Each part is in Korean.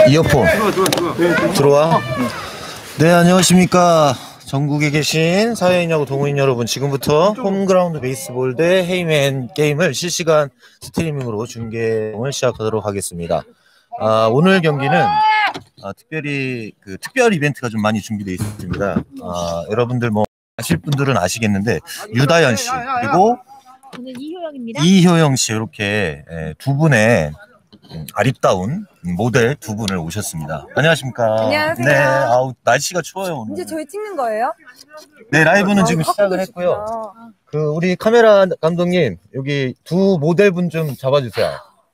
이어폰 들어와. 네, 안녕하십니까. 전국에 계신 사회인야구 동호인 여러분, 지금부터 홈그라운드 베이스볼 대 헤이맨 게임을 실시간 스트리밍으로 중계를 시작하도록 하겠습니다. 오늘 경기는 특별히 특별 이벤트가 좀 많이 준비되어 있습니다. 여러분들 뭐 아실 분들은 아시겠는데, 유다현 씨 그리고 저는 이효영입니다. 이효영 씨, 이렇게 두 분의 아리따운 모델 두 분을 오셨습니다. 안녕하십니까. 안녕하세요. 네, 날씨가 추워요 오늘. 이제 저희 찍는 거예요? 네, 라이브는 지금 시작을 했고요. 우리 카메라 감독님, 여기 두 모델분 좀 잡아주세요.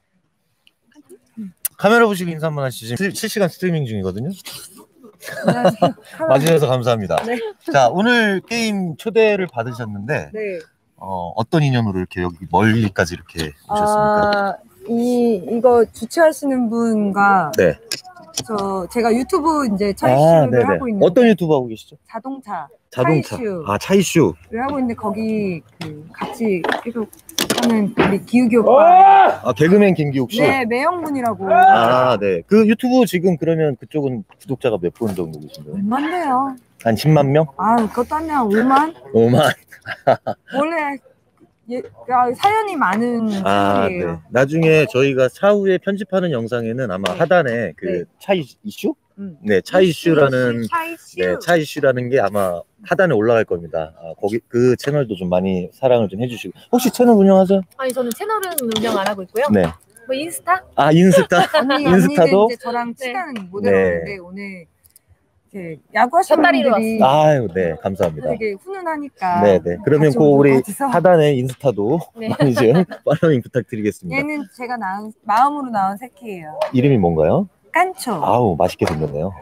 카메라 보시고 인사 한번 하시죠. 지금 실시간 스트리밍 중이거든요. 안녕하세요. 와주셔서 감사합니다. 네. 자, 오늘 게임 초대를 받으셨는데, 네. 어떤 인연으로 이렇게 여기 멀리까지 이렇게 오셨습니까? 이거 주최하시는 분과 네. 제가 유튜브 이제 차이슈를 하고 있는데, 어떤 유튜브 하고 계시죠? 자동차. 차이슈. 차이슈를 하고 있는데, 거기 같이 계속 하는 우리 기욱이 오빠. 개그맨 김기욱 씨. 네, 매형분이라고. 네. 그 유튜브 지금 그러면 그쪽은 구독자가 몇 분 정도 계신가요? 얼만데요? 한 10만 명? 그것도 하면 5만? 5만. 원래 사연이 많은 채널이에요. 네. 나중에 저희가 차후에 편집하는 영상에는 아마 하단에 차이 이슈? 네, 차이슈라는 차이슈라는 게 아마 하단에 올라갈 겁니다. 거기 그 채널도 좀 많이 사랑을 좀 해주시고. 혹시 채널 운영하세요? 아니, 저는 채널은 운영 안 하고 있고요. 네. 뭐 인스타? 인스타. 인스타도 이제 저랑 친한 모델인데 오늘 야구하시는 분들이 네, 감사합니다. 되게 훈훈하니까. 네. 그러면 우리 하단에 인스타도 네. 많이 좀 팔로잉 부탁드리겠습니다. 얘는 제가 마음으로 낳은 새끼예요. 이름이 뭔가요? 깐초. 맛있게 생겼네요.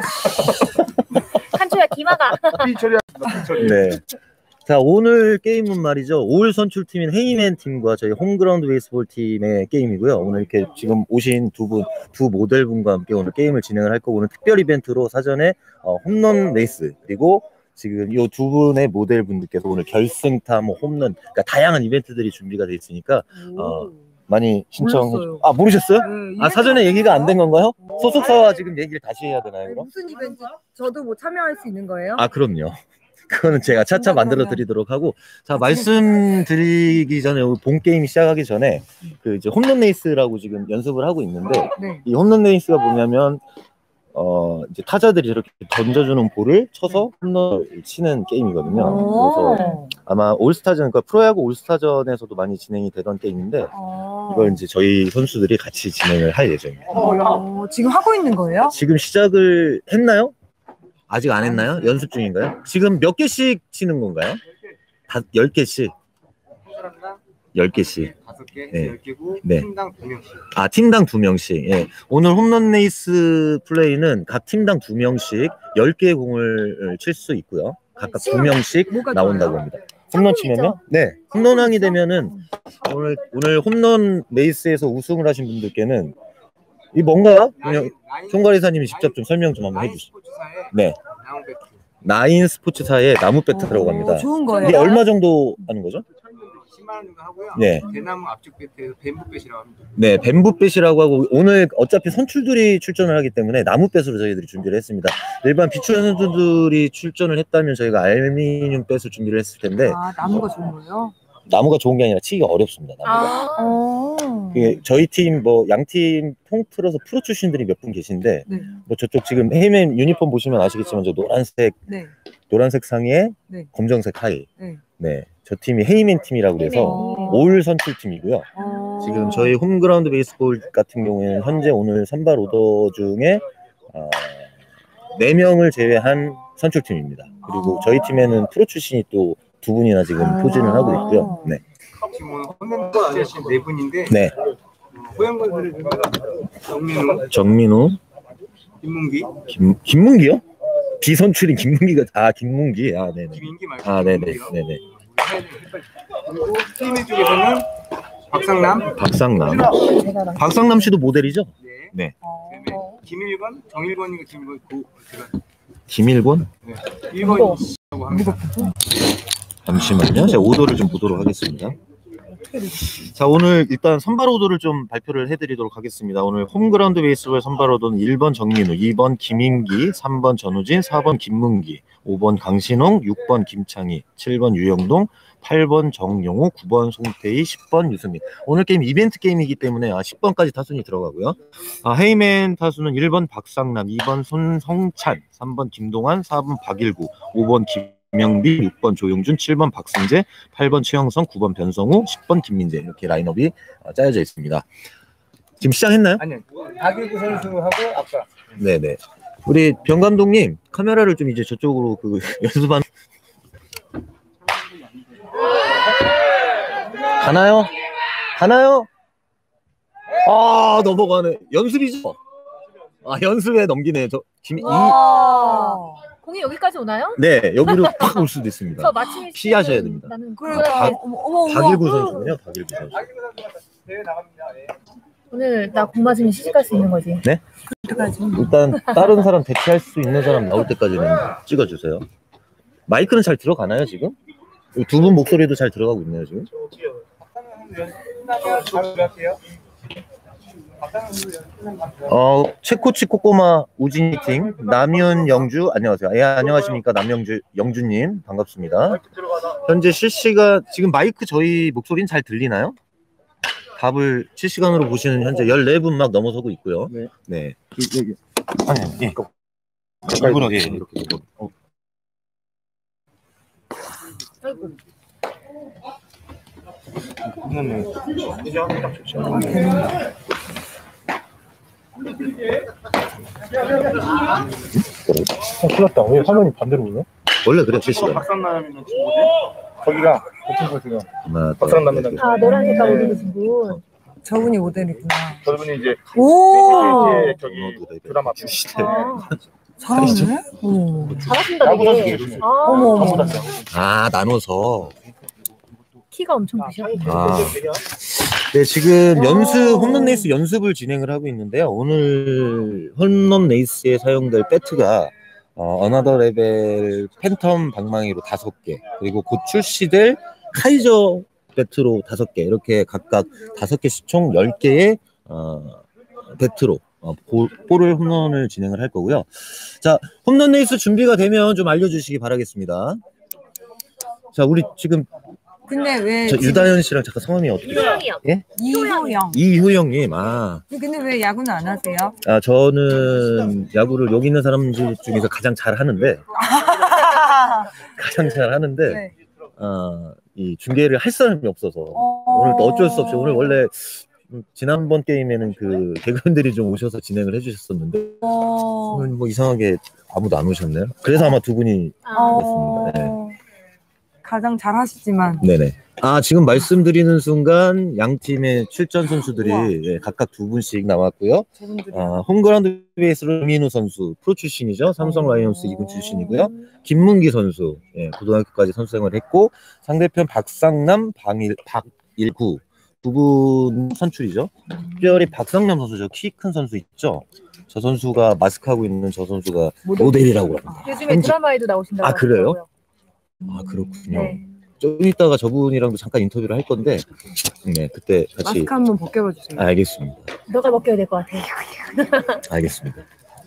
칸초야 기마가. 네. 자, 오늘 게임은 말이죠, 올 선출팀인 헤이맨 팀과 저희 홈그라운드 베이스볼 팀의 게임이고요. 오늘 이렇게 지금 오신 두 모델분과 함께 오늘 게임을 진행을 할 거고, 오늘 특별 이벤트로 사전에 홈런 레이스, 그리고 지금 이 두 분의 모델분들께서 오늘 결승타, 홈런, 그러니까 다양한 이벤트들이 준비가 되어 있으니까 많이 신청해. 모르셨어요? 네, 사전에 얘기가 안 된 건가요? 소속사와 지금 얘기를 다시 해야 되나요, 그럼? 무슨 이벤트? 저도 뭐 참여할 수 있는 거예요? 그럼요. 그거는 제가 차차 만들어 드리도록 하고. 자, 말씀드리기 전에, 본 게임 시작하기 전에 이제 홈런 레이스라고 지금 연습을 하고 있는데, 이 홈런 레이스가 뭐냐면 이제 타자들이 이렇게 던져주는 볼을 쳐서 홈런을 치는 게임이거든요. 그래서 아마 올스타전, 그러니까 프로야구 올스타전에서도 많이 진행이 되던 게임인데, 이걸 이제 저희 선수들이 같이 진행을 할 예정입니다. 지금 하고 있는 거예요? 지금 시작을 했나요? 아직 안 했나요? 연습 중인가요? 지금 몇 개씩 치는 건가요? 10개씩. 10개씩. 5개, 네. 10개고 네. 팀당 2명씩. 팀당 2명씩. 예. 오늘 홈런 레이스 플레이는 각 팀당 2명씩 10개의 공을 칠 수 있고요. 각각 2명씩 나온다고 합니다. 홈런 치면요? 네. 홈런왕이 되면은 오늘 홈런 레이스에서 우승을 하신 분들께는 이 뭔가요? 그냥 총괄이사님이 직접 좀 설명 좀 한번 해주시죠. 네. 나인 스포츠사의 나무 배트라고 합니다. 좋은 거예요. 이게 얼마 정도 하는 거죠? 10만 원 정도 하고요. 네. 대나무 압축 배트, 뱀부배시라고 합니다. 네, 뱀부뱃이라고 하고, 오늘 어차피 선출들이 출전을 하기 때문에 나무뱃으로 저희들이 준비를 했습니다. 일반 비추현 선수들이 출전을 했다면 저희가 알루미늄 뱃을 준비를 했을 텐데. 나무가 좋은 거예요? 나무가 좋은 게 아니라 치기가 어렵습니다. 나무가. 저희 팀 양팀 통틀어서 프로 출신들이 몇 분 계신데, 저쪽 지금 헤이맨 유니폼 보시면 아시겠지만, 저 노란색 상의에 검정색 하의. 네. 저 팀이 헤이맨 팀이라고 해서 올 선출팀이고요. 지금 저희 홈그라운드 베이스볼 같은 경우에는 현재 오늘 선발 오더 중에 4명을 제외한 선출팀입니다. 그리고 저희 팀에는 프로 출신이 또 2분이나 지금 포진을 하고 있고요. 네. 지금 오늘 홈런 출신 4분인데, 네. 호영군들은 정민우, 김문기, 김문기요? 비선출인 김문기가 김문기. 네네. 김인기 말고. 네네. 그리고 팀의 쪽에서는 박상남 씨도 모델이죠? 네. 김일권, 정일권이가 김일권? 네. 1번이라고 합니다. 잠시만요. 제가 오더를 좀 보도록 하겠습니다. 자, 오늘 일단 선발 오더를 좀 발표를 해드리도록 하겠습니다. 오늘 홈그라운드 베이스볼 선발 오더는 1번 정민우, 2번 김인기, 3번 전우진, 4번 김문기, 5번 강신홍, 6번 김창희, 7번 유영동, 8번 정용호, 9번 송태희, 10번 유승민. 오늘 게임 이벤트 게임이기 때문에 10번까지 타순이 들어가고요. 헤이맨 타수는 1번 박상남, 2번 손성찬, 3번 김동환, 4번 박일구, 5번 김영비, 6번 조용준, 7번 박승재, 8번 최영성, 9번 변성우, 10번 김민재. 이렇게 라인업이 짜여져 있습니다. 지금 시작했나요? 아니요. 박일구 선수하고 아까. 네네. 우리 병 감독님 카메라를 좀 이제 저쪽으로 그 연습한. 가나요? 가나요? 아, 넘어가네. 연습이죠? 아, 연습에 넘기네. 공이 여기까지 오나요? 네, 여기로 팍 올 수도 있습니다. 저 마침 피하셔야 됩니다. 나는 박일구 선수군요. 박일구 선수. 박일구 선수가 대회 나갑니다. 네. 오늘 나 공 맞으면 시집갈 수 있는 거지. 네? 일단 다른 사람 대체할 수 있는 사람 나올 때까지는 찍어주세요. 마이크는 잘 들어가나요 지금? 두 분 목소리도 잘 들어가고 있나요 지금? 최코치 꼬꼬마 우진이 팀 남윤 영주 안녕하세요. 예, 안녕하십니까 남영주 영주님 반갑습니다. 현재 실시간 지금 마이크 저희 목소리는 잘 들리나요? 답을 실시간으로 보시는 현재 14분 막 넘어서고 있고요. 네. 네. 여기. 아니, 예. 일부러 예, 이렇게. 큰일 났다. 왜 화면이 반대로 오냐? 원래 그래, 실시간. 박상남이는 친구들. 거기가 지금 박상남이는. 아, 노란 색깔 옷 입으신 분. 저분이 모델이구나. 저분이 이제 오! 저기 드라마 시대. 잘하네? 잘하신다 되게. 어머. 아, 나눠서. 키가 엄청 크셔. 아. 네, 지금 홈런 레이스 연습을 진행을 하고 있는데요. 오늘 홈런 레이스에 사용될 배트가 어나더 레벨 팬텀 방망이로 5개, 그리고 곧 출시될 카이저 배트로 5개, 이렇게 각각 5개씩 총 10개의 배트로 볼을 홈런을 진행을 할 거고요. 자, 홈런 레이스 준비가 되면 좀 알려주시기 바라겠습니다. 자, 우리 지금 근데 왜 유다현 씨랑 잠깐 성함이 어떻게 돼요? 이효영이요. 예? 이효영. 이효영님. 아, 근데 왜 야구는 안 하세요? 저는 야구를 여기 있는 사람들 중에서 가장 잘 하는데 네. 이 중계를 할 사람이 없어서 오늘 또 어쩔 수 없이, 오늘 원래 지난번 게임에는 그 개그맨들이 좀 오셔서 진행을 해주셨었는데 오늘 뭐 이상하게 아무도 안 오셨네요. 그래서 아마 두 분이 그렇습니다. 네. 가장 잘 하시지만. 네네. 지금 말씀드리는 순간 양 팀의 출전 선수들이 각각 2분씩 나왔고요. 홈그라운드 베이스로 정민우 선수 프로 출신이죠. 삼성 라이온스 2군 출신이고요. 김문기 선수 고등학교까지 선수 생활을 했고, 상대편 박상남, 박일구 두 분 선출이죠. 특별히 박상남 선수죠. 키 큰 선수 있죠. 저 선수가 마스크하고 있는 저 선수가 모델이라고 합니다. 요즘에 드라마에도 나오신다고. 아, 그래요? 하더라고요. 아, 그렇군요. 네. 좀 이따가 저분이랑도 잠깐 인터뷰를 할 건데, 네, 그때 같이. 마스크 한번 벗겨봐 주세요. 알겠습니다. 너가 벗겨야 될 것 같아. 알겠습니다.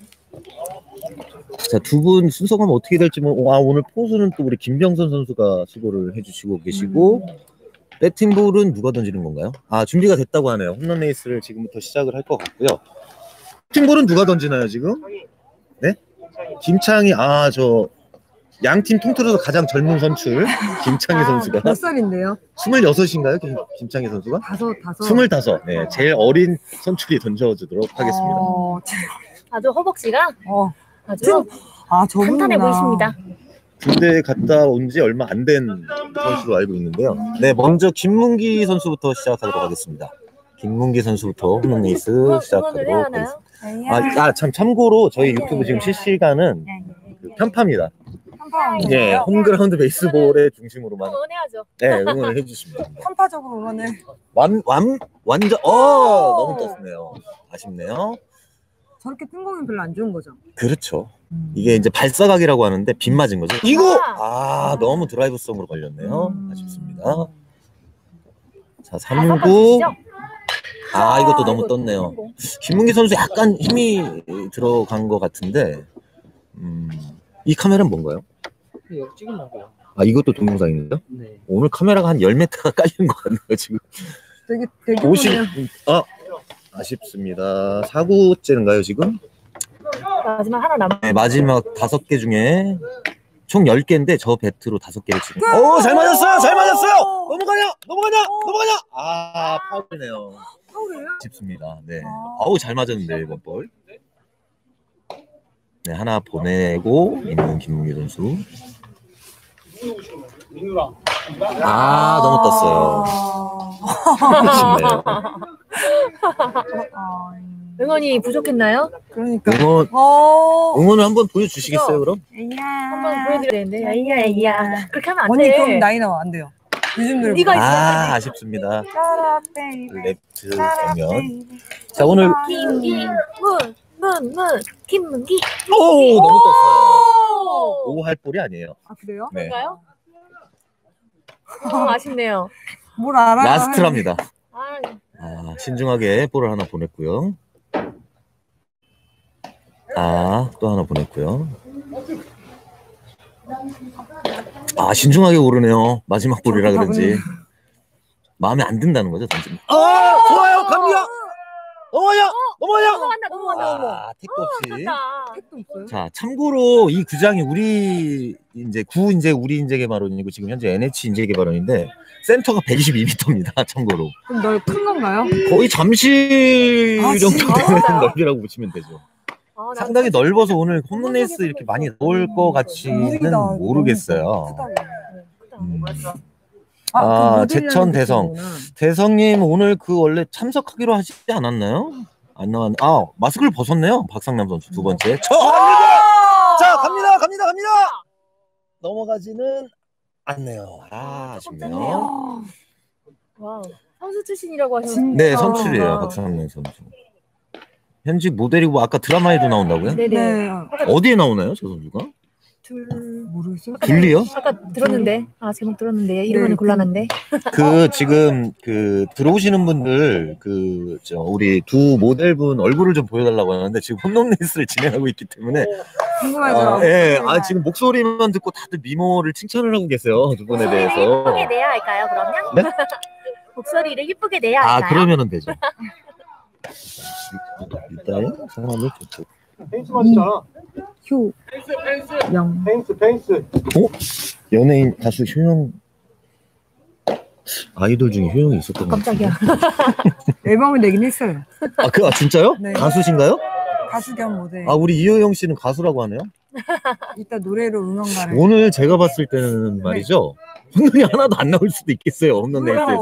자, 두 분 순서가 어떻게 될지 오늘 포수는 또 우리 김병선 선수가 수고를 해주시고 계시고, 배팅볼은 누가 던지는 건가요? 준비가 됐다고 하네요. 홈런 레이스를 지금부터 시작을 할 것 같고요. 배팅볼은 누가 던지나요 지금? 네? 김창희. 양팀 통틀어서 가장 젊은 선출 김창희 선수가 몇 살인데요? 26인가요? 김창희 선수가? 25. 네, 제일 어린 선출이 던져주도록 하겠습니다. 아주 허벅지가 아주 저분이구나. 탄탄해 보이십니다. 군대 갔다 온 지 얼마 안 된 선수로 알고 있는데요. 네, 먼저 김문기 선수부터 시작하도록 하겠습니다. 김문기 선수부터 홈런 레이스 시작하도록 하겠습니다. 참고로 저희 유튜브 지금 실시간은 편파입니다. 네, 홈그라운드 베이스볼의 중심으로만 응원해야죠. 응원을 해주십니다. 편파적으로 응원을. 완전 너무 떴네요. 아쉽네요. 저렇게 뜬 공은 별로 안 좋은 거죠? 그렇죠. 이게 이제 발사각이라고 하는데 빗 맞은 거죠. 이거 너무 드라이브성으로 걸렸네요. 아쉽습니다. 자, 3구. 아, 이것도 너무 떴네요. 김문기 선수 약간 힘이 들어간 것 같은데, 이 카메라는 뭔가요? 이거 찍으려고요. 아, 이것도 동영상인가요? 네. 오늘 카메라가 한 10m가 깔린 것 같네요, 지금. 되게 50, 아쉽습니다. 4구째인가요, 지금? 마지막 하나 남았. 네, 마지막 5개 중에 총 10개인데 저 배트로 5개를 치고. 오, 잘 맞았어요! 잘 맞았어요! 넘어가냐! 넘어가냐! 넘어가냐! 아, 파울이네요. 파울이에요? 아쉽습니다. 네. 아우, 잘 맞았는데, 이번 볼. 네, 하나 보내고 있는 김문기 선수. 아, 너무 떴어요. 아쉽네요. 응원이 부족했나요? 그러니까. 응원을 한번 보여주시겠어요, 그럼? 한번 보여드려야 되는데. 야야. 그렇게 하면 안 언니 돼. 그럼 나이 나와 안 돼요. 요즘 노래. 네가 아, 아쉽습니다. 랩트 장면. 자, 오늘 김문기. 오, 너무 떴어요. 오 할 볼이 아니에요. 아 그래요? 네. 그런가요? 아쉽네요. 뭘 알아요? 라스트랍니다. 아, 아, 신중하게 볼을 하나 보냈고요. 아, 또 하나 보냈고요. 아, 신중하게 고르네요. 마지막 볼이라 그런지. 마음에 안 든다는 거죠, 던지면. 아, 좋아요, 갑니다. 넘어가냐? 넘어간다. 아, 택도 없이. 택도 없어요? 자, 참고로 이 구장이 우리 우리 인재개발원이고 지금 현재 NH 인재개발원인데 센터가 122m입니다. 참고로. 그럼 널 큰 건가요? 거의 잠실 정도 진짜? 되는 넓이라고 보시면 되죠. 상당히 넓어서 오늘 홈런레이스 이렇게 많이 넣을 것 같지는 모르겠어요. 제천 대성. 대성님 오늘 그 원래 참석하기로 하시지 않았나요? 안 나왔. 아, 마스크를 벗었네요. 박상남 선수 두 번째. 자, 갑니다. 넘어가지는 않네요. 아, 아쉽네요. 와, 선수 출신이라고 하셨는데. 네, 선출이에요. 박상남 선수. 현직 모델이고 아까 드라마에도 나온다고요? 네네. 어디에 나오나요, 저 선수가? 모르겠어요. 둘리요? 아까 들었는데. 제목 들었는데. 이름은 곤란한데. 지금 들어오시는 분들 우리 두 모델분 얼굴을 좀 보여달라고 하는데 지금 홈런레이스를 진행하고 있기 때문에 궁금하죠. 예, 지금 목소리만 듣고 다들 미모를 칭찬을 하고 계세요, 두 분에 대해서. 이쁘게 내야 할까요, 그러면? 네? 목소리를 이쁘게 내야 할까요? 그러면은 되죠. 일단 상황을 좀. 펜스 맞잖아. 영. 펜스. 연예인 가수 효영 아이돌 중에 효영이 있었던 것 같아요. 깜짝이야. 앨범을 내긴 했어요. 진짜요? 네. 가수신가요? 가수 겸 모델. 우리 이효영 씨는 가수라고 하네요. 이따 노래로 응원가를. 오늘 제가 봤을 때는 말이죠. 홈런이 하나도 안 나올 수도 있겠어요. 홈런 레이스에서.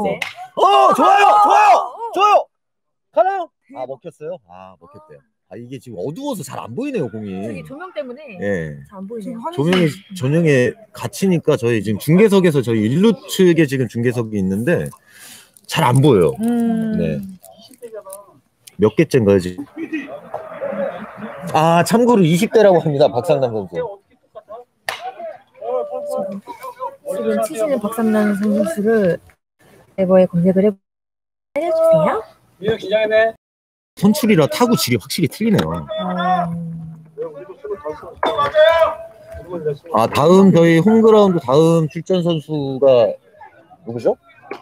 좋아요. 가나요? 먹혔어요? 먹혔대요. 이게 지금 어두워서 잘 안 보이네요, 공이. 저기 조명 때문에 예. 잘 안 보이네요. 조명에 갇히니까 저희 지금 중계석에서 저희 일루 측에 지금 중계석이 있는데 잘 안 보여요. 네. 몇 개째인가요, 지금? 참고로 20대라고 합니다, 박상남 선수. 지금 치시는 박상남 선수를 네이버에 검색을 해주세요. 민혁 긴장했네. 선출이라 타구 질이 확실히 틀리네요. 다음 저희 홈그라운드 다음 출전 선수가 누구죠?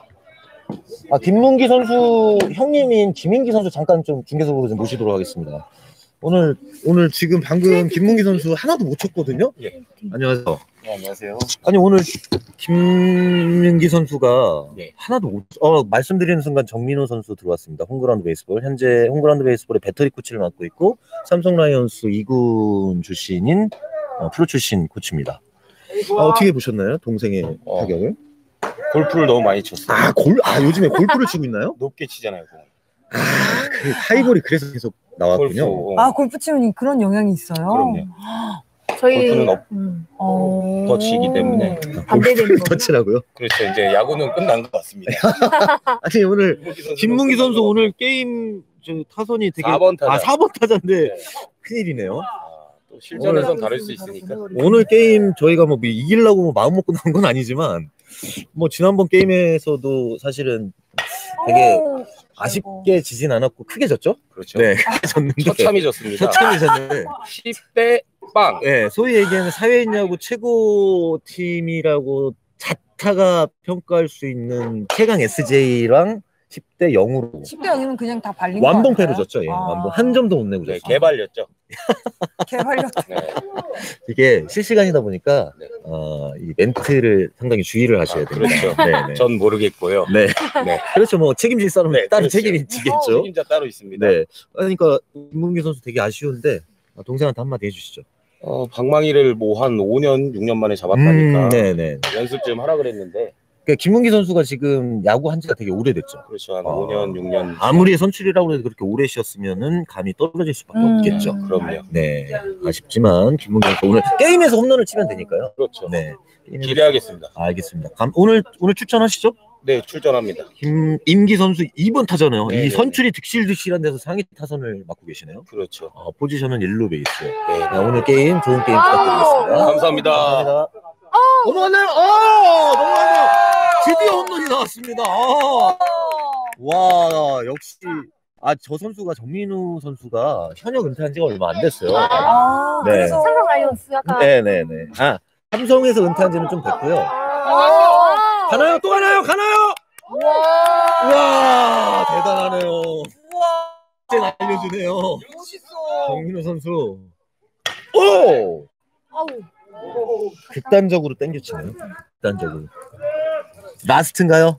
김문기 선수 형님인 김민기 선수 잠깐 좀 중계석으로 좀 모시도록 하겠습니다. 오늘 지금 방금 김문기 선수 하나도 못 쳤거든요. 예. 안녕하세요. 네, 안녕하세요. 아니 오늘 김민기 선수가 네. 하나도 못 말씀드리는 순간 정민호 선수 들어왔습니다. 홈그라운드 베이스볼. 현재 홈그라운드 베이스볼의 배터리 코치를 맡고 있고 삼성 라이온스 2군 출신인 프로 출신 코치입니다. 어떻게 보셨나요? 동생의 타격을? 골프를 너무 많이 쳤어요. 요즘에 골프를 치고 있나요? 높게 치잖아요. 그 하이볼이 그래서 계속 나왔군요. 골프 치면 그런 영향이 있어요. 그럼요. 저희 골프는 더 치기 때문에 반대되는 거. 터치라고요? 그렇죠. 이제 야구는 끝난 것 같습니다. 아니 오늘 김문기 선수 오늘 게임 타선이 되게 4번 타자. 4번 타자인데 네. 큰일이네요. 또 실전에선 다를 수 있으니까. 오늘 게임 저희가 이기려고 마음 먹고 나온 건 아니지만 지난번 게임에서도 사실은 되게 아쉽게 지진 않았고 크게 졌죠? 그렇죠. 네, 크게 졌는데 처참히 졌습니다. 처참히 졌는데 10대 빵. 네, 소위 얘기하는 사회인 야구 최고 팀이라고 자타가 평가할 수 있는 최강 SJ랑 10대 0으로 10대 0이면 그냥 다 발린 거 완봉패로 아닌가요? 졌죠. 예. 아. 완봉 한 점도 못 내고 네, 졌어요. 개발렸죠. 개발력. 네. 이게 실시간이다 보니까 네. 이 멘트를 상당히 주의를 하셔야 돼요. 그렇죠. 네, 네. 전 모르겠고요. 네. 네. 그렇죠. 뭐 책임질 사람은 네, 따로 그렇죠. 책임이 지겠죠. 책임자 따로 있습니다. 네. 그러니까 김문기 선수 되게 아쉬운데 동생한테 한마디 해주시죠. 방망이를 뭐 한 5년, 6년 만에 잡았다니까 네네. 연습 좀 하라 그랬는데 그러니까 김문기 선수가 지금 야구 한 지가 되게 오래됐죠. 그렇죠. 한 5년, 6년. 아무리 선출이라고 해도 그렇게 오래 쉬었으면은 감이 떨어질 수밖에 없겠죠. 그럼요. 네. 아쉽지만 김문기 선수 오늘 게임에서 홈런을 치면 되니까요. 그렇죠. 네. 기대하겠습니다. 알겠습니다. 오늘 출전하시죠? 네, 출전합니다. 임기 선수 2번 타잖아요. 네, 이 네. 선출이 득실득실한 데서 상위 타선을 맡고 계시네요. 그렇죠. 포지션은 1루 베이스. 네. 자, 오늘 게임 좋은 게임 부탁드리겠습니다. 감사합니다. 감사합니다. 넘어갔나요? 넘어갔네요. 드디어 홈런이 나왔습니다. 와, 역시 저 선수가 정민우 선수가 현역 은퇴한 지가 얼마 안 됐어요. 네. 그래서 삼성 라이온스 약간. 네네네. 삼성에서 은퇴한 지는 좀 됐고요. 가나요? 또 가나요? 가나요? 우와, 대단하네요. 이제 알려주네요. 멋있어. 정민우 선수. 오! 아우. 극단적으로 땡겨치네요. 극단적으로. 라스트인가요?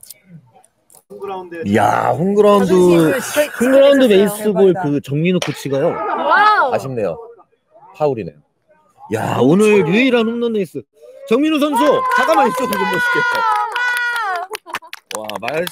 이야, 홈그라운드 베이스볼 그 정민우 코치가요. 와우. 아쉽네요. 파울이네요. 야, 오늘 유일한 홈런 레이스. 정민우 선수, 잠깐만 이쪽으로 좀 보실게요. 와,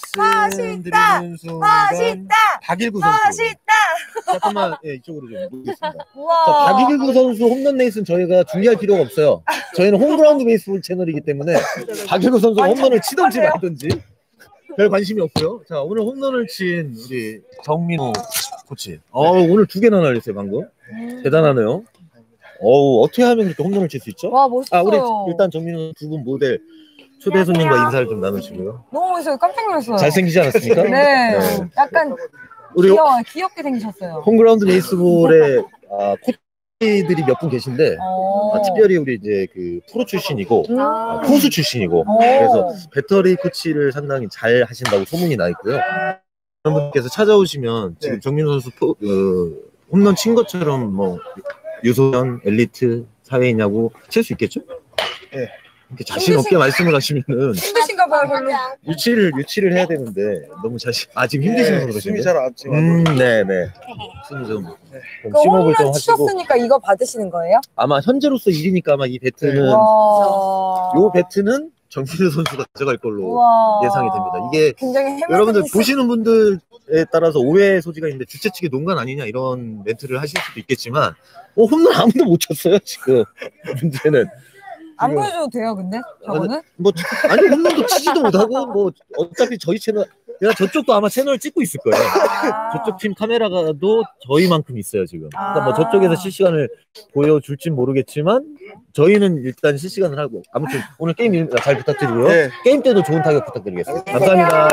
말씀드리는 순간 박일구 선수. 잠깐만, 이쪽으로 좀 보겠습니다. 자, 박일구 선수 홈런 레이스는 저희가 준비할 필요가 없어요. 저희는 홈그라운드 베이스볼 채널이기 때문에 박일구 선수 홈런을 치든지 말든지 별 관심이 없고요. 자, 오늘 홈런을 친 우리 정민우 코치. 오늘 2개나 날렸어요, 방금. 대단하네요. 어떻게 하면 그렇게 홈런을 칠 수 있죠? 와, 멋있어요. 우리 일단 정민우 두 분 모델 초대 손님과 인사를 좀 나누시고요. 너무 멋있어요. 깜짝 놀랐어요. 잘생기지 않았습니까? 네. 약간 우리 귀엽게 생기셨어요. 홈그라운드 베이스볼에 코치들이 몇 분 계신데 특별히 우리 이제 그 프로 출신이고 포수 출신이고 그래서 배터리 코치를 상당히 잘 하신다고 소문이 나 있고요. 여러분께서 찾아오시면 지금 정민우 선수 홈런 친 것처럼 뭐 유소년, 엘리트, 사회인야구 칠 수 있겠죠? 네. 이렇게 자신 없게 말씀을 하시면은 힘드신가 봐요, 별로. 유치를 해야 되는데 너무 지금 힘드셔서 그러시는데. 숨이 잘 안 치고. 네네. 숨이 좀 그 심호흡을 좀 홈런 하시고. 치셨으니까 이거 받으시는 거예요? 아마 현재로서 1위니까 아마 이 배트는 와. 요 배트는 정민우 선수가 가져갈 걸로 우와. 예상이 됩니다. 이게 굉장히 여러분들 보시는 분들에 따라서 오해 소지가 있는데 주최 측이 농간 아니냐 이런 멘트를 하실 수도 있겠지만 홈런 아무도 못 쳤어요 지금. 문제는 안 보여줘도 돼요, 근데 저거는? 아니 홈런도 치지도 못하고 뭐 어차피 저희 채널 저쪽도 아마 채널 찍고 있을 거예요. 저쪽 팀 카메라가도 저희만큼 있어요 지금. 그러니까 뭐 저쪽에서 실시간을 보여줄진 모르겠지만 저희는 일단 실시간을 하고 아무튼 오늘 게임 잘 부탁드리고요. 네. 게임 때도 좋은 타격 부탁드리겠습니다. 감사합니다.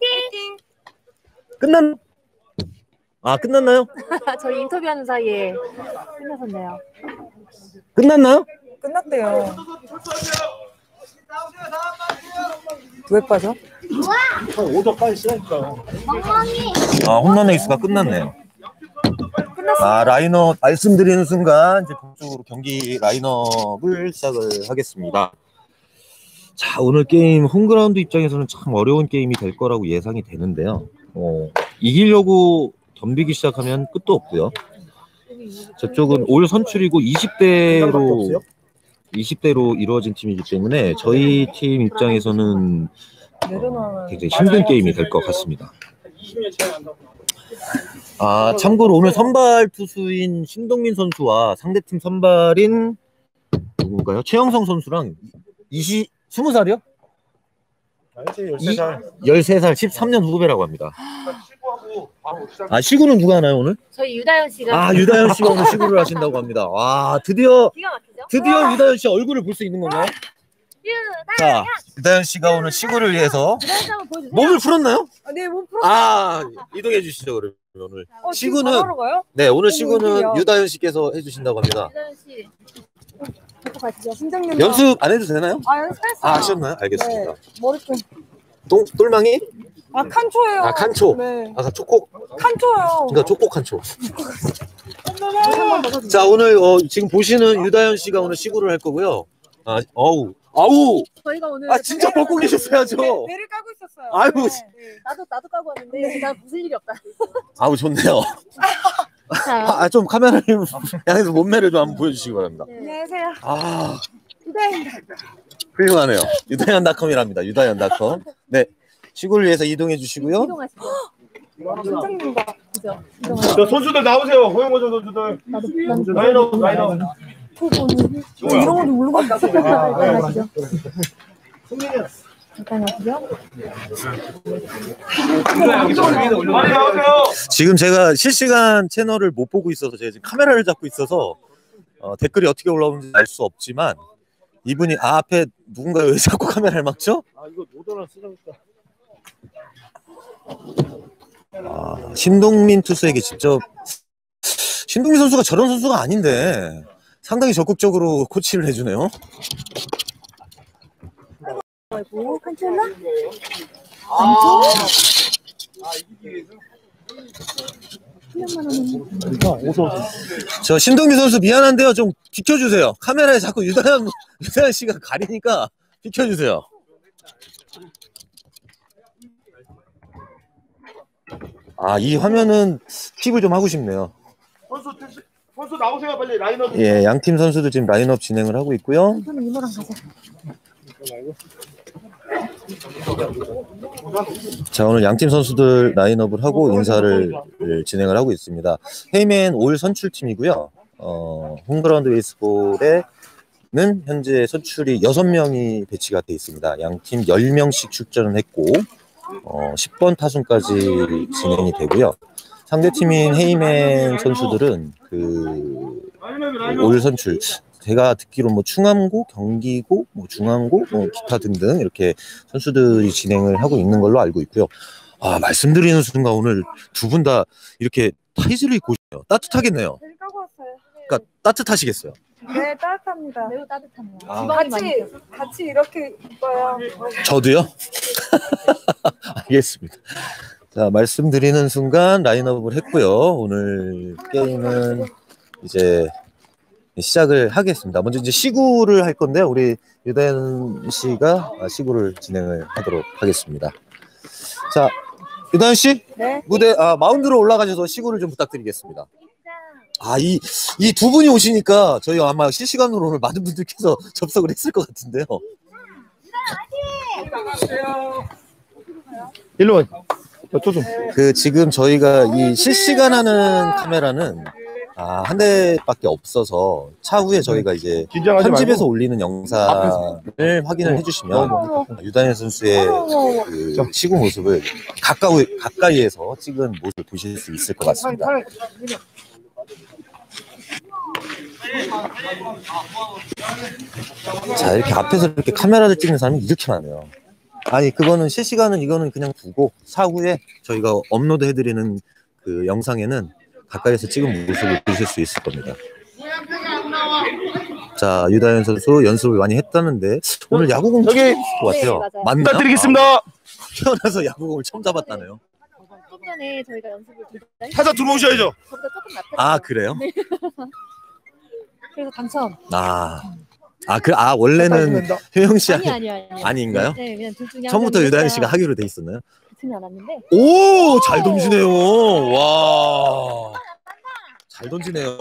끝났나요? 저희 인터뷰하는 사이에 끝나셨네요. 끝났나요? 끝났대요. 왜 빠져? 한 5점까지 쓰니까. 홈런 레이스가 끝났네요. 라인업 말씀드리는 순간 이제 본격적으로 경기 라인업을 시작을 하겠습니다. 자, 오늘 게임 홈그라운드 입장에서는 참 어려운 게임이 될 거라고 예상이 되는데요. 이기려고 덤비기 시작하면 끝도 없고요. 저쪽은 올 선출이고 20대로 이루어진 팀이기 때문에 저희 팀 입장에서는 굉장히 힘든 게임이 될 것 같습니다. 참고로 오늘 선발 투수인 신동민 선수와 상대팀 선발인 누군가요? 최영성 선수랑 20살이요? 아니지, 13살. 13살 13년 후배라고 합니다. 시구는 누가 하나요 오늘? 저희 유다현 씨가. 유다현 씨가 오늘 시구를 하신다고 합니다. 와, 드디어 기가 막히죠? 유다현 씨 얼굴을 볼 수 있는 건가요? 자, 유다현 씨가 오늘 시구를 위해서 한번 보여주세요. 몸을 풀었나요? 네, 몸 풀어. 아, 이동해 주시죠, 그러면 오늘. 시구는 가요? 네, 오늘 어머, 시구는 어떡해요. 유다현 씨께서 해주신다고 합니다. 유다현 씨. 가시죠. 심장님. 연습 안 해도 되나요? 연습했어요. 아, 하셨나요? 알겠습니다. 네. 머리끈. 똘망이? 칸초예요. 아, 칸초. 네. 아까 초코. 칸초요. 그러니까 초코 칸초. 자, 오늘 지금 보시는 유다현 씨가 오늘 시구를 할 거고요. 아, 아우. 저희가 오늘 아, 진짜 먹고 계셨어야죠. 배를 까고 있었어요. 아이고, 네. 나도 까고 왔는데 나 무슨 일이 없다. 아우 좋네요. 자, 좀 카메라를 향해서 몸매를 좀 한번 보여주시기 바랍니다. 안녕하세요. 아, 유다입니다. 훌륭하네요. 유다현닷컴이랍니다. 유다현닷컴. 네, 시구를 위해서 이동해 주시고요. 이동하시죠. 심장님과. 그죠? 저 선수들 나오세요. 호영호전 선수들. 라인업. 이런 것도 모르고 있었어요. 이동하시죠. 잠깐 하시죠. 많이 나오세요. 지금 제가 실시간 채널을 못 보고 있어서 제가 지금 카메라를 잡고 있어서 댓글이 어떻게 올라오는지 알 수 없지만 이분이 앞에 누군가요? 왜 자꾸 카메라를 막죠? 아 이거 노더나 쓰자니까. 신동민 투수에게 직접 신동민 선수가 저런 선수가 아닌데 상당히 적극적으로 코치를 해주네요. 아이고, 칸첼라? 저 신동민 선수 미안한데요. 좀 비켜주세요. 카메라에 자꾸 유다현 씨가 가리니까 비켜주세요. 아, 이 화면은 팁을 좀 하고 싶네요. 선수 나오세요 빨리 라인업. 예, 양팀 선수들 지금 라인업 진행을 하고 있고요. 저는 이모랑 가자. 자, 오늘 양팀 선수들 라인업을 하고 인사를 진행을 하고 있습니다. 헤이맨 올 선출팀이고요. 홈그라운드 베이스볼에는 현재 선출이 6명이 배치가 돼 있습니다. 양팀 10명씩 출전을 했고 10번 타순까지 진행이 되고요. 상대팀인 헤이맨 선수들은 올 선출 제가 듣기로 뭐 충암고, 경기고, 뭐 중앙고, 뭐 기타 등등 이렇게 선수들이 진행을 하고 있는 걸로 알고 있고요. 아, 말씀드리는 순간 오늘 두 분 다 이렇게 타이즈를 입고 오시네요. 따뜻하겠네요. 배를 까고 왔어요. 그러니까 따뜻하시겠어요. 네, 따뜻합니다. 매우 따뜻하네요. 아. 지방이 많이 있어서. 같이 이렇게 입어요. 저도요? 알겠습니다. 자, 말씀드리는 순간 라인업을 했고요. 오늘 게임은 이제 시작을 하겠습니다. 먼저 이제 시구를 할 건데요. 우리 유다현 씨가 시구를 진행을 하도록 하겠습니다. 자, 유다현 씨, 네. 무대 마운드로 올라가셔서 시구를 좀 부탁드리겠습니다. 이 두 분이 오시니까 저희 아마 실시간으로 오늘 많은 분들께서 접속을 했을 것 같은데요. 일로 와. 지금 저희가 이 실시간 하는 카메라는 한 대밖에 없어서 차후에 저희가 이제 긴장하지 편집해서 말고. 올리는 영상을 확인을 해주시면 유다현 선수의 그 시구 모습을 가까이에서 찍은 모습을 보실 수 있을 것 같습니다. 자, 이렇게 앞에서 이렇게 카메라를 찍는 사람이 이렇게 많아요. 아니, 그거는 실시간은 이거는 그냥 두고 사후에 저희가 업로드 해드리는 그 영상에는 가까이서 찍은 모습을 보실 수 있을 겁니다. 자, 유다현 선수 연습을 많이 했다는데 오늘 야구공 처음 잡았을 것 같아요. 네, 맞아요. 맞나요? 부탁드리겠습니다. 태어나서 야구공을 처음 잡았다네요. 좀 전에 저희가 연습을 드렸어요. 타자 들어오셔야죠. 저보다 조금 낫더라고요. 그래요? 네. 그래서 당첨. 원래는 효영 씨 아니요. 아닌가요? 네, 그냥 둘 중에 처음부터 한 유다현 명이니까 씨가 하기로 돼 있었나요? 그렇지는 않았는데. 오, 잘 던지네요. 와, 잘 던지네요.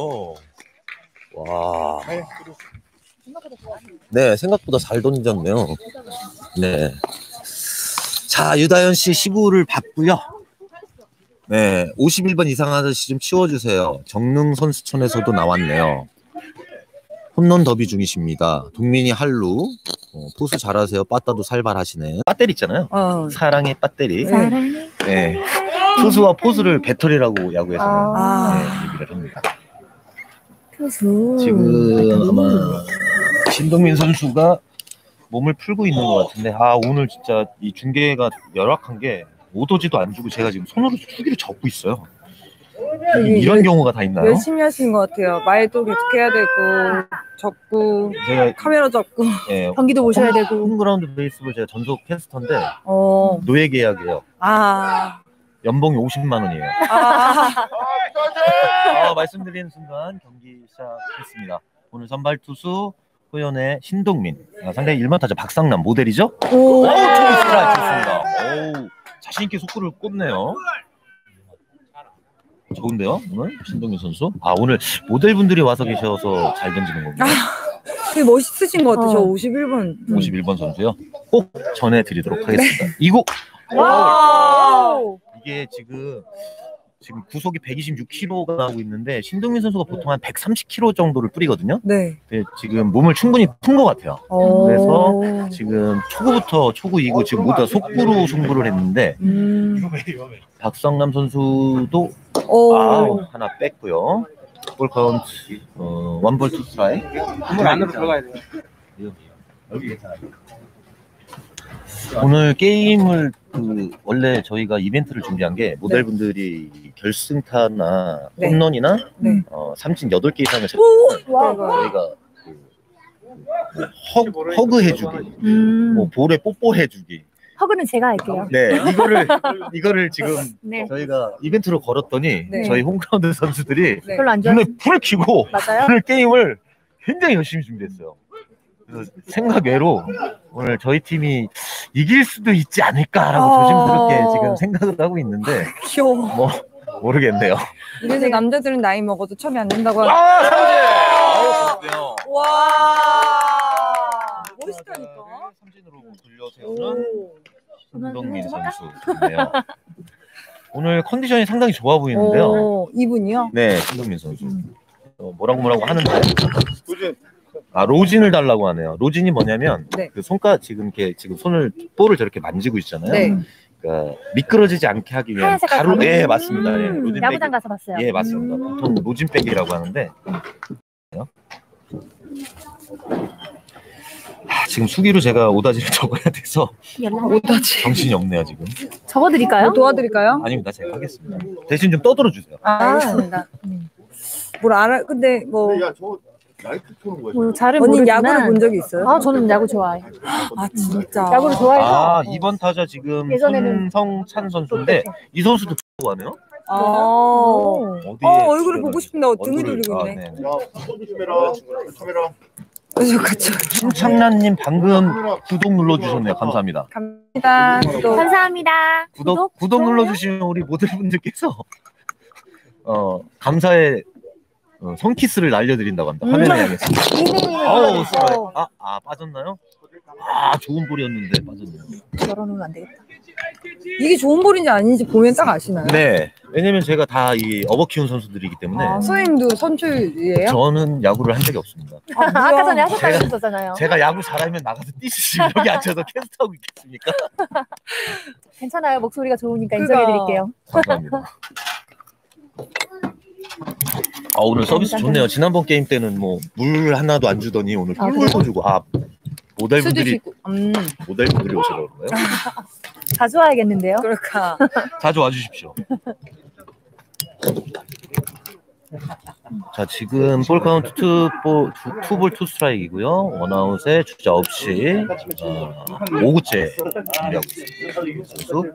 와, 생각보다 좋아하네요. 네, 생각보다 잘 던졌네요. 네. 자, 유다현 씨 시구를 받고요. 네, 51번 이상 아저씨 좀 치워주세요. 정릉 선수촌에서도 나왔네요. 홈런 더비 중이십니다. 동민이 할루. 포수 잘하세요. 빠따도 살발하시네. 배터리 있잖아요. 사랑의 배터리. 사랑해. 네. 투수와 포수를 배터리라고 야구에서는 얘기를 합니다. 투수. 지금 아마 신동민 선수가 몸을 풀고 있는 것 같은데 오늘 진짜 이 중계가 열악한 게 오도지도 안 주고 제가 지금 손으로 수기를 접고 있어요. 이런 경우가 다 있나요? 열심히 하신 것 같아요. 말도 계속 해야 되고 적고 제가 카메라 잡고 예, 경기도 오셔야 되고. 홈그라운드 베이스볼 제가 전속 캐스터인데 어. 노예 계약이에요. 연봉이 50만 원이에요. 말씀드리는 순간 경기 시작했습니다. 오늘 선발 투수 호연의 신동민, 상당히 1번 타자 박상남 모델이죠? 오, 좋은 스트라이크 쳤습니다. 오, 자신 있게 속구를 꽂네요. 좋은데요, 오늘 신동민 선수? 오늘 모델분들이 와서 계셔서 잘 던지는 겁니다. 되게 멋있으신 것 같아요. 저 51번. 51번 선수요. 꼭 전해드리도록 하겠습니다. 이거 이게 지금 구속이 126kg가 나오고 있는데 신동민 선수가 보통 한 130kg 정도를 뿌리거든요. 네. 지금 몸을 충분히 푼 것 같아요. 그래서 지금 초구부터 초구 2구 지금 모두 다 속구로 승부를 했는데 박성남 선수도 하나 뺐고요. 볼 카운트 원볼 투 스트라이크. 건물 안으로 들어가야 돼요. 오늘 게임을 원래 저희가 이벤트를 준비한 게 모델분들이 결승타나 홈런이나 삼진 8개 이상을 저희가 허그 해주기, 뭐 볼에 뽀뽀 해주기. 허그는 제가 할게요. 네, 이거를 지금 저희가 이벤트로 걸었더니 저희 홈그라운드 선수들이 별로 안 좋아요. 눈에 불을 켜고 맞아요? 오늘 게임을 굉장히 열심히 준비했어요. 그래서 생각 외로 오늘 저희 팀이 이길 수도 있지 않을까라고 조심스럽게 지금 생각을 하고 있는데 귀여워. 뭐 모르겠네요. 이래서 남자들은 나이 먹어도 첨이 안 된다고 삼진! 와 멋있다니까. 삼진으로 돌려세우는 신동민 선수 좋네요. 오늘 컨디션이 상당히 좋아 보이는데요. 이분이요? 네, 신동민 선수. 뭐라고 하는데 로진을 달라고 하네요. 로진이 뭐냐면 그 손가 지금 손을 저렇게 만지고 있잖아요. 그러니까 미끄러지지 않게 하기 위한 가루. 네, 맞습니다. 로진 야구장 가서 봤어요. 예, 맞습니다. 보통 로진백이라고 하는데 지금 수기로 제가 오다지를 적어야 돼서 정신이 없네요 지금. 적어드릴까요? 도와드릴까요? 아닙니다, 제가 하겠습니다. 대신 좀 떠들어 주세요. 알겠습니다. 뭘 알아? 근데 뭐 라이트 켜는 거야. 뭐 잘은 언니 모르지만 야구를 본 적이 있어요? 저는 야구 좋아해요. 진짜. 야구를 좋아해서 2번 타자 지금 예전에는 손성찬 선수인데 이 선수도 좋아하네요. 얼굴을 보고 싶은데 등을 돌리고 있네. 야, 카메라. 같이. 신창란님 방금 구독 눌러주셨네요. 감사합니다. 감사합니다. 감사합니다. 구독 눌러주시면 우리 모델분들께서 감사의 손키스를 날려드린다고 합니다. 화면에 향해서. 빠졌나요? 좋은 볼이었는데 빠졌네요. 열어놓으면 안 되겠다. 이게 좋은 볼인지 아닌지 보면 딱 아시나요? 네, 왜냐면 제가 다 이 업어 키운 선수들이기 때문에. 선생님도 선출이에요? 저는 야구를 한 적이 없습니다. 아까 전에 하셨다고 했었잖아요. 제가 야구 잘하면 나가서 뛰시지 여기 앉아서 캐스트하고 있겠습니까? 괜찮아요. 목소리가 좋으니까 인정해드릴게요. 감사합니다. 오늘 서비스 좋네요. 지난번 게임 때는 뭐 물 하나도 안 주더니 오늘 꿀도 주고. 모델분들이 오시라고 그런가요? 자주 와야겠는데요. 그럴까. 자주 와주십시오. 자, 지금 볼 카운트 투볼 투 스트라이크이고요. 원아웃에 주자 없이 5구째 준비하고 있습니다. 선수.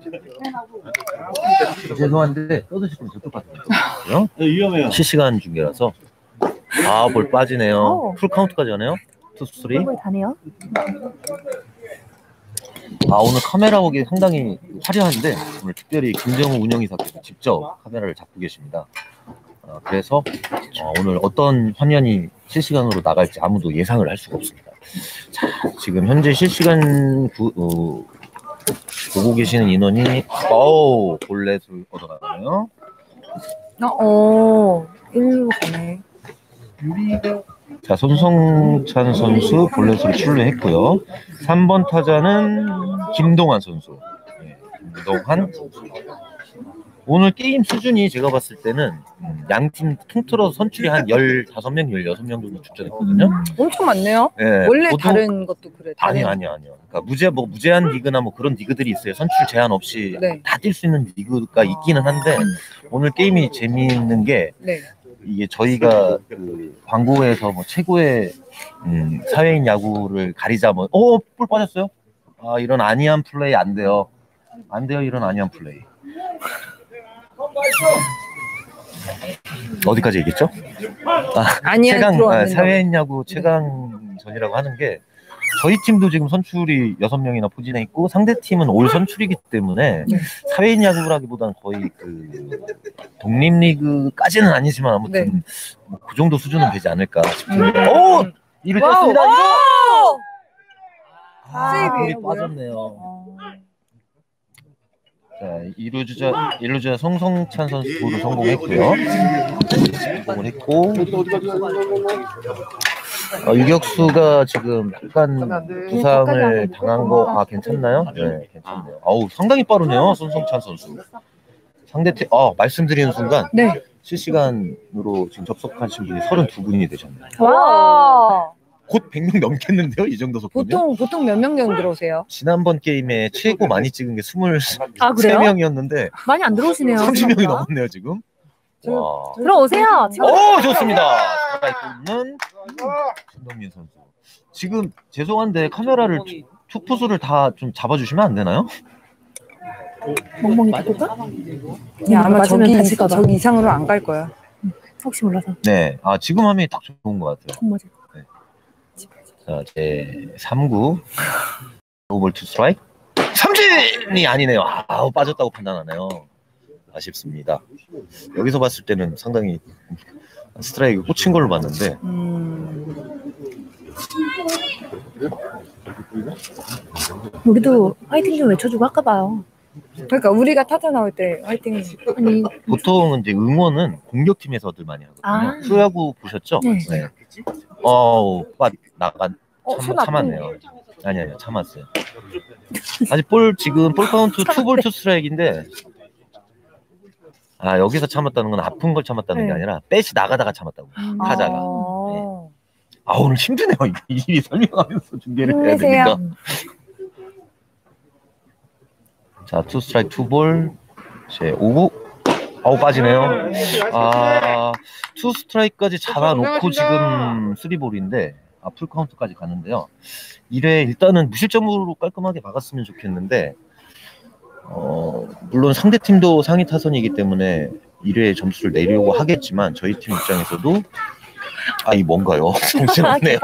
죄송한데 떠드시면 저쪽 같아요. 위험해요. 실시간 중계라서. 볼 빠지네요. 풀 카운트까지 하네요. 투 스트리. 다네요. 오늘 카메라 오기 상당히 화려한데 오늘 특별히 김정우 운영이사께서 직접 카메라를 잡고 계십니다. 그래서 오늘 어떤 화면이 실시간으로 나갈지 아무도 예상을 할 수가 없습니다. 자, 지금 현재 실시간 보고 계시는 인원이 볼넷을 얻어가네요. 1루 가네. 자, 손성찬 선수 볼넷으로 출루했고요. 3번 타자는 김동환 선수. 김동환 선수. 오늘 게임 수준이 제가 봤을 때는 양팀 통틀어서 선출이 한 15명, 16명 정도 출전했거든요. 엄청 많네요. 네, 원래 보통- 다른 것도 그래. 아니요. 그러니까 무제한 리그나 뭐 그런 리그들이 있어요. 선출 제한 없이 네. 다 뛸 수 있는 리그가 있기는 한데 오늘 게임이 재미있는 게 네. 이게 저희가 그 광고에서 뭐 최고의 사회인 야구를 가리자면 볼 빠졌어요? 아 이런 아니한 플레이 안 돼요. 안 돼요 이런 아니한 플레이. 어디까지 얘기했죠? 아니야, 들어왔는데. 사회인 야구 최강전이라고 하는 게 저희 팀도 지금 선출이 6명이나 포진해 있고 상대 팀은 올 선출이기 때문에 사회인 야구라기보다는 거의 그 독립리그까지는 아니지만 아무튼 뭐그 정도 수준은 되지 않을까 싶은데 이를 떴습니다. 세이브예요, 볼이 빠졌네요. 자, 1루주자 송성찬 선수 도루 성공했고요. 성공을 했고 유격수가 지금 약간 부상을 당한 거 괜찮나요? 네, 괜찮네요. 상당히 빠르네요, 손성찬 선수. 상대팀 말씀드리는 순간 네. 실시간으로 지금 접속하신 분이 32분이 되셨네요. 와. 곧 100명 넘겠는데요, 이 정도 속도면? 보통 몇 명 정도 들어오세요? 지난번 게임에 최고 많이 찍은 게 그래요? 23명이었는데 많이 안 들어오시네요. 30명이 넘었네요, 지금. 와. 들어오세요. 지금. 좋습니다. 스트라이크는 신동민 선수. 지금 죄송한데 카메라를 투포수를 다 좀 잡아주시면 안 되나요? 멍멍이 바꿀까? 아마 맞으면 다칠까 봐. 저기 이상으로 안 갈 거야. 혹시 몰라서. 네. 지금 화면이 딱 좋은 것 같아요. 맞아. 네. 자, 제 3구 오볼 투 스트라이크. 삼진이 아니네요. 빠졌다고 판단하네요. 아쉽습니다. 여기서 봤을 때는 상당히 스트라이크 꽂힌 걸로 봤는데 우리도 화이팅 좀 외쳐주고 할까 봐요. 그러니까 우리가 타자 나올 때 화이팅. 아니, 보통 이제 응원은 공격팀에서들 많이 하거든요. 프로야구 보셨죠? 네. 나간 손 아프네. 참았네요. 아니요, 참았어요. 아직 지금 볼 카운트 투볼 투 스트라이크인데 여기서 참았다는 건 아픈 걸 참았다는 게 아니라 배이 나가다가 참았다고 타자가. 오늘 힘드네요. 일이 설명하면서 중계를 해야 되니까. 자, 투 스트라이크 투볼 제 5구 빠지네요. 투 스트라이크까지 잡아놓고 지금 3볼인데 풀 카운트까지 가는데요. 1회 일단은 무실점으로 깔끔하게 막았으면 좋겠는데 물론 상대팀도 상위 타선이기 때문에 1회 점수를 내려고 하겠지만 저희 팀 입장에서도 이 뭔가요? 정신없네요.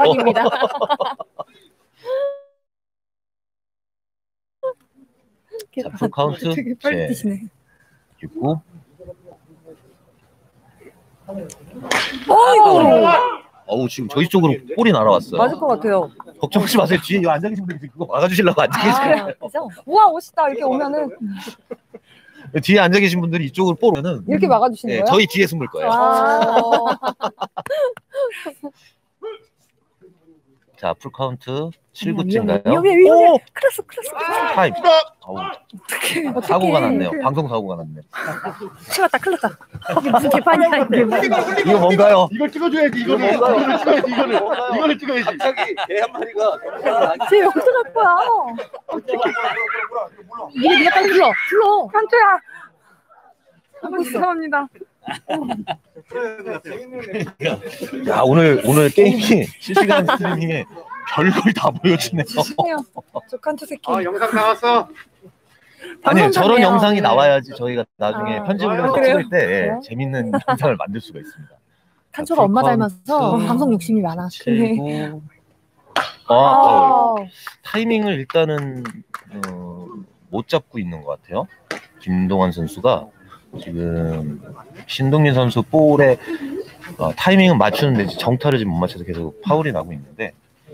자, 풀 카운트 되게 빨리 뛰시네. 6구 지금 저희 쪽으로 볼이 날아왔어요. 맞을 것 같아요. 걱정하지 마세요. 뒤에 앉아 계신 분들이 그거 막아주시려고 앉아 계세요. 그죠? 우와, 멋있다. 이렇게 오면은 뒤에 앉아 계신 분들이 이쪽으로 볼 오면은 이렇게 막아주시는 거예요? 저희 뒤에 숨을 거예요. 자, 풀 카운트 7구째인가요? 위험해. 클래스. 타임. 사고가 났네요. 방송 사고가 났네. 큰일 났다. 이게 무슨 개판이야, 이게. 이거 뭔가요? 이걸 찍어줘야지. 이거를 찍어야지. 갑자기 개 한 마리가 쟤 어디서 갈 거야? 이게 네가 빨리 불러. 한초야. 죄송합니다. 야, 오늘 게임이 실시간 스트리밍에 별걸 다 보여주네요. 저 칸투 새끼. 영상 나왔어. 아니, 저런 방송사네요. 영상이 나와야지 저희가 나중에 편집을 해서 그래요? 찍을 때 재밌는 영상을 만들 수가 있습니다. 칸초가 엄마 닮아서 풀카운트. 방송 욕심이 많아. 7구 타이밍을 일단은 못 잡고 있는 것 같아요. 김동환 선수가 지금 신동민 선수 볼에 타이밍은 맞추는데 정타를 지금 못 맞춰서 계속 파울이 나고 있는데,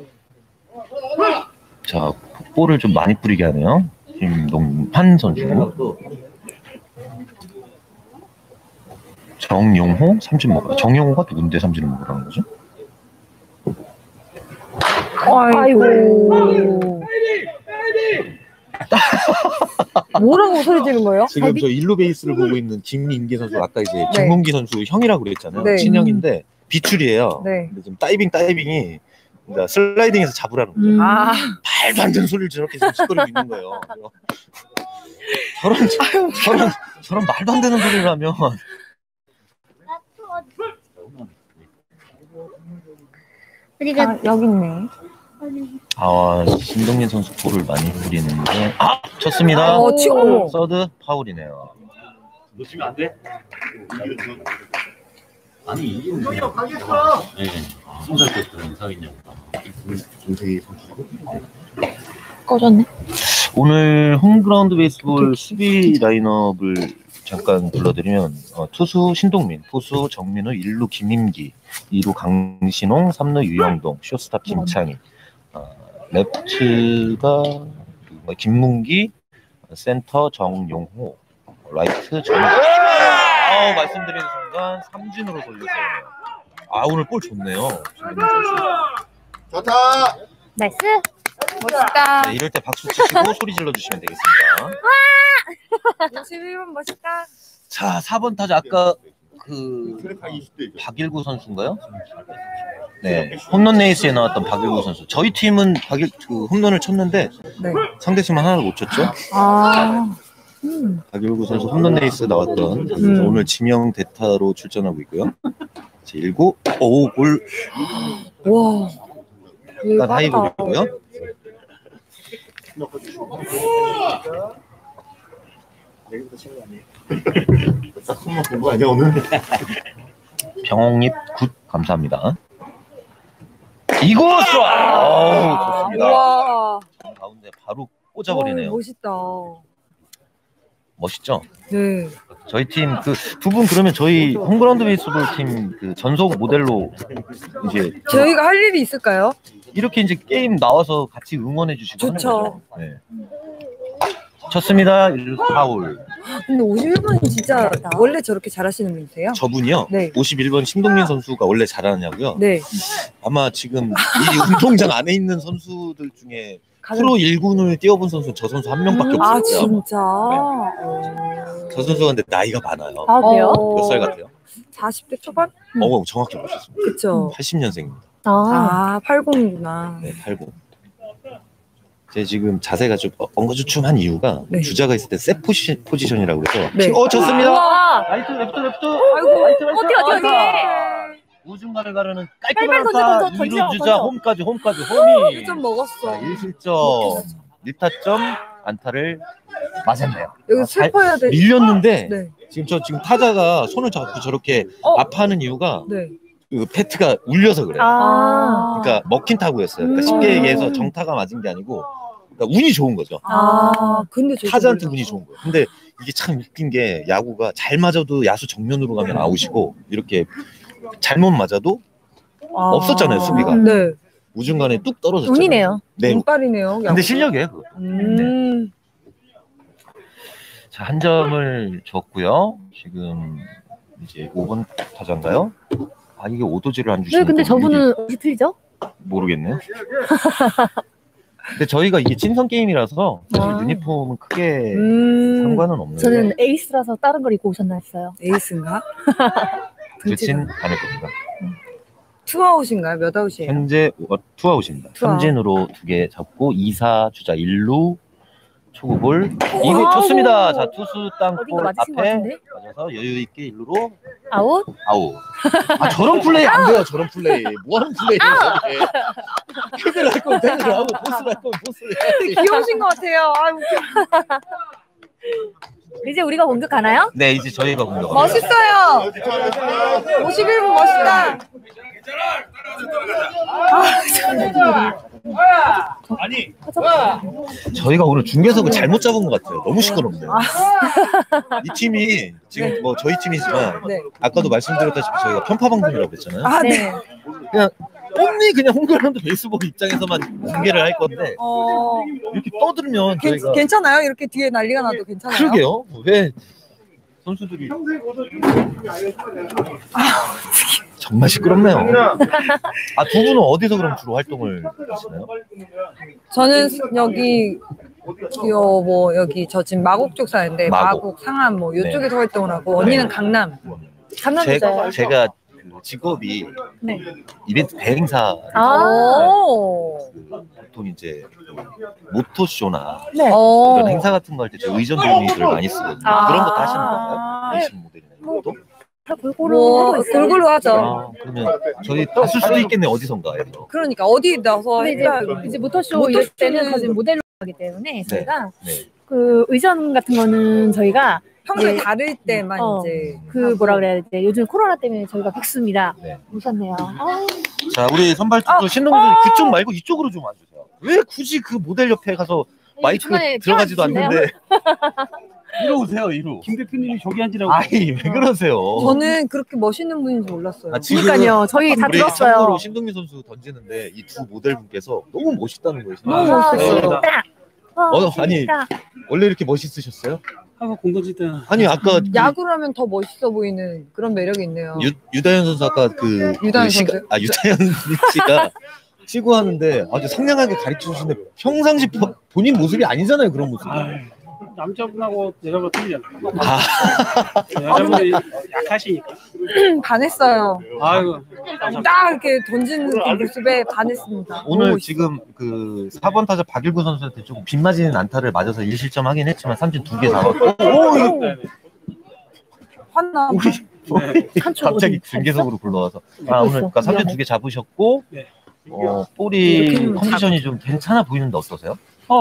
자, 볼을 좀 많이 뿌리게 하네요. 김동환 선수. 정용호 삼진 먹어. 정용호가 누군데 삼진을 먹으라는 거죠? 아이고. 뭐라고 소리 지르는 거예요? 지금 저 일루 베이스를 보고 있는 김민기 선수 아까 이제 네. 김문기 선수 형이라고 그랬잖아요. 네. 친형인데 비출이에요. 네. 근데 지금 다이빙이 그러니까 슬라이딩에서 잡으라는 거죠. 아, 말도 안 되는 소리를 저렇게 지금 짓거리고 있는 거예요. 저런 말도 안 되는 소리를 하면 우리가 여기 있네. 신동민 선수 볼을 많이 부리는데 쳤습니다. 치고. 서드 파울이네요. 놓치면 안 돼? 아니 이기는 그냥 가겠어. 네. 20살 때부터 이상했냐고. 김세희 선수고. 꺼졌네. 오늘 홈그라운드 베이스볼 수비 라인업을 잠깐 불러드리면 투수 신동민, 포수 정민우, 1루 김민기, 2루 강신홍, 3루 유영동, 쇼스탑 김창희, 레프트가 김문기, 센터 정용호, 라이트 말씀드리는 순간 삼진으로 돌렸어요. 오늘 볼 좋네요. 좋다. 나이스. 멋있다. 네, 이럴 때 박수 치시고 소리 질러주시면 되겠습니다. 51번 멋있다. 자, 4번 타자 아까 박일구 선수인가요? 네, 홈런 레이스에 나왔던 박일구 선수. 저희 팀은 홈런을 쳤는데 네. 상대팀은 하나를 못 쳤죠. 박일구 선수 홈런 레이스에 나왔던 오늘 지명 대타로 출전하고 있고요. 제1구 골 와. 일단 하이볼이고요. 싹만 본거 아니야 오늘? 병옥립 굿 감사합니다. 이곳 좋습니다. 와. 가운데 바로 꽂아버리네요. 멋있다. 멋있죠? 네. 저희 팀 두 분 그러면 저희 홈그라운드 베이스볼 팀 전속 모델로 이제 저희가 할 일이 있을까요? 이렇게 이제 게임 나와서 같이 응원해 주시고 하는 좋죠. 거죠. 네. 쳤습니다. 1파울. 근데 51번이 진짜 원래 저렇게 잘하시는 분이세요? 저분이요? 네. 51번 신동민 선수가 원래 잘하냐고요? 네. 아마 지금 이 운동장 안에 있는 선수들 중에 가장... 프로 1군을 뛰어본 선수 저 선수 한 명밖에 없어요. 아 진짜? 저 선수가 근데 나이가 많아요. 그래요? 몇 살 같아요? 40대 초반? 정확히 보셨습니다. 그쵸. 80년생입니다. 80이구나. 네, 80. 제 지금 자세가 좀 엉거주춤한 이유가 네. 주자가 있을 때 셋 포지션이라고 해서 네. 좋습니다. 와. 라이트 레프트 아이고. 라이트 어디. 우중간을 가르는 빨빨 깔끔한 던져, 안타 던져, 2루 주자 던져. 홈까지 홈이 1점 먹었어. 1실점 1타점 안타를 맞았네요. 여기 슬퍼야 돼. 밀렸는데 네. 지금 타자가 손을 잡고 저렇게 아파하는 이유가 네. 그 패트가 울려서 그래요. 그러니까 먹힌 타구였어요. 그러니까 쉽게 얘기해서 정타가 맞은 게 아니고 그러니까 운이 좋은 거죠. 근데 타자한테 운이 좋은 거예요. 근데 이게 참 웃긴 게 야구가 잘 맞아도 야수 정면으로 가면 아웃이고 이렇게 잘못 맞아도 없었잖아요, 수비가. 네. 우중간에 뚝 떨어졌잖아요. 운이네요. 네. 운빨이네요. 근데 실력이에요, 그거. 네. 자, 한 점을 줬고요. 지금 이제 5번 타자인가요? 이게 오도지를 안 주시는 네, 근데 저분은 어떻게 틀리죠? 모르겠네요. 근데 저희가 이게 친선 게임이라서 사실 유니폼은 크게 상관은 없는데 저는 에이스라서 다른 걸 입고 오셨나 했어요. 에이스인가? 그렇진 않을 겁니다. 투아웃인가요? 몇 아웃이에요? 현재 투아웃입니다. 투아웃. 삼진으로 2개 잡고 2사 주자 1루 초구볼 이거 좋습니다. 자, 투수 땅볼 어딘가 맞으신 것 앞에 같은데? 맞아서 여유 있게 1루로 아웃? 아웃. 저런 플레이 안 돼요. 저런 플레이. 뭐 하는 플레이예요, 저게. 헤드를 할 거면 헤드를 하고 포스를 할 거면 포스를 해야지. 귀여우신 것 같아요. 이제 우리가 공격하나요? 네, 이제 저희가 공격. 멋있어요. 51분 멋있다. 저희가 오늘 중계석을 잘못 잡은 것 같아요. 너무 시끄럽네요. 이 팀이 지금 뭐 저희 팀이지만 네. 아까도 말씀드렸다시피 저희가 편파 방송이라고 했잖아요. 네. 그냥 홈리 그냥 홈그라운드 베이스볼 입장에서만 중계를 할 건데 이렇게 떠들면 저희가 괜찮아요? 이렇게 뒤에 난리가 나도 괜찮아요? 그러게요. 왜 선수들이 정말 시끄럽네요. 두 분은 어디서 그럼 주로 활동을 하시나요? 저는 여기 뭐 여기 저 지금 마곡 쪽 사는데 마곡. 마곡, 상암 뭐 이쪽에서 네. 활동을 하고 언니는 강남. 강남이죠. 제가 그 직업이 네. 이벤트 대행사 오. 보통 이제 모토쇼나 네. 이런 행사 같은 거 할 때 저 의전 종이들을 많이 쓰거든요. 아. 그런 것도 하시는 건가요? 네. 레이싱 모델이나 이런 것도? 다 골고루 뭐 하고 있어요. 골고루 하죠. 아, 그러면 저희 다 쓸 수도 있겠네 어디선가에서. 그러니까 어디 나서 근데 이제 모터쇼 이럴 때는 사실 모델로 하기 때문에 저희가 네. 그 의전 같은 거는 저희가 평소에 네. 다를 때만 이제 그 뭐라 그래야 돼 요즘 코로나 때문에 저희가 백수입니다. 네. 무섭네요. 자 우리 선발 투수 신동준 그쪽 말고 이쪽으로 좀 와주세요. 왜 굳이 그 모델 옆에 가서 마이크 중간에 들어가지도 펴주시네요. 않는데 이로 오세요 이로. 김 대표님이 저기 앉으라고. 아이 왜 그러세요? 저는 그렇게 멋있는 분인지 몰랐어요. 지금 그러니까요. 저희 다 우리 들었어요. 참고로 신동민 선수 던지는데 이 두 모델분께서 너무 멋있다는 거예요. 너무 멋있어요. 아니 원래 이렇게 멋있으셨어요? 한번 공 던질 때는 아니 아까 그 야구를 하면 더 멋있어 보이는 그런 매력이 있네요. 유다현 선수 아까 그 유다현 시가, 선수? 유다현 씨가 치고 하는데 아주 상냥하게 가르쳐 주시는데 평상시 본인 모습이 아니잖아요 그런 모습. 남자분하고 여자분 틀리잖아요. 아, 여자분이 약하시니까. 반했어요. 아이고. 딱 이렇게 던지는 그 모습에 반했습니다. 오늘 너무 지금 그 4번 타자 박일구 선수한테 조금 빗맞이는 안타를 맞아서 1실점 하긴 했지만 삼진 2개 잡았고 네. 화나. 네. 갑자기 중계석으로 불러와서 오늘 그러니까 삼진 2개 잡으셨고 네. 볼이 컨디션이 좀 괜찮아 보이는데 어떠세요?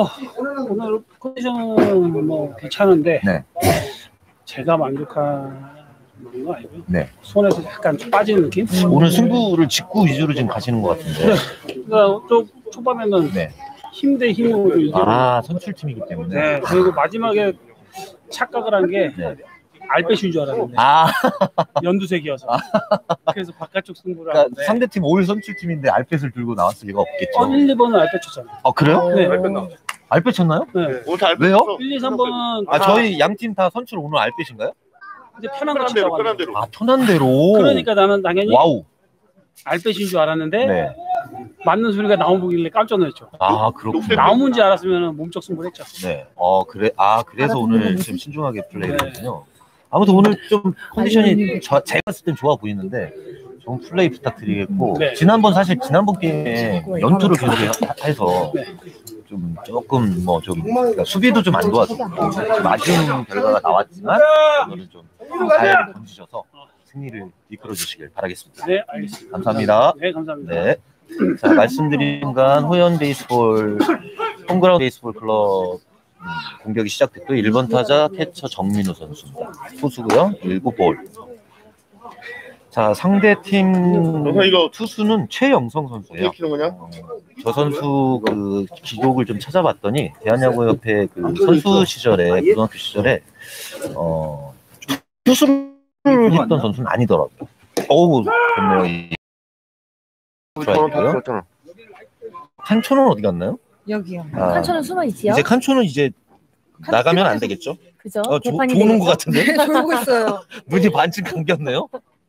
오늘 컨디션은 뭐 괜찮은데 네. 제가 만족한 건 아니고요. 네. 손에서 약간 좀 빠지는 느낌? 오늘 승부를 직구 위주로 지금 가시는 것 같은데. 그러니까 좀 초반에는 네. 힘 대 힘으로 좀 이기고 선출팀이기 때문에. 네. 그리고 마지막에 착각을 한 게 네. 알배슈인 줄 알았는데 연두색이어서 그래서 바깥쪽 승부를 그러니까 하는데 상대팀 올 선출팀인데 알펫을 들고 나왔을 리가 없겠죠. 1, 2번은 알배추잖아요. 그래요? 네. 알펫 쳤나요? 네. 왜요? 1, 2, 3번은 저희 양팀 다 선출 오늘 알펫인가요? 이제 편한 거 치자고 편한 대로. 편한 대로. 그러니까 나는 당연히 와우. 알배슈인 줄 알았는데 네. 맞는 소리가 나온 보길래 깜짝 놀랐죠. 그렇군요. 나온 줄 알았으면 몸쪽 승부를 했죠. 네. 그래서 오늘 좀 신중하게 플레이했군요. 아무튼 오늘 좀 컨디션이 제가 봤을 땐 좋아 보이는데 좀 플레이 부탁드리겠고 네. 지난번 게임에 연투를 계속 해서 네. 좀 조금 그러니까 수비도 좀 안 도와줬고 좀 아쉬운 결과가 나왔지만 오늘은 좀 잘 던지셔서 승리를 이끌어 주시길 바라겠습니다. 네, 알겠습니다. 감사합니다. 네, 감사합니다. 네. 자, 말씀드린 순간 호연 베이스볼 홈그라운드 베이스볼 클럽 공격이 시작됐고 1번 타자 캐처 정민우 선수입니다. 투수고요. 7볼. 자, 상대팀 투수는 최영성 선수예요. 저 선수 그 기록을 좀 찾아봤더니 대한야구협회 그 선수 시절에 고등학교 시절에 투수를 했던 선수는 아니더라고요. 좋네요. 칸초는 어디 갔나요? 여기요. 칸초는 숨어 있지요. 이제 칸초는 이제 나가면 안 되겠죠? 그죠? 좋은 것 같은데? 졸고 있어요. 눈이 반쯤 감겼네요.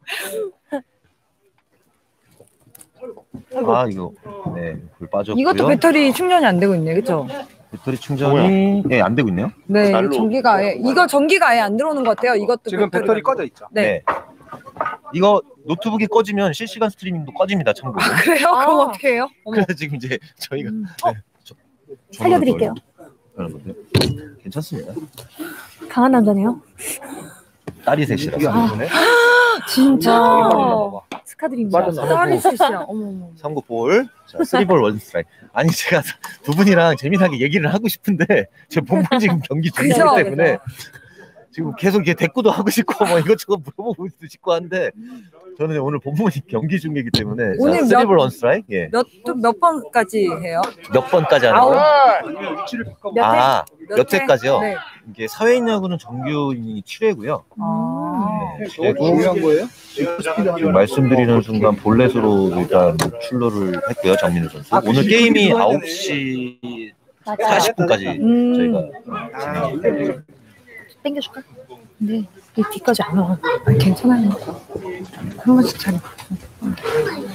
이거 불 빠졌고요. 이것도 배터리 충전이 안 되고 있네, 그렇죠? 배터리 충전이 안 되고 있네요. 네, 이거 전기가 아예 안 들어오는 것 같아요. 이것도 지금 배터리 꺼져 있죠. 네. 이거 노트북이 꺼지면 실시간 스트리밍도 꺼집니다. 참고로. 그래요? 그럼 어떻게 해요? 그래서 지금 이제 저희가 살려드릴게요. 괜찮습니다. 강한 남자네요. 딸이 셋이라서. 진짜. 스카드립니다. 딸이 셋이야. 어머. 3구 볼. 자, 3볼 1스트라이크. 아니 제가 두 분이랑 재미나게 얘기를 하고 싶은데 제 본부 지금 경기 중이기 그죠, 때문에 지금 계속 이렇게 대꾸도 하고 싶고 이것저것 물어보고 싶고 한데 저는 오늘 본부 경기 중이기 때문에 오늘 3볼 1스트라이크. 예. 몇 번까지 해요? 몇 번까지 하는 거예요? 몇 회까지요? 네. 이게 사회인 야구는 정규 이닝이 7회고요. 중요한 거예요? 말씀드리는 순간 볼넷으로 일단 출루를 했고요. 정민우 선수. 오늘 게임이 9시 40분까지 저희가 진행합니다. 땡겨줄까? 네, 이 뒤까지 안 와. 괜찮아요. 한 번씩 차려.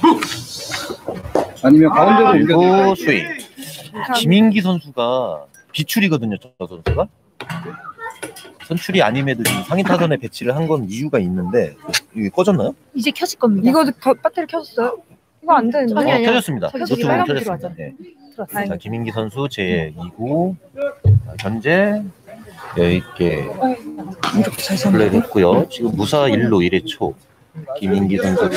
아니면 가운데로 그리고 스윙. 김인기 선수가 비출이거든요, 저 선수가. 선출이 아님에도 지금 상위 타선에 배치를 한 건 이유가 있는데 이게 꺼졌나요? 이제 켜질 겁니다. 이거 배터리 켜졌어요? 이거 안 되는데. 아니, 아니요. 켜졌습니다. 저기 노트북은 빨간 불 켜졌습니다. 들어왔잖아요. 네. 자, 김인기 선수 제 2구 현재 여유있게 플레이를 했고요. 지금 무사 1루 1회 초 김인기 선수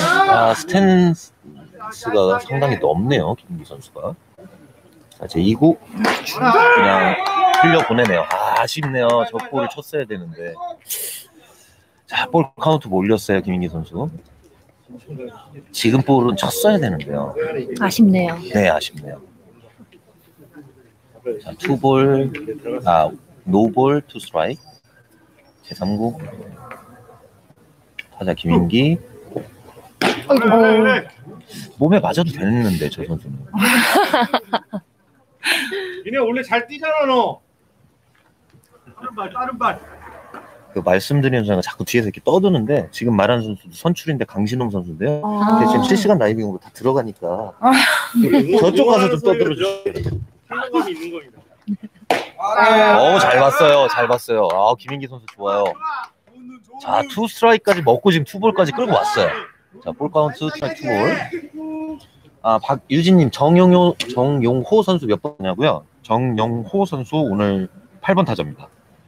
스탠스가 상당히 넓네요. 김인기 선수가. 자, 제 2구 그냥 흘려보내네요. 아쉽네요. 저 볼을 쳤어야 되는데. 자, 볼 카운트 올렸어요. 김인기 선수. 지금 볼은 쳤어야 되는데요. 아쉽네요. 네, 아쉽네요. 자, 투볼, 노볼, 투 스트라이크. 제 3구. 타자 김인기. 몸에 맞아도 되는데, 저 선수는. 니네 원래 잘 뛰잖아 너. 다른 발. 그 말씀드리는 순간 자꾸 뒤에서 이렇게 떠드는데 지금 말하는 선수도 선출인데 강신홍 선수인데요. 근데 지금 실시간 라이빙으로 다 들어가니까 저쪽 가서 좀 떠들어 주세요. 필요감이 있는 겁니다. 잘 봤어요. 잘 봤어요. 김인기 선수 좋아요. 자, 투 스트라이크까지 먹고 지금 투볼까지 끌고 왔어요. 자, 볼 카운트 스트라이크 투볼. 박유진님 정용호 선수 몇 번이냐고요? 정용호 선수 오늘 8번 타자입니다.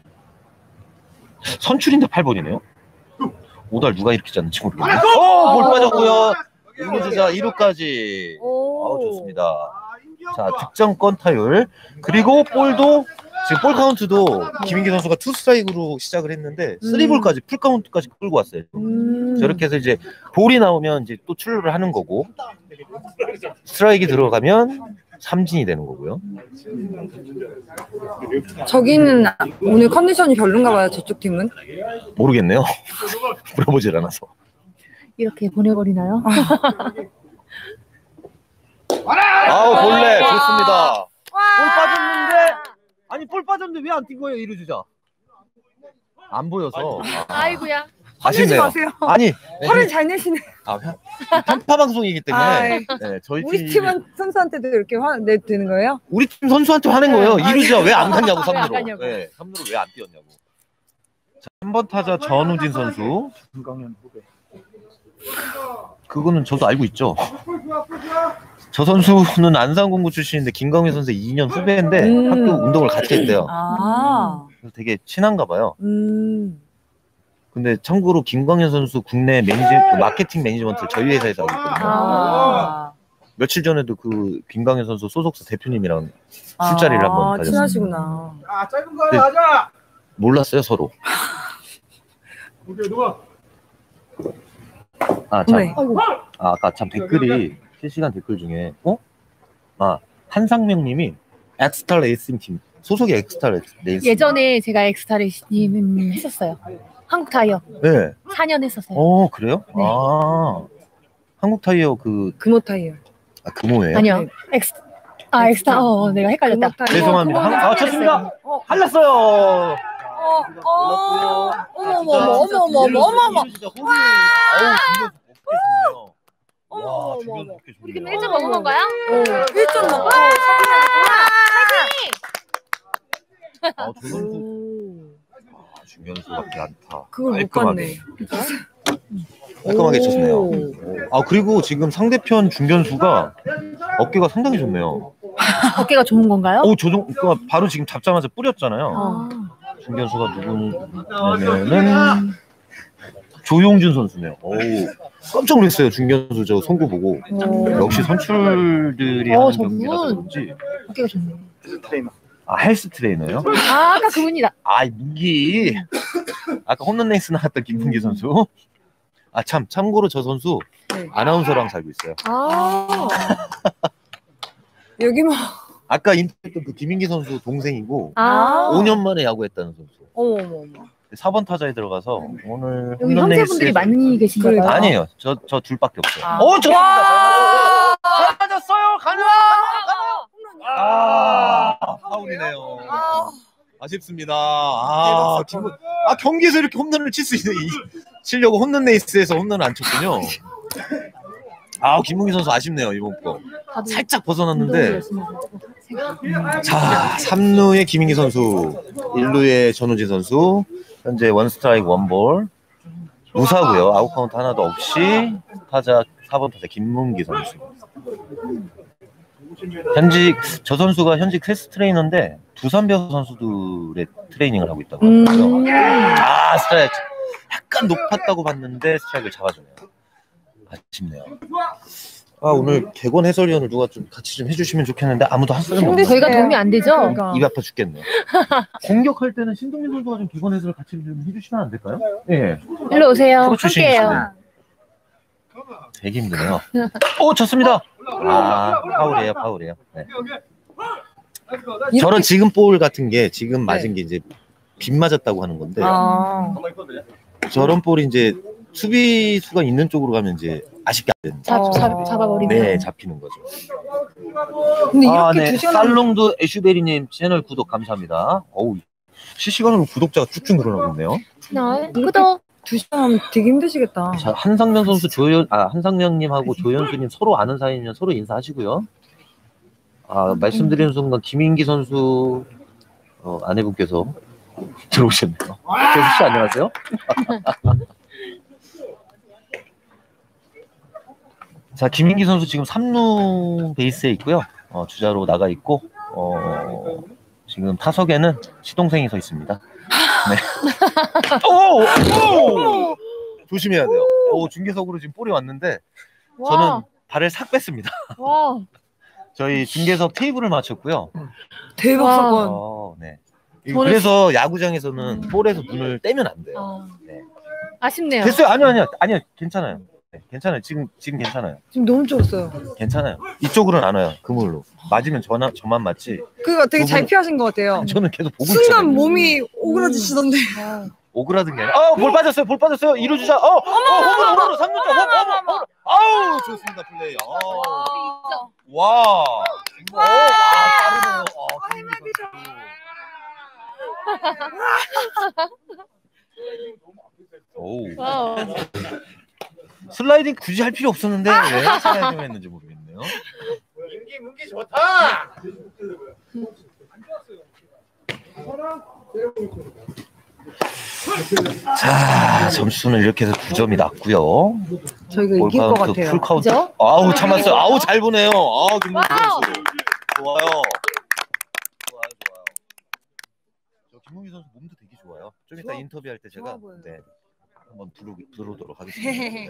선출인데 8번이네요. 오달 누가 이렇게 짰는지 모르겠네요. 볼 빠졌고요. 1루 주자 2루까지. 좋습니다. 자, 득점권 타율. 그리고 볼도 지금 볼 카운트도 김인기 선수가 투 스트라이크로 시작을 했는데 3볼까지 풀 카운트까지 끌고 왔어요. 저렇게 해서 이제 볼이 나오면 이제 또 출루를 하는 거고 스트라이크 들어가면 삼진이 되는 거고요. 저기는 오늘 컨디션이 별론가 봐요. 저쪽 팀은. 모르겠네요. 물어보질 않아서. 이렇게 보내버리나요? 볼넷 좋습니다. 볼 빠졌는데 볼 빠졌는데 왜 안 뛴 거예요? 2루 주자. 안 보여서. 아이고야. 화내지 아쉽네요. 마세요. 아니 화를 잘 내시네. 편파 방송이기 때문에 네, 저희 우리 팀은 선수한테도 이렇게 화내도 되는 거예요? 우리 팀 선수한테 화낸 거예요. 2루 주자 왜 안 갔냐고 왜 안 3루로. 갔냐고. 네, 3루로 왜 안 뛰었냐고. 자, 3번 타자 전우진 선수. 그거는 저도 알고 있죠. 저 선수는 안산공고 출신인데 김광휘 선수 2년 후배인데 학교 운동을 같이 했대요. 그래서 되게 친한가 봐요. 근데 참고로 김광현 선수 국내 마케팅 매니지먼트를 저희 회사에서 하고 있거든요. 며칠 전에도 그 김광현 선수 소속사 대표님이랑 술자리를 한번 가졌어요. 친하시구나. 짧은 거 하자. 몰랐어요 서로. 누가? 네. 아까 참 댓글이 실시간 댓글 중에 한상명님이 엑스타 레이싱 팀 소속이 엑스타 레이싱. 예전에 제가 엑스타 레이싱 했었어요. 한국 타이어. 네. 4년 했었어요. 그래요? 네. 한국 타이어 금호 타이어. 금호예요? 아니요. 엑스타. 내가 헷갈렸다. 죄송합니다. 좋습니다. 할랐어요. 어머. 우리 근데 1점 먹은 건가요? 1점 먹고. 중견수밖에 안 타. 그걸 못 봤네. 깔끔하게 쳤네요. 그리고 지금 상대편 중견수가 어깨가 상당히 좋네요. 어깨가 좋은 건가요? 그러니까 바로 지금 잡자마자 뿌렸잖아요. 중견수가 누구냐면은 조용준 선수네요. 깜짝 놀랐어요. 중견수 저 송구 보고. 역시 선출들이 하는 경기라서 그런지. 어깨가 좋네. 헬스 트레이너요? 아까 그분이다. 문기. 아까 홈런 레이스 나왔던 김문기 선수. 참고로 저 선수 아나운서랑 살고 있어요. 여기 뭐. 아까 인터뷰했던 그 김인기 선수 동생이고 5년 만에 야구했다는 선수. 어머. 4번 타자에 들어가서 오늘 여기 형제분들이 많이 계신가요? 아니에요. 저 둘밖에 없어요. 좋습니다. 잘 맞았어요. 가능. 파울이네요. 아쉽습니다. 경기에서 이렇게 홈런을 치려고 홈런 레이스에서 홈런을 안 쳤군요. 김문기 선수 아쉽네요. 이번 거 살짝 벗어났는데 자, 3루의 김인기 선수, 1루의 전우진 선수. 현재 원 스트라이크 원볼. 무사고요. 아웃 카운트 하나도 없이 타자 4번 타자 김문기 선수. 저 선수가 현직 헬스 트레이너인데 두산베어 선수들의 트레이닝을 하고 있다고 하더라고요. 스트라이크 약간 높았다고 봤는데 스트라이크를 잡아주네요. 아쉽네요. 오늘 개건 해설위원을 누가 좀 같이 좀 해주시면 좋겠는데 아무도 한 사람 없네요. 저희가 도움이 안 되죠? 입 아파 죽겠네요. 공격할 때는 신동민 선수가 좀 개건 해설을 같이 좀 해주시면 안 될까요? 네. 일로 오세요. 프로 출신이시네. 되게 힘드네요. 쳤습니다. 파울이에요. 네. 저런 지금 볼 같은 게 지금 맞은 게 이제 빗 맞았다고 하는 건데 저런 볼이 이제 수비수가 있는 쪽으로 가면 이제 아쉽게 안 되는 잡아버리면 네, 잡히는 거죠. 근데 이렇게 네. 2시간 살롱드 에슈베리님 채널 구독 감사합니다. 실시간으로 구독자가 쭉쭉 늘어나고 있네요. 구독. 2시간 되게 힘드시겠다. 자, 한상명 선수 한상명님하고 조현수님 서로 아는 사이면 서로 인사하시고요. 말씀드리는 순간 김인기 선수 아내분께서 들어오셨네요. 조수 씨 안녕하세요. 자, 김인기 선수 지금 3루 베이스에 있고요. 주자로 나가 있고 지금 타석에는 시동생이 서 있습니다. 네. 조심해야 돼요. 중계석으로 지금 볼이 왔는데 저는 발을 싹 뺐습니다. 저희 중계석 테이블을 맞췄고요. 대박 사건. 네. 그래서 야구장에서는 볼에서 눈을 떼면 안 돼요. 네. 아쉽네요. 됐어요. 아니요. 괜찮아요. 네, 괜찮아요. 지금 괜찮아요. 지금 너무 쫄았어요. 괜찮아요. 이쪽으로는 안 와요. 그물로. 맞으면 저만 맞지. 그거 되게 잘 피하신 것 같아요. 저는 계속 보고 순간 있잖아요. 몸이 오그라지시던데. 오그라든 게 아니라 볼 빠졌어요. 이루 주자. 홈으로 3루자. 홈. 좋습니다. 플레이. 와. 빠르네요. 슬라이딩 굳이 할 필요 없었는데 왜 슬라이딩 했는지 모르겠네요. 문기 좋다. 자, 점수는 이렇게 해서 9점이 났고요. 저희가 이길 것 같아요. 풀카운트. 그죠? 참았어요. 잘 보네요. 김문기 선수. 좋아요. 저 김문기 선수 몸도 되게 좋아요. 좀 이따 인터뷰할 때 제가 한번 부르도록 하겠습니다. 네.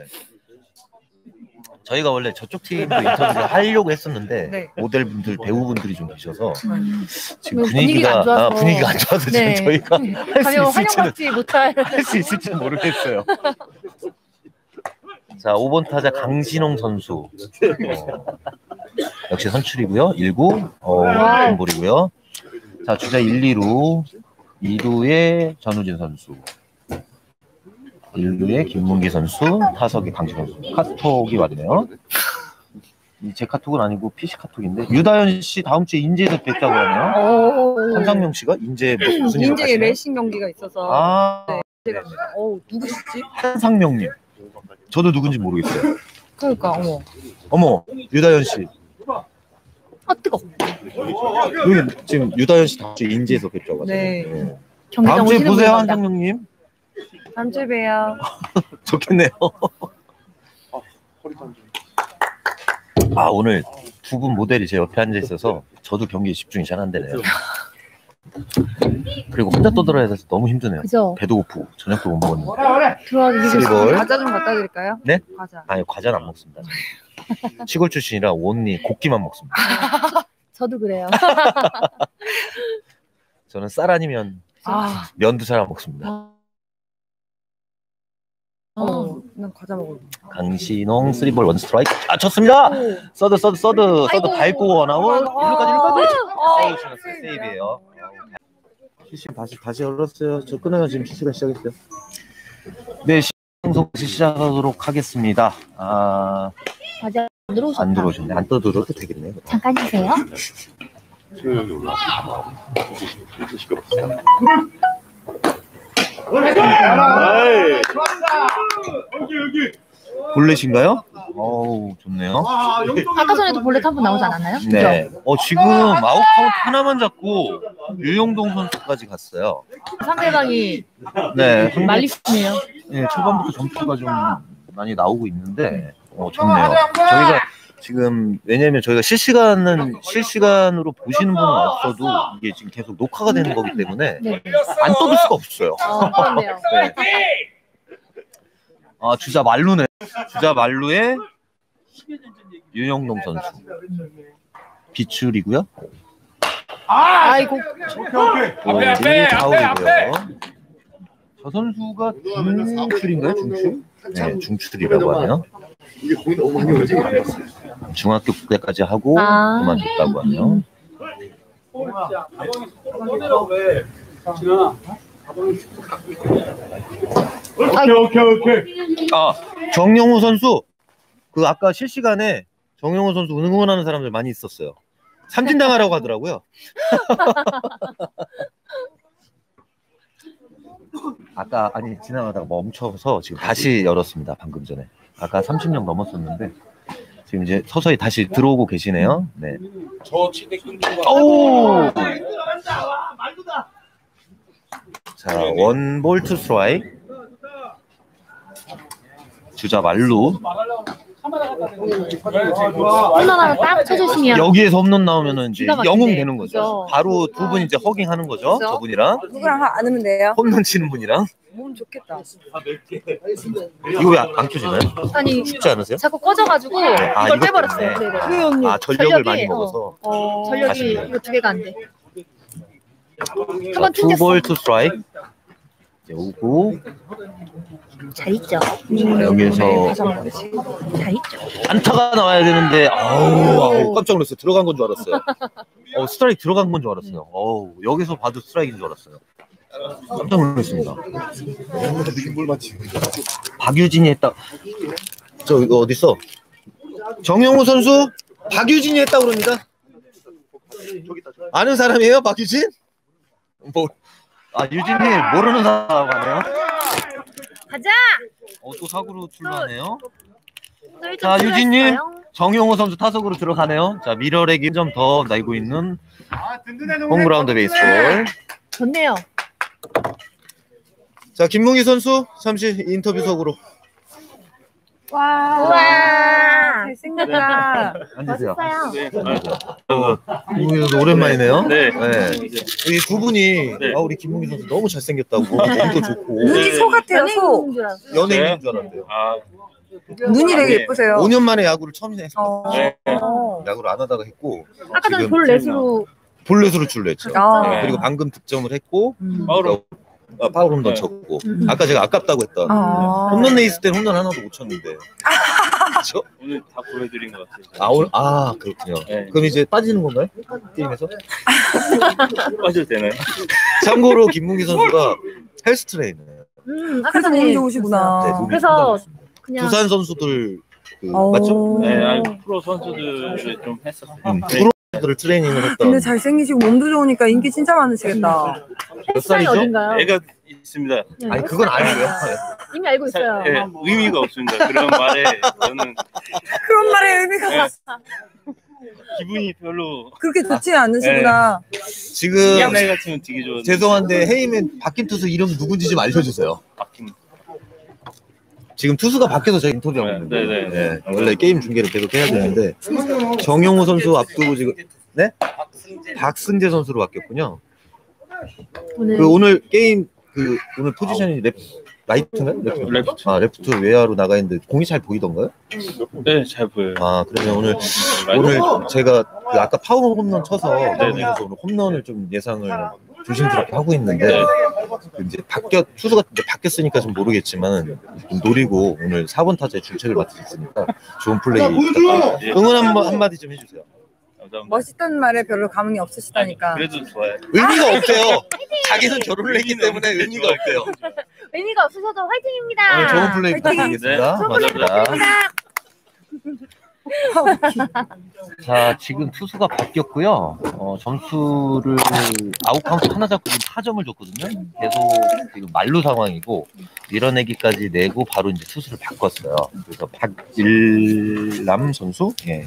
저희가 원래 저쪽 팀도 인터뷰를 하려고 했었는데 모델분들, 배우분들이 좀 계셔서 지금 분위기가 안 좋아서 지금 저희가 할 수 있을지는 모르겠어요. 자, 5번 타자 강신홍 선수. 역시 선출이고요. 1구 볼이고요. 자, 주자 1, 2루에 전우진 선수. 1루에 김문기 선수, 타석에 강신홍 선수. 카톡이 왔네요. 제 카톡은 아니고 PC 카톡인데 유다현 씨 다음 주에 인제에서 뵙자고 하네요. 한상명 씨가 인제 무슨 일 인제 레이싱 경기가 있어서. 제가 누구시지? 한상명님. 저도 누군지 모르겠어요. 그러니까 어머 유다현 씨. 뜨거. 여기 지금 유다현 씨 다음 주에 인제에서 뵙자고 하네요. 네. 다음 주에 보세요 한상명님. 다음 주에 봬요. 좋겠네요. 오늘 두 분 모델이 제 옆에 앉아 있어서 저도 경기에 집중이 잘 안 되네요. 그리고 혼자 떠들어야 돼서 너무 힘드네요. 그죠? 배도 고프고 저녁도 못 먹었는데. 들어와주세요. 과자 좀 갖다 드릴까요? 네? 과자. 아니 과자는 안 먹습니다. 시골 출신이라 온리 고기만 먹습니다. 저도 그래요. 저는 쌀 아니면 면도 잘 안 먹습니다. 난 과자 먹을. 강신홍 3볼 1 스트라이크. 쳤습니다. 서드 밟고 원아웃. 1루까지. 세이브예요. 시즌 다시 열었어요. 저 끊어요. 지금 시즌가 시작했어요. 네, 방송 시작하도록 하겠습니다. 맞아. 안 들어오셨네. 안 떠들어도 되겠네요. 잠깐 주세요. 좋았다. 여기. 볼넷인가요? 어우, 좋네요. 아까 전에도 볼넷 한 번 나오지 않았나요? 네. 지금 아웃카운트 하나만 잡고 유영동 선수까지 갔어요. 상대방이 네. 말리시네요. 네, 초반부터 점수가 좀 많이 나오고 있는데, 좋네요. 저희가 지금, 왜냐면 저희가 실시간으로 보시는 분은 없어도 이게 지금 계속 녹화가 되는 거기 때문에 네. 안 떠들 수가 없어요. 그렇네요. 네. 주자 말루네. 주자 말루의 유영동 선수. 비출이고요. 아이고. 오케이. 파울이고요. 저 선수가 중출인가요? 중출? 네, 중출이라고 하네요. 중학교 때까지 하고 그만뒀다고 하네요. 오케이. 정영호 선수, 그 아까 실시간에 정영호 선수 응원하는 사람들 많이 있었어요. 삼진당하라고 하더라고요. 아까 지나가다가 멈춰서 지금 다시 열었습니다. 방금 전에. 아까 30명 넘었었는데 지금 이제 서서히 다시 들어오고 계시네요. 네. 저 치대 끊긴 거. 오! 자, 원볼 투 스트라이크. 주자 말루. 홈런 하나 딱 쳐주시면 여기에서 홈런 나오면은 이제 기가 막히네. 영웅 되는 거죠. 그죠. 바로 두 분 이제 허깅 하는 거죠. 그죠. 저분이랑 누구랑 안으면 돼요? 홈런 치는 분이랑. 몸 좋겠다. 이거 왜 안 켜지나요? 아니 쉽지 않으세요? 자꾸 꺼져가지고 아, 이걸 이것 빼버렸어요. 때문에. 네네. 전력을 많이 전력이, 먹어서. 전력이 아쉽네요. 이거 두 개가 안 돼. 한번 튕겼어. 투볼 투 스트라이크. 이제 오고 잘 있죠. 여기서 잘 있죠. 안타가 나와야 되는데 아우 깜짝 놀랐어요. 들어간 건 줄 알았어요. 스트라이크 들어간 건 줄 알았어요. 여기서 봐도 스트라이크인 줄 알았어요. 깜짝 놀랐습니다. 박유진이 했다. 저 이거 어디 있어? 정영호 선수 박유진이 했다고 그럽니다. 아는 사람이에요, 박유진? 유진이 모르는 사람 하네요. 가자. 또 사구로 출마하네요. 오늘 자, 좀 유진님. 수고했어요. 정용호 선수 타석으로 들어가네요. 자, 미러렉이 1점 더 날고 있는 홈그라운드 베이스볼. 좋네요. 자, 김문기 선수 잠시 인터뷰석으로 와. 잘생겼다. 앉으세요. 멋있어요. 김문기 선수 오랜만이네요. 네. 이 두 분이 네. 우리 김문기 선수 너무 잘생겼다고 몸도 좋고 눈이 소 같아요, 소. 연예인인 줄 알았어요. 연예인인 줄 알았대요. 눈이 되게 네. 예쁘세요. 5년 만에 야구를 처음 했어요. 네. 야구를 안 하다가 했고 아까 전에 지금 볼넷으로 볼넷으로 출루했죠. 아. 그리고 방금 득점을 했고 바로 파울 홈런 네. 쳤고 아까 제가 아깝다고 했던 홈런 레이스 때는 홈런 하나도 못 쳤는데 그렇죠? 오늘 다 보여드린 것 같아요. 오늘 그렇군요. 네. 그럼 이제 빠지는 건가요? 게임에서? 빠져도 되나요? 참고로 김문기 선수가 헬스 트레이너예요. 아까 그래서 전에 몸이 좋으시구나. 네, 몸이 그래서 그냥 두산 선수들 맞죠? 네, 프로 선수들을 좀 했었어요. 프로들을 트레이닝을 했던 근데 잘생기시고 몸도 좋으니까 인기 진짜 많으시겠다. 몇 헬스장이 살이죠? 어딘가요? 애가 있습니다. 네, 아니 그건 아니고요. 이미 알고 있어요. 네, 의미가 없습니다. 그런 말에 저는 그런 말에 의미가 네, 기분이 별로 그렇게 좋지 않으시구나. 지금 옛날 같으면 되게 좋은데 죄송한데 헤이맨 바뀐 투수 이름 누군지 좀 알려주세요. 바뀐 지금 투수가 바뀌어서 제가 인터뷰하고 있는데 네. 원래 게임 중계를 계속 해야 되는데 정용호 선수 앞두고 지금 박승재 선수로 바뀌었군요. 오늘 게임 오늘 포지션이 라이트인가요? 레프트. 레프트 외야로 나가 있는데 공이 잘 보이던가요? 네, 잘 보여요. 그러면 오늘 제가 아까 파워 홈런 쳐서 그래서 오늘 홈런을 좀 예상을 조심스럽게 하고 있는데 이제 투수가 이제 바뀌었으니까 좀 모르겠지만 좀 노리고 오늘 4번 타자의 줄책을 맡을 수 있으니까 좋은 플레이 부탁드립니다. 응원 한마디 좀 해주세요. 감사합니다. 멋있다는 말에 별로 감흥이 없으시다니까. 그래도 좋아요. 의미가 없대요. 자기는 결혼을 했기 때문에 의미가 없대요. 의미가 없으셔도 화이팅입니다. 오늘 좋은 플레이 화이팅! 부탁드리겠습니다. 네, 고맙습니다. 자, 지금 투수가 바뀌었고요. 점수를 아웃카운트 하나 잡고 지금 4점을 줬거든요. 계속 지금 만루 상황이고 밀어내기까지 내고 바로 이제 투수를 바꿨어요. 그래서 박일남 선수, 예.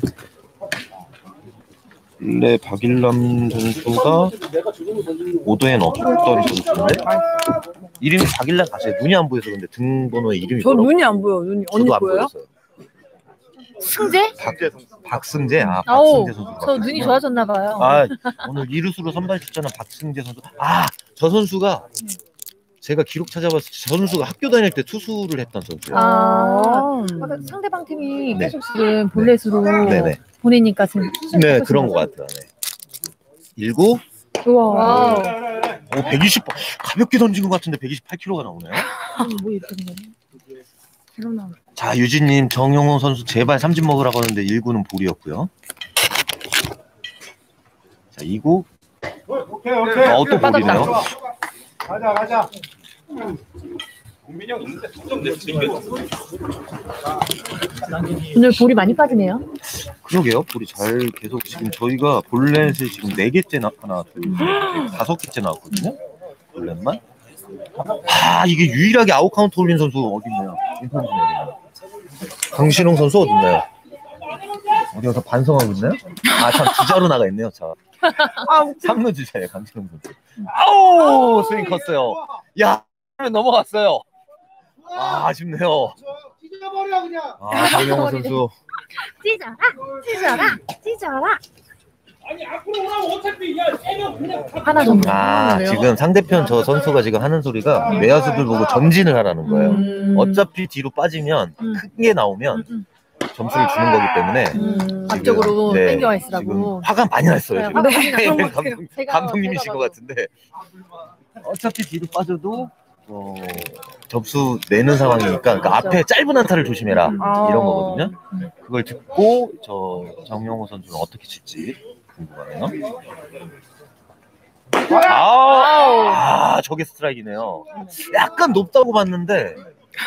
원래 박일남 선수가 오도엔 없었던 선수인데 이름이 박일남 가세요. 눈이 안 보여서 근데 등번호에 이름이 저 뭐라고? 눈이 안 보여. 눈이 언니 저도 안 보여요? 보였어요. 승재? 박승재? 아, 아우, 박승재 선수. 저 눈이 좋아졌나봐요. 아, 오늘 2루수로 선발 출전한 박승재 선수. 아, 저 선수가 제가 기록 찾아봤을 때 저 선수가 학교 다닐 때 투수를 했던 선수예요. 아까 상대방 팀이 네. 계속 지금 볼넷으로 네네. 보내니까 지금. 네, 그런 것 같아요. 네. 1구. 우와. 오, 120. 가볍게 던진 것 같은데 128kg가 나오네요. 뭐 이렇게 된 거네. 자, 유진님, 정용호 선수 제발 삼진 먹으라고 하는데 1구는 볼이었고요. 자, 2구. 오케이. 또 볼이네요. 가자. 국민이 형 있는데 2점 냈으니까. 오늘 볼이 많이 빠지네요. 그러게요. 볼이 잘 계속 지금 저희가 볼넷이 지금 4개째 하나, 둘, 셋, 5개째 나왔거든요. 볼넷만. 아, 이게 유일하게 아웃카운트 올린 선수 어디 있나요? 강신홍 선수 어디 있나요? 어디 가서 반성하고 있나요? 아, 참 주자로 나가 있네요. 자. 3루 주자예요, 강신홍 선수. 아우, 스윙 컸어요. 야, 넘어갔어요. 아, 아쉽네요. 찢어버려 그냥. 아, 강영호 선수. 찢어라. 아니 앞으로 오라면 어차피 야 세명 그냥 하나 정도. 아, 지금 상대편 저 선수가 지금 하는 소리가 내야수들 보고 전진을 하라는 거예요. 어차피 뒤로 빠지면 크게 나오면 점수를 주는 거기 때문에 앞쪽으로 네, 땡겨와 지금 있으라고. 화가 많이 났어요. 지금. 제가 감독님이신 것 같은데 어차피 뒤로 빠져도 점수 내는 상황이니까 그러니까 앞에 짧은 안타를 조심해라 이런 거거든요. 그걸 듣고 저 정용호 선수는 어떻게 칠지 궁금하네요. 저게 스트라이크네요. 약간 높다고 봤는데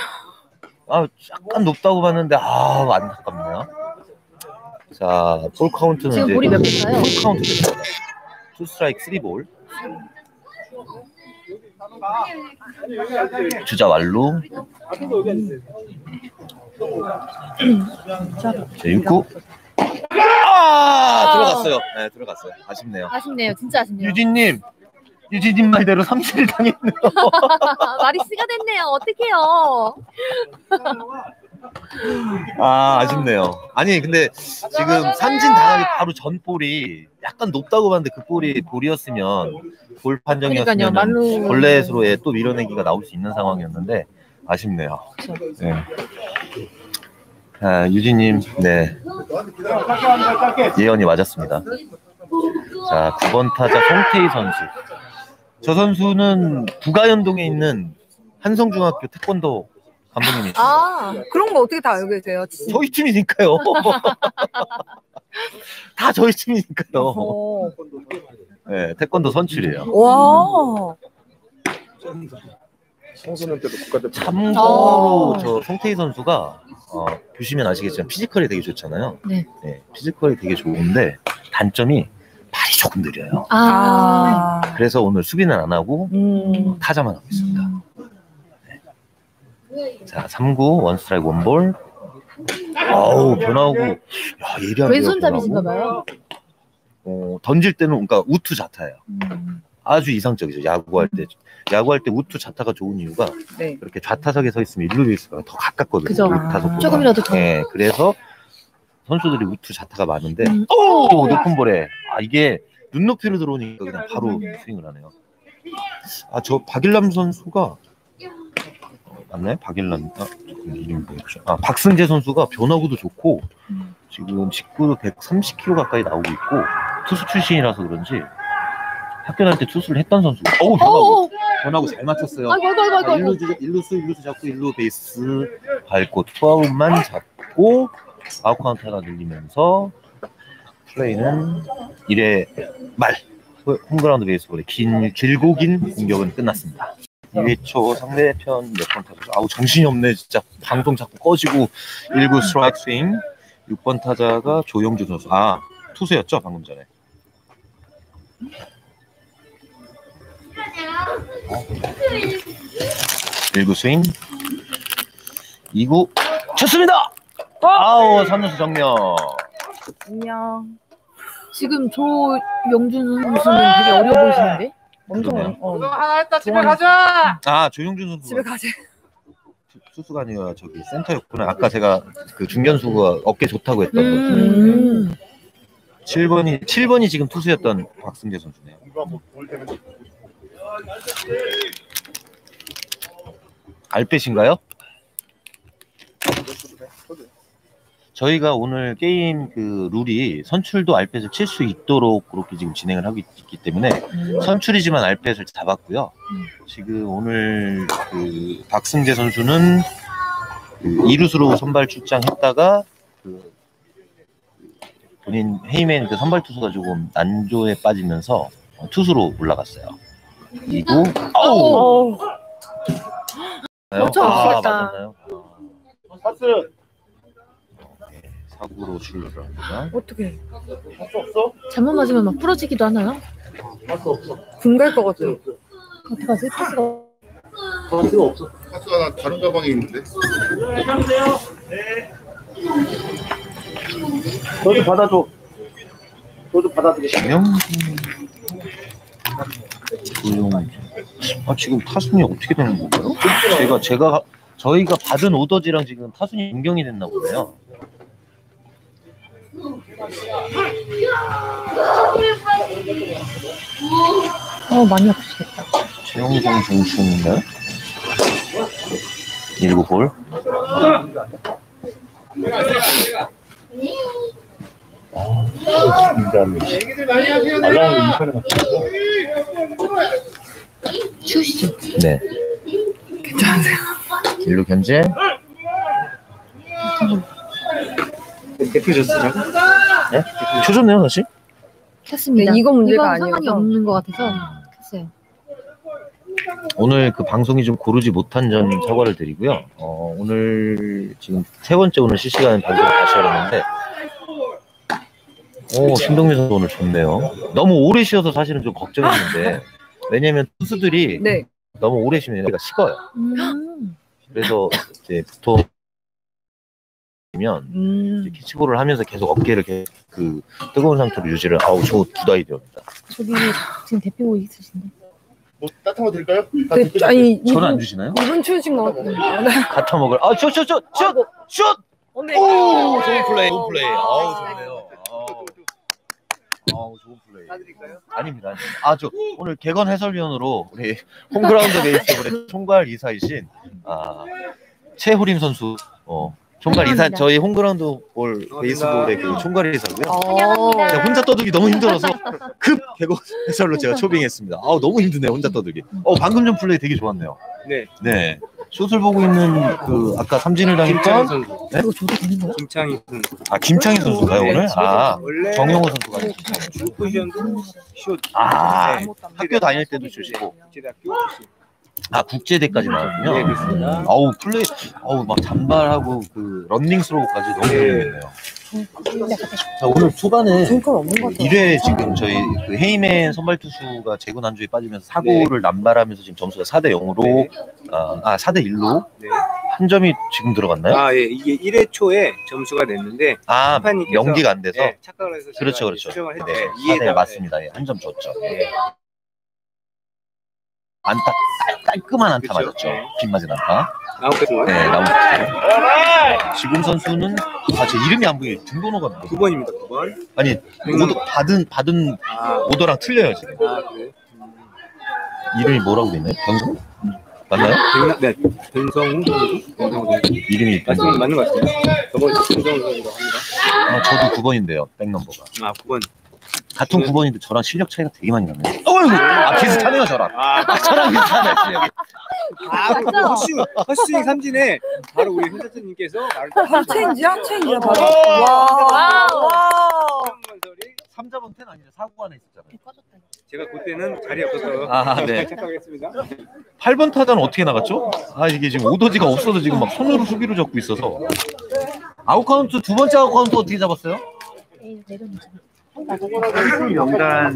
안타깝네요. 자, 볼 카운트는 지금 이제 볼이 몇 개인가요? 풀 카운트 됐습니다. 2 스트라이크 3볼. 주자 완루. 자, 6구. 들어갔어요. 네, 들어갔어요. 아쉽네요. 아쉽네요. 진짜 아쉽네요. 유진님 말대로 3진을 당했네요. 말이 쓰가 됐네요. 어떡해요. 아쉽네요. 아니, 근데 지금 삼진 당하기 바로 전 볼이 약간 높다고 봤는데 그 볼이 볼이었으면 볼 판정이었으면 그러니까요, 볼넷으로 또 밀어내기가 나올 수 있는 상황이었는데 아쉽네요. 네. 유진님, 네. 예언이 맞았습니다. 자, 9번 타자 송태희 선수. 저 선수는 부가연동에 있는 한성중학교 태권도 감독님이시죠. 그런 거 어떻게 다 알고 계세요? 저희 팀이니까요. 다 저희 팀이니까요. 네, 태권도 선출이에요. 와. 청소년 때도 국가대표. 참고로 저 송태희 선수가 보시면 아시겠지만 피지컬이 되게 좋잖아요. 네. 피지컬이 되게 좋은데 단점이 발이 조금 느려요. 그래서 오늘 수비는 안 하고 타자만 하고 있습니다. 자, 3구 원 스트라이크 원볼. 변화하고 예리하네요. 왼손잡이신가 봐요. 던질 때는 그러니까 우투 자타예요. 아주 이상적이죠. 야구할 때 우투 자타가 좋은 이유가 이렇게 좌타석에 서 있으면 일루 베이스가 더 가깝거든요. 그죠. 타석보다. 조금이라도 더. 네, 그래서 선수들이 우투 자타가 많은데 높은 볼에 이게 눈높이로 들어오니까 그냥 바로 스윙을 하네요. 저 박일남 선수가 맞나요? 박일남 이름이 뭐였죠? 박승재 선수가 변화구도 좋고 지금 직구도 130km 가까이 나오고 있고 투수 출신이라서 그런지 학교 다닐 때 투수를 했던 선수. 변화구 잘 맞췄어요. 아이고. 일루수 잡고 일루 베이스 밟고 투아웃만 잡고 아웃카운트 하나 늘리면서 플레이는 1회 말 홈그라운드 베이스볼의 길고 긴 공격은 끝났습니다. 2회 초 상대편 몇 번 타죠? 정신이 없네 진짜. 방송 자꾸 꺼지고 1구 스트라이크 스윙 6번 타자가 조용준 선수. 아, 투수였죠 방금 전에. 1구 스윙. 2구 쳤습니다. 아우, 3루수 정면. 안녕. 지금 조영준 선수는 되게 어려 보이시는데? 그러네요. 하나 했다 집에 가자. 아, 조용준 선수. 집에 가자. 투수가 아니라 저기 센터였구나. 아까 제가 그 중견수가 어깨 좋다고 했던 거. 7번이 지금 투수였던 박승재 선수네요. 알펫인가요? 저희가 오늘 게임 그 룰이 선출도 알펫을 칠 수 있도록 그렇게 지금 진행을 하고 있기 때문에 선출이지만 알펫을 잡았고요. 지금 오늘 그 박승재 선수는 그 2루수로 선발 출장했다가 그 본인 헤이맨 그 선발 투수가 조금 난조에 빠지면서 투수로 올라갔어요. 그리고 아우! 엄청 아프겠다. 맞았나요? 파스. 사구로 출루를 합니다. 어떻게? 파스 없어? 잘못 맞으면 막 부러지기도 하나요? 파스 없어. 분갈 것 같아. 어떡하지? 패스가. 파스가 없어. 파스가 나 다른 가방에 있는데. 저도 받아줘. 저도 받아드릴게요. 아, 지금 타순이 어떻게 되는 건가요? 저희가 받은 오더지랑 지금 타순이 변경이 됐나 보네요. 많이 아프시겠다. 최영성 선수인가요? 1구 볼. 추우시죠? 네. 괜찮으세요? 1루 견제. 대표셨어요? 네? 쳐줬네요, 다시? 켰습니다. 네, 이거 문제가 이건 아니어서. 상관이 없는 것 같아서 켰어요. 오늘 그 방송이 좀 고르지 못한 점 사과를 드리고요. 오늘 지금 세 번째 오늘 실시간 방송을 다시 하려는데, 신동민 선수 오늘 좋네요. 너무 오래 쉬어서 사실은 좀 걱정했는데, 왜냐면 투수들이 네. 너무 오래 쉬면 얘가 식어요. 그래서 이제 보통 이제 캐치볼을 하면서 계속 어깨를 그 뜨거운 상태로 유지를. 아우, 저 굿 아이디어입니다. 저기 지금 대표 있으신데. 뭐 따뜻한 거 드릴까요? 아니 저는 안 주시나요? 이분 추우신 것 같아요. 갖다 먹을. 아, 슛! 오, 좋은 플레이, 좋은 플레이. 아우, 좋네요. 아우, 좋은 플레이. 아닙니다. 오늘 개건 해설위원으로 우리 홈그라운드 베이스볼의 총괄 이사이신 최호림 선수, 총괄 이사, 저희 홈그라운드 볼 베이스볼의 그 총괄 이사고요. 제가 혼자 떠들기 너무 힘들어서 급 개건 해설로 제가 초빙했습니다. 너무 힘드네요, 혼자 떠들기. 방금 전 플레이 되게 좋았네요. 네. 숏을 보고 있는 그 아까 삼진을 당했던 네? 그거 줘도 되는 거야? 김창희 선수. 김창희 선수인가요 오늘? 원래 정용호 선수가 아니고 김창희 선수. 포지션도 슛. 학교 다닐 때도 주시고 국제대학교 출신. 국제대까지 나왔군요. 네, 그렇습니다. 플레이 막 잔발하고 그 런닝 스로우까지 너무 재밌네요. 자, 오늘 초반에 중건 없는 것 같아요. 1회 지금 저희 그 헤이맨 선발 투수가 재고 난조에 빠지면서 사고를 남발하면서 지금 점수가 4대 0으로 4대 1로 네. 한 점이 지금 들어갔나요? 예. 이게 1회 초에 점수가 냈는데 심판님께서 연기가 안 돼서 착각을 해서 그렇죠. 수정을 네, 했대. 4대 맞습니다. 한 점 줬죠. 안타, 깔끔한 안타 그렇죠. 맞았죠. 빗맞은 안타. 나오겠습니다. 네, 나오겠습니다. 지금 선수는 제 이름이 안 보이게 등번호가 뭐예요? 9번입니다. 9번. 아니, 오더, 받은 오더랑 틀려요 지금. 그래. 이름이 뭐라고 돼 있나요? 변성? 맞나요? 네. 변성우 선수. 이름이 변성. 맞는 것 같습니다. 저번 변성우 선수라고 합니다. 저도 9번인데요. 백넘버가. 9번. 같은 9번인데 저랑 실력 차이가 되게 많이 나네요. 비슷하네요 저랑. 저랑 비슷하네요 실력이. 헛스윙 삼진에 바로 우리 현사님께서 체인지야 바로. 와. 건설이 3자번 10 아니죠? 사고 하나 있었잖아요. 제가 그때는 자리에 없어서 네. 착각했습니다. 8번 타자는 어떻게 나갔죠? 이게 지금 오더지가 없어서 지금 막 손으로 수비로 잡고 있어서 아웃카운트 두 번째 아웃카운트 어떻게 잡았어요? 명단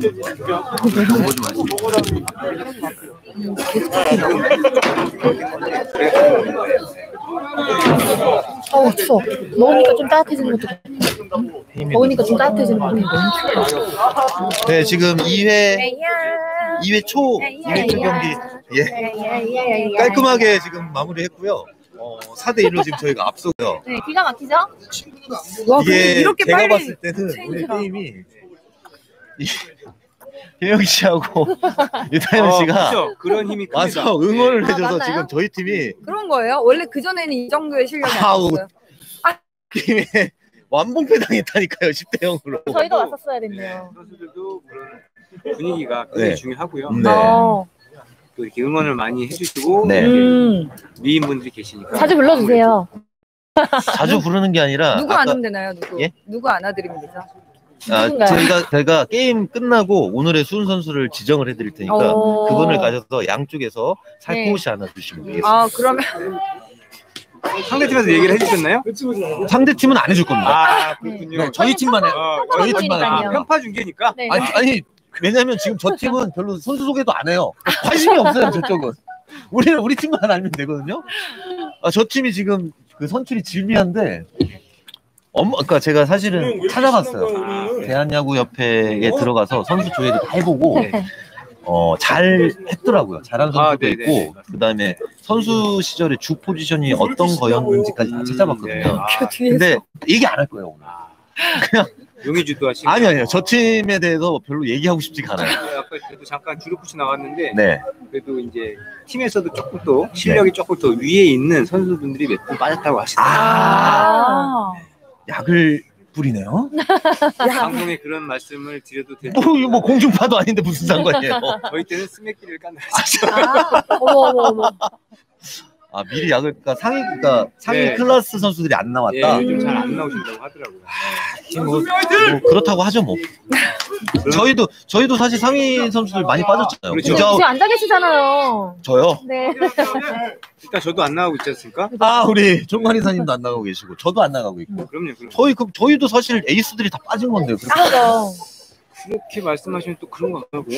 추워. 먹으니까 좀 따뜻해지는 것도. 먹으니까 좀 따뜻해지는 것도 너무 추워. 네, 지금 2회 초 경기 예 깔끔하게 지금 마무리했고요. 4대1로 지금 저희가 앞서고요. 네, 기가 막히죠? 와, 이게 이렇게 제가 빨리 봤을 때는 우리 게임이 혜영 씨하고 유타현 씨가 그렇죠. 그런 힘이 큽니다. 와서 응원을 아, 해줘서 맞나요? 지금 저희 팀이 그런 거예요? 원래 그 전에는 이 정도의 실력이 아우. 아니었어요. 팀에 완봉패 당했다니까요. 10대 0으로. 저희도 왔었어야 됐네요. 선수들도 그런 분위기가 굉장히 네. 중요하고요. 네. 또 이렇게 응원을 많이 해주시고 네. 미인분들이 계시니까 자주 불러주세요. 자주 부르는 게 아니라 누구 아까 안으면 되나요? 누구? 예? 누구 안아드리면 되죠? 누군가요? 제가 게임 끝나고 오늘의 수훈 선수를 지정을 해드릴 테니까 오. 그분을 가져서 양쪽에서 살포시 네. 안아주시면 되겠습니다. 아, 그러면 상대팀에서 얘기를 해주셨나요? 상대 팀은 안 해줄 겁니다. 아 그렇군요. 네, 저희 팀만 해요. 저희 팀만 그러니까요. 해요. 편파 중계니까. 네. 아니 왜냐면 지금 저 팀은 별로 선수 소개도 안 해요. 관심이 없어요 저쪽은. 우리 팀만 알면 되거든요. 저 팀이 지금 그 선출이 질비한데. 그러니까 제가 사실은 찾아봤어요. 대한야구협회에 들어가서 선수 조회도 다 해보고 잘 했더라고요. 잘한 선수도 있고 그다음에 선수 시절에 주 포지션이 어떤 거였는지까지 다 찾아봤거든요. 근데 얘기 안 할 거예요 오늘. 그냥 용의주도 하시고. 아니요. 저 팀에 대해서 별로 얘기하고 싶지가 않아요. 아까 그래도 잠깐 주루푸시 나왔는데 네. 그래도 이제 팀에서도 조금 더 실력이 조금 더 위에 있는 선수분들이 몇 분 빠졌다고 하시더라고요. 아, 약을 뿌리네요. 방송에 그런 말씀을 드려도 될지. 뭐 공중파도 아닌데 무슨 상관이에요. 저희 때는 스매키를 깐다. 어머. 미리 약을 상위 네. 클래스 선수들이 안 나왔다. 예, 요즘 잘 안 나오신다고 하더라고요. 뭐 그렇다고 하죠 뭐. 저희도 사실 상위 선수들 많이 빠졌잖아요. 그렇죠. 지금 앉아 계시잖아요. 저요. 네. 일단 저도 안 나가고 있지 않습니까? 우리 종관 이사님도 안 나가고 계시고 저도 안 나가고 있고. 그럼요. 저희도 사실 에이스들이 다 빠진 건데요. 그렇죠. 그렇게 말씀하시면 또 그런 거 같고요.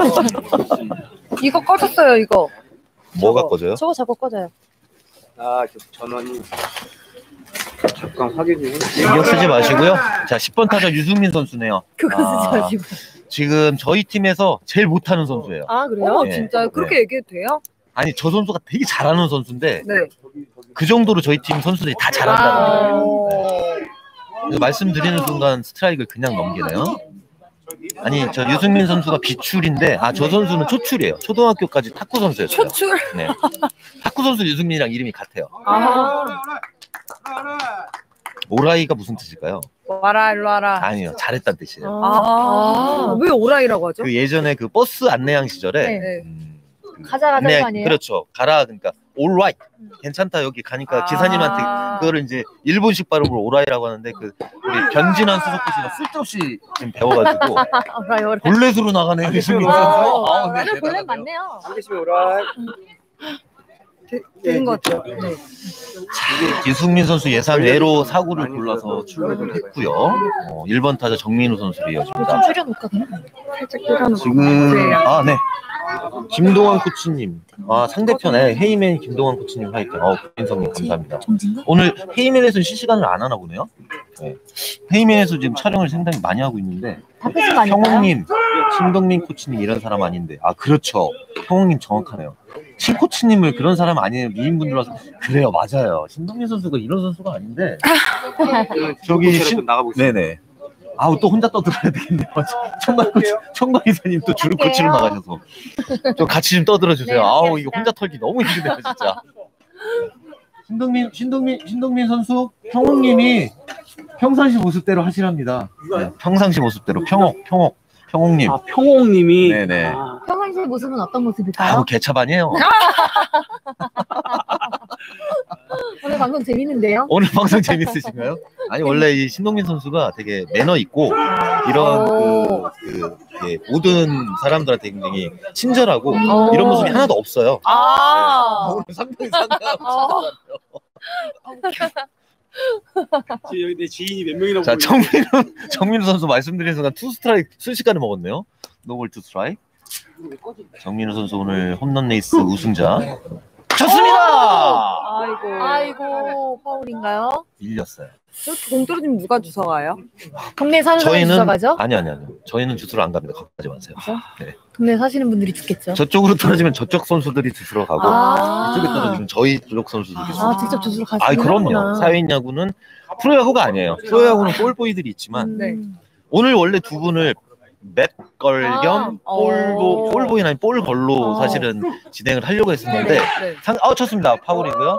이거 꺼졌어요, 이거. 뭐가 꺼져요? 저거 자꾸 꺼져요. 전원이 잠깐 확인 좀 해주세요. 신경 쓰지 마시고요. 자, 10번 타자 유승민 선수네요. 그거 쓰지 마시고. 지금 저희 팀에서 제일 못하는 선수예요. 아, 그래요? 네. 진짜요? 그렇게 얘기해도 돼요? 아니 저 선수가 되게 잘하는 선수인데 네. 그 정도로 저희 팀 선수들이 다 잘한다는 거예요. 말씀드리는 순간 스트라이크를 그냥 넘기네요. 아니 저 유승민 선수가 비출인데 저 선수는 초출이에요. 초등학교까지 탁구 선수였어요. 초출? 네. 탁구 선수 유승민이랑 이름이 같아요. 오라이가 무슨 뜻일까요? 와라, 일로 와라. 아니요, 잘했다는 뜻이에요. 왜 오라이라고 하죠? 그 예전에 그 버스 안내양 시절에 네. 가자 거 아니에요? 그렇죠. 가라 그러니까 alright 괜찮다 여기 가니까 기사님한테 그거를 이제 일본식 발음으로 오라이라고 하는데 그 우리 변진환 수석부 씨가 쓸데없이 지금 배워가지고 볼넷으로 나가네요. 유승민 선수. 다들 볼넷 맞네요. 되는 것 같아요. 네. 유승민 선수 예상 외로 사구를 골라서 출루를 했고요. 1번 타자 정민우 선수를 이어집니다. 좀 줄여놓을까 그냥? 살짝 줄여놓고. 지금 네. 김동환 코치님, 상대편에 헤이맨 김동환 코치님 화이팅. 인성님 감사합니다. 오늘 헤이맨에서는 실시간을 안 하나 보네요. 네. 헤이맨에서 지금 촬영을 상당히 많이 하고 있는데 바쁘신 거 아닐까요? 형님, 신동민 코치님 이런 사람 아닌데 그렇죠. 형님 정확하네요. 신코치님을 그런 사람 아니에요. 미인분들 와서 그래요, 맞아요. 신동민 선수가 이런 선수가 아닌데 저기 나가고 있어요. 네네. 또 혼자 떠들어야 되겠네요. 청관 이사님 또 주루 코치로 나가셔서 좀 같이 좀 떠들어 주세요. 네, 이거 혼자 털기 너무 힘드네요, 진짜. 신동민 선수 형님이 평상시 모습대로 하시랍니다. 네, 평상시 모습대로 평옥님. 평옥님이. 네네. 평상시 모습은 어떤 모습일까요? 개차반이에요. 오늘 방송 재밌는데요? 오늘 방송 재밌으신가요? 아니 원래 이 신동민 선수가 되게 매너 있고 이런 모든 사람들한테 굉장히 친절하고 이런 모습이 하나도 없어요. 오늘 상당히 지금 여기 내 지인이 몇 명이나 자, 정민우 선수 말씀드린 순간 투 스트라이크 순식간에 먹었네요. 노볼 투 스트라이크. 정민우 선수 오늘 홈런 레이스 우승자. 좋습니다. 아이고 파울인가요? 밀렸어요. 저렇게 공 떨어지면 누가 주워가요? 동네 사는 사람이 주워가죠? 아니요. 저희는 주스로 안 갑니다. 가지 마세요. 네. 동네 사시는 분들이 죽겠죠. 저쪽으로 떨어지면 저쪽 선수들이 주스로 가고 이쪽에 떨어지면 저희 쪽 선수들이 주스로 가고. 직접 주스로 가시는 아, 그럼요. 사회인 야구는 프로야구가 아니에요. 프로야구는 볼보이들이 있지만 오늘 원래 두 분을 맷걸 겸 볼보이나 볼걸로 사실은 진행을 하려고 했었는데 쳤습니다. 파울이고요.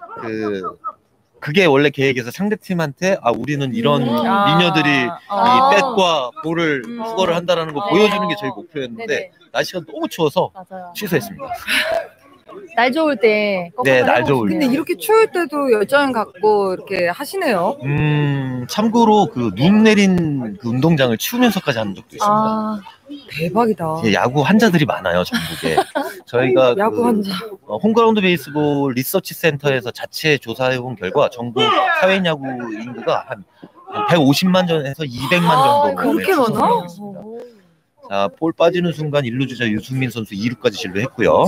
그게 원래 계획에서 상대팀한테 우리는 이런 미녀들이 이 백과 볼을 수거를 한다라는 거 보여주는 게 저희 목표였는데 날씨가 너무 추워서 취소했습니다. 날 좋을 때. 네, 날 좋을 때. 근데 이렇게 추울 때도 열정을 갖고 이렇게 하시네요. 참고로 그 눈 내린 그 운동장을 치우면서까지 하는 적도 있습니다. 대박이다. 야구 환자들이 많아요, 전국에. 저희가 야구 환자. 홈그라운드 베이스볼 리서치 센터에서 자체 조사해 본 결과 전국 사회인 야구 인구가 한 150만 전에서 200만 정도. 그렇게 많아? 자, 볼 빠지는 순간 1루 주자 유승민 선수 2루까지 진루했고요.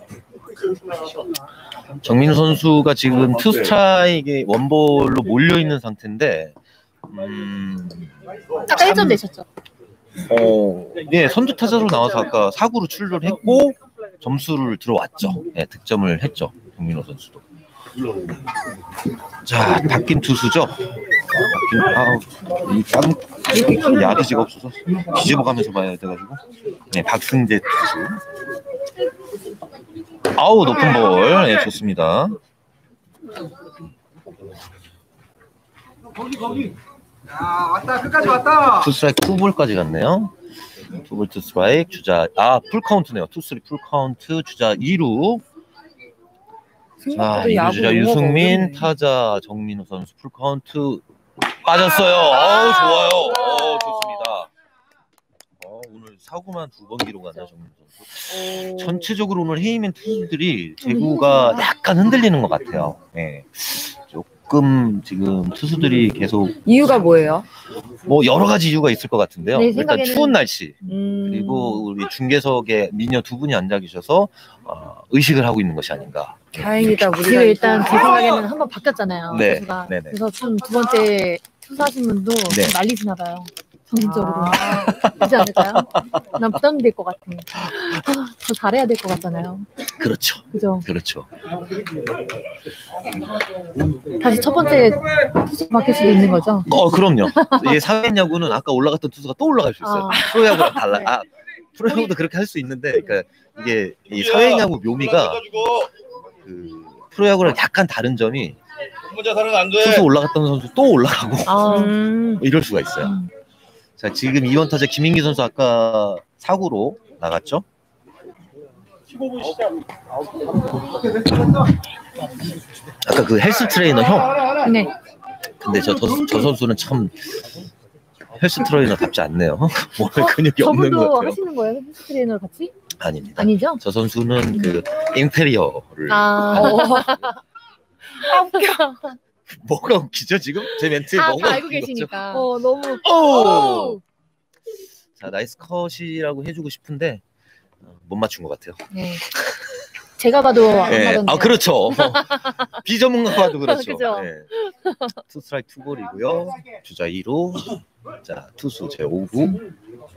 정민우 선수가 지금 투 스트라이크에 원볼로 몰려 있는 상태인데, 아까 1점 내셨죠? 네, 선두 타자로 나와서 아까 4구로 출루를 했고 점수를 들어왔죠. 네, 득점을 했죠. 정민우 선수도. 자, 바뀐 투수죠. 이 야기지가 없어서 뒤집어가면서 봐야 돼가지고. 네, 박승재 투수. 높은 볼. 네, 좋습니다. 왔다 끝까지 왔다. 투 스트라이크 투볼까지 갔네요. 투볼 투 스트라이크 주자 풀카운트네요. 투 쓰리 풀카운트 주자 2루. 자, 2루 주자 유승민, 타자 정민우 선수 풀카운트 빠졌어요. 좋아요. 좋습니다. 오늘 사구만 2번 기록하네요, 정민우 선수. 전체적으로 오늘 헤이맨 투수들이 제구가 약간 흔들리는 것 같아요. 네. 조금 지금 투수들이 계속 이유가 뭐예요? 뭐 여러 가지 이유가 있을 것 같은데요. 네, 일단 추운 날씨 그리고 우리 중계석에 미녀 두 분이 앉아 계셔서 의식을 하고 있는 것이 아닌가. 다행이다. 지금 일단 제 생각에는 한번 바뀌었잖아요. 네, 투수가. 네네. 그래서 좀 두 번째 투수하신 분도 네. 좀 말리시나 봐요. 정신적으로. 그렇지 않을까요? 난 부담이 될 것 같아. 더 잘해야 될 것 같잖아요. 그렇죠. 그죠? 그렇죠. 다시 첫 번째 투수 바뀔 수도 있는 거죠? 그럼요. 이게 사회인 야구는 아까 올라갔던 투수가 또 올라갈 수 있어요. 프로야구랑 달라. 프로야구도 그렇게 할 수 있는데, 그러니까 이게 이 사회인 야구 묘미가 그 프로야구랑 약간 다른 점이 투수 올라갔던 선수 또 올라가고 이럴 수가 있어요. 자, 지금 2번 타자 김인기 선수 아까 4구로 나갔죠? 아까 그 헬스 트레이너 형. 네. 근데 저 선수는 참 헬스 트레이너답지 않네요. 몸에 근육이 없는 것 저분도 같아요. 하시는 거예요? 헬스 트레이너 같이? 아닙니다. 아니죠? 저 선수는 그 인테리어를 웃겨. 뭐가 웃기죠 지금? 제 멘트에 다 뭐가 알고 웃긴 거죠? 계시니까. 너무. 자, 나이스 컷이라고 해주고 싶은데 못 맞춘 것 같아요. 네. 제가 봐도 안 네. 맞았네요. 그렇죠. 비전문가 봐도 그렇죠. 그죠? 네. 투 스트라이크 투볼이고요. 주자 2루. 자, 투수 제 5구.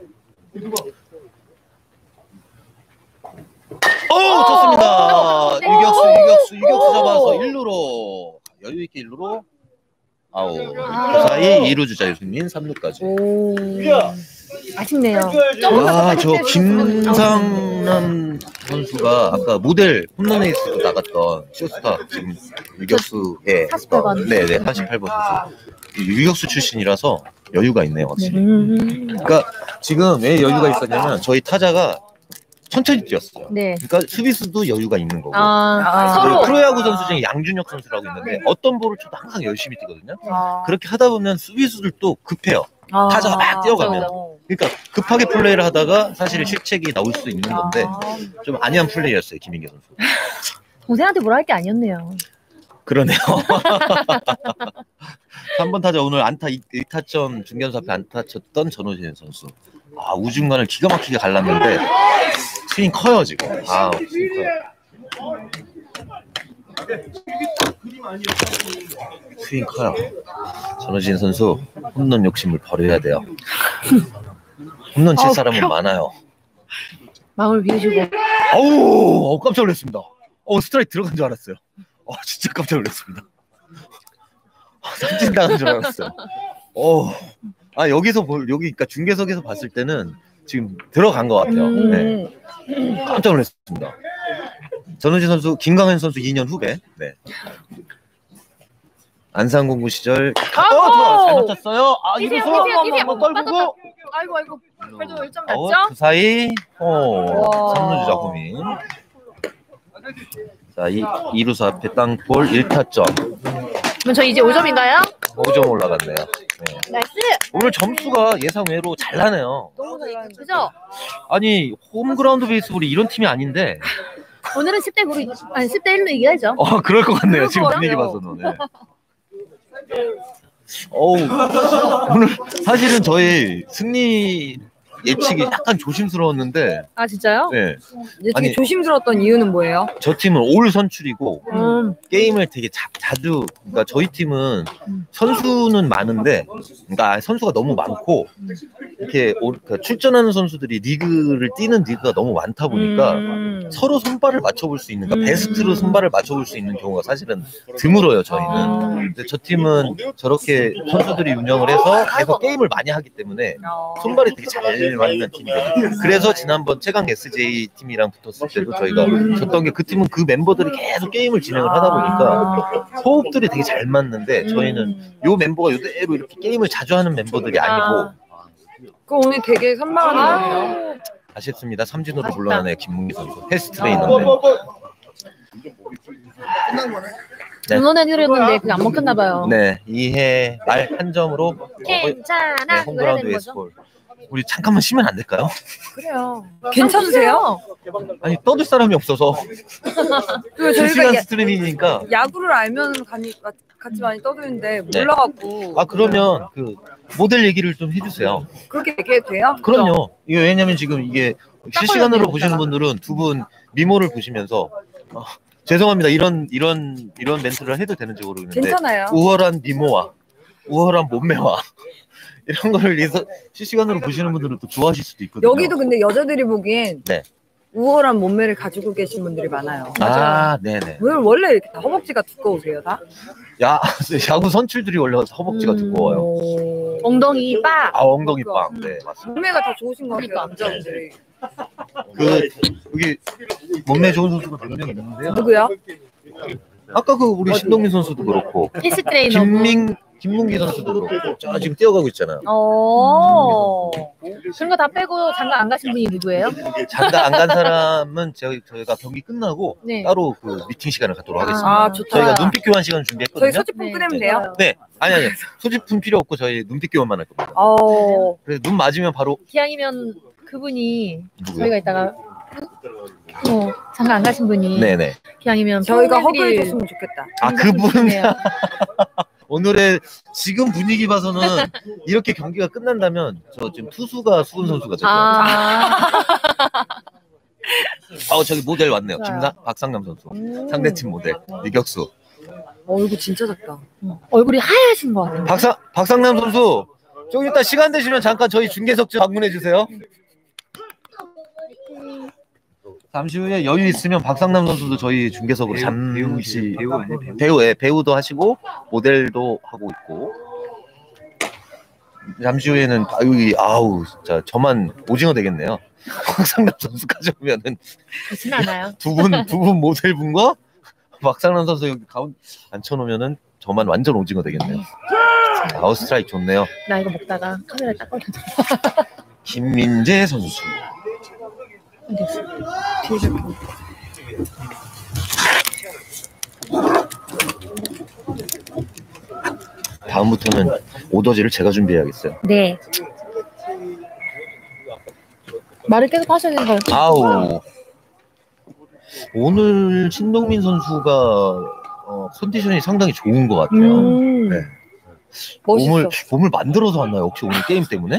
좋습니다. 유격수 잡아서 1루로 여유 있게 1루로 아웃. 그 사이 2루 주자 유승민 3루까지. 아쉽네요. 저 김상남 선수가 아까 모델 홈런에이스도 나갔던 쇼스타 지금 유격수에 48번. 네네 48번 선수. 유격수 출신이라서 여유가 있네요, 확실히. 그러니까 지금 왜 여유가 있었냐면 저희 타자가 천천히 뛰었어요. 네. 그러니까 수비수도 여유가 있는 거고. 서로. 프로야구 선수 중에 양준혁 선수라고 있는데 어떤 볼을 쳐도 항상 열심히 뛰거든요. 그렇게 하다 보면 수비수들도 급해요. 타자가 막 뛰어가면. 그러니까 급하게 플레이를 하다가 사실 실책이 나올 수도 있는 건데 좀 안이한 플레이였어요, 김인기 선수. 동생한테 뭐라 할 게 아니었네요. 그러네요. 3번 타자 오늘 안타 1타점 중견수 앞에 안타 쳤던 전호진 선수. 아, 우중간을 기가 막히게 갈랐는데 스윙 커요 지금. 아, 스윙 커요. 스윙 커요. 전호진 선수 홈런 욕심을 버려야 돼요. 홈런 칠 사람은 많아요. 마음을 비우시고. 어우, 깜짝 놀랐습니다. 스트라이크 들어간 줄 알았어요. 진짜 깜짝 놀랐습니다. 삼진 당한 줄 알았어요. 여기 그러니까 중계석에서 봤을 때는 지금 들어간 것 같아요. 네. 깜짝 놀랐습니다. 전호진 선수, 김강현 선수 2년 후배. 네. 안산공고 시절. 잘 맞췄어요. 이루수 한번 떨구고. 아이고. 그래도 1점 그 났죠? 사이 3루주자 고민. 자, 이루수 앞에 땅볼 1타점. 그럼 저 이제 5점인가요? 5점 올라갔네요. 네. 나이스! 오늘 점수가 예상외로 잘 나네요. 너무 잘 나왔죠? 그죠? 아니, 홈그라운드 베이스볼이 이런 팀이 아닌데. 오늘은 10대 9로, 아니 10대 1로 이겨야죠. 그럴 것 같네요. 그럴 지금 것 분위기 같아요. 봐서는. 네. 오늘 사실은 저희 승리 예측이 약간 조심스러웠는데. 아, 진짜요? 네. 이제 되게 아니, 조심스러웠던 이유는 뭐예요? 저 팀은 올 선출이고 게임을 되게 자주, 그러니까 저희 팀은 선수는 많은데, 그러니까 선수가 너무 많고 이렇게 그러니까 출전하는 선수들이 리그를 뛰는 리그가 너무 많다 보니까 서로 손발을 맞춰볼 수 있는, 그러니까 베스트로 손발을 맞춰볼 수 있는 경우가 사실은 드물어요 저희는. 근데 저 팀은 저렇게 선수들이 운영을 해서 계속 게임을 많이 하기 때문에 손발이 되게 잘 맞는 팀이거든요. 그래서 지난번 최강 SJ 팀이랑 붙었을 때도 저희가 졌던 게, 그 팀은 그 멤버들이 계속 게임을 진행을 하다 보니까 호흡들이 되게 잘 맞는데, 저희는 요 멤버가 이대로 이렇게 게임을 자주 하는 멤버들이 아니고. 그 오늘 되게 선방하는 거예요. 아쉽습니다. 삼진으로 물러나네요. 김문기 선수. 헬스 트레이너인데. 네. 응원해드렸는데 그게 안 먹혔나봐요. 네, 2회 말 한 점으로 괜찮아. 네, 홈그라운드 베이스볼. 우리 잠깐만 쉬면 안 될까요? 그래요. 괜찮으세요? 아니, 떠들 사람이 없어서. 그 실시간 저희가 스트리밍이니까. 야구를 알면 같이 많이 떠드는데 몰라갖고. 그러면 그 모델 얘기를 좀 해주세요. 그렇게 얘기해도 돼요? 그럼요. 이게 왜냐면 지금 이게 실시간으로 보시는 분들은 두 분 미모를 보시면서 죄송합니다. 이런 멘트를 해도 되는지 모르겠는데, 괜찮아요. 우월한 미모와 우월한 몸매와 이런 거를 위해서 실시간으로 보시는 분들은 또 좋아하실 수도 있거든요. 여기도 근데 여자들이 보기엔 네. 우월한 몸매를 가지고 계신 분들이 많아요. 네네. 원래 이렇게 다 허벅지가 두꺼우세요, 다? 야구 선출들이 원래 허벅지가 두꺼워요. 엉덩이 빠. 엉덩이 빵. 네, 맞습니다. 몸매가 다 좋으신 것 같아요, 남자분들이. 여기 몸매 좋은 선수가 몇 명 있는데요. 누구요? 아까 우리 신동민 선수도 그렇고, 헬스 트레이너. 김문기 선수도 그렇고, 지금 뛰어가고 있잖아요. 그런 거 다 빼고 장가 안 가신 분이 누구예요? 장가 안 간 사람은 저희가 경기 끝나고 따로 그 미팅 시간을 갖도록 하겠습니다. 좋다. 저희가 눈빛 교환 시간 준비했거든요. 저희 소지품 끄내면 돼요? 네. 아니. 소지품 필요 없고 저희 눈빛 교환만 할 겁니다. 그래서 눈 맞으면 바로. 기왕이면 그분이 누구요? 저희가 이따가 장가 안 가신 분이 네네. 기왕이면 저희가 평양들이 허브해 줬으면 좋겠다. 그분. 오늘의 지금 분위기 봐서는 이렇게 경기가 끝난다면 저 지금 투수가 수근 선수가 될 거예요. 저기 모델 왔네요. 박상남 선수. 상대팀 모델 이격수. 얼굴 진짜 작다. 얼굴이 하얘신 것 같아요. 박상남 선수, 좀 이따 시간 되시면 잠깐 저희 중계석 좀 방문해 주세요. 잠시 후에 여유 있으면 박상남 선수도 저희 중계석으로 잠시 배우도 하시고 모델도 하고 있고, 잠시 후에는 진짜 저만 오징어 되겠네요. 박상남 선수까지 오면은 그렇진 않아요. 두 분 모델분과 박상남 선수 여기 가운데 앉혀놓으면은 저만 완전 오징어 되겠네요. 스트라이크 좋네요. 나 이거 먹다가 카메라 딱 걸려. 김민재 선수. 다음부터는 오더지를 제가 준비해야겠어요. 네. 말을 계속 하셔야 되는 거예요. 오늘 신동민 선수가 컨디션이 상당히 좋은 것 같아요. 네. 멋있어. 몸을 만들어서 왔나요? 혹시 오늘 게임 때문에?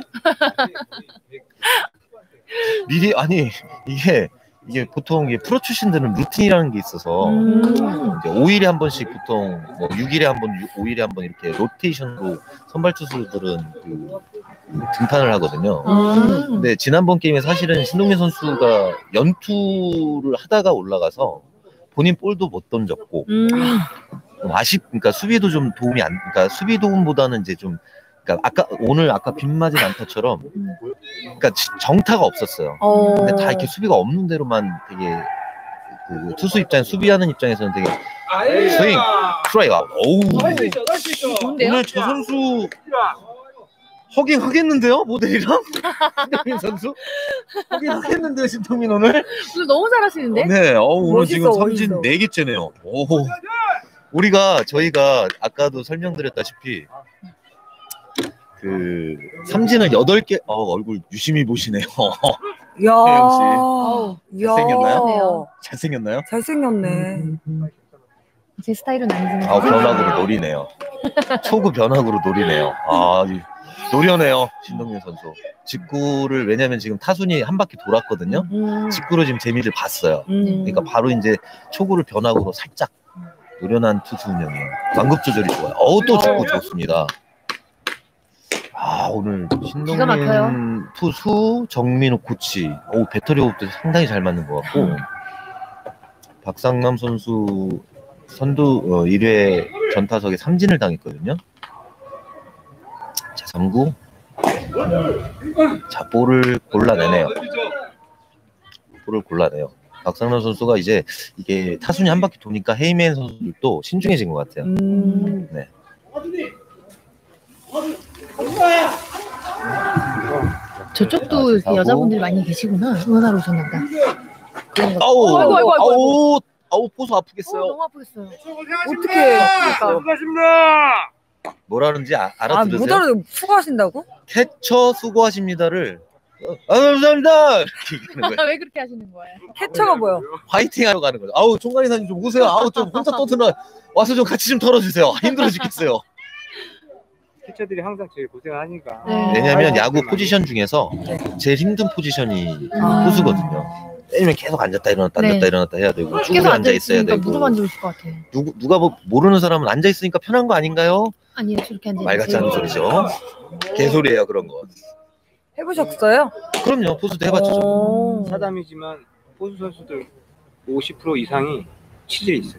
미리 아니 이게 보통 프로 출신들은 루틴이라는 게 있어서 이제 5일에 한 번씩 보통 뭐 6일에 한 번, 5일에 한 번 이렇게 로테이션으로 선발 투수들은 그 등판을 하거든요. 근데 지난번 게임에 사실은 신동민 선수가 연투를 하다가 올라가서 본인 볼도 못 던졌고 그러니까 수비도 좀 도움이 그러니까 수비 도움보다는 이제 좀 그러니까 아까 빗 맞은 안타처럼 그러니까 정타가 없었어요. 근데 다 이렇게 수비가 없는 대로만 되게 그 투수 수비하는 입장에서는 되게 스윙, 스트라이크 아웃. 오늘 저 선수 허깅하겠는데요? 모델이랑? 신동민 선수? 허깅하겠는데요, 신동민 오늘? 너무 잘하시는데? 네, 오늘 멋있어, 지금 삼진 멋있어. 4개째네요. 저희가 아까도 설명드렸다시피 그 삼진을 8개 얼굴 유심히 보시네요. 야, 혜영 씨. 야. 잘생겼나요? 잘생겼나요? 잘생겼네. 제 스타일은 아니지만. 변화구로 노리네요. 초구 변화구로 노리네요. 노려네요, 신동민 선수. 직구를 왜냐면 지금 타순이 한 바퀴 돌았거든요. 직구로 지금 재미를 봤어요. 그러니까 바로 이제 초구를 변화구로 살짝 노련한 투수 운영이에요. 완급 조절이 좋아요. 또 직구 좋습니다. 오늘 기가 막혀요. 신동민 투수, 정민우 코치, 배터리 호흡도 상당히 잘 맞는 것 같고 박상남 선수 선두 1회 전타석에 삼진을 당했거든요. 자, 3구. 자, 볼을 골라내네요. 박상남 선수가 이제 이게 타순이 한 바퀴 도니까 헤이맨 선수들도 신중해진 것 같아요. 네. 저쪽도 자, 여자분들이 많이 계시구나. 응원하러 오셨나 보다. 아우, 포수 아프겠어요. 너무 아프겠어요. 어떻게 뭐라는지 알아들으세요? 못 알아듣 수고하신다고? 캐처 수고하십니다를 감사합니다. 이렇게 얘기하는 거예요. 왜 그렇게 하시는 거예요? 캐쳐가 뭐야? 화이팅 하러 가는 거죠. 총괄이사님 좀 오세요. 좀 혼자 떠드나 와서 좀 같이 좀 털어주세요. 힘들어 죽겠어요. 피처들이 항상 제일 고생하니까. 왜냐면 야구 포지션 중에서 제일 힘든 포지션이 포수거든요. 왜냐면 계속 앉았다 일어났다 해야 되고 쭉 앉아 있어야 되고. 무릎 안 좋으실 것 같아요. 누가 모르는 사람은 앉아 있으니까 편한 거 아닌가요? 아니요, 저렇게 앉아. 말 같지 않은 소리죠. 개소리예요 그런 거. 해보셨어요? 그럼요, 포수도 해봤죠. 사담이지만 포수 선수들 50% 이상이 치질이 있어요.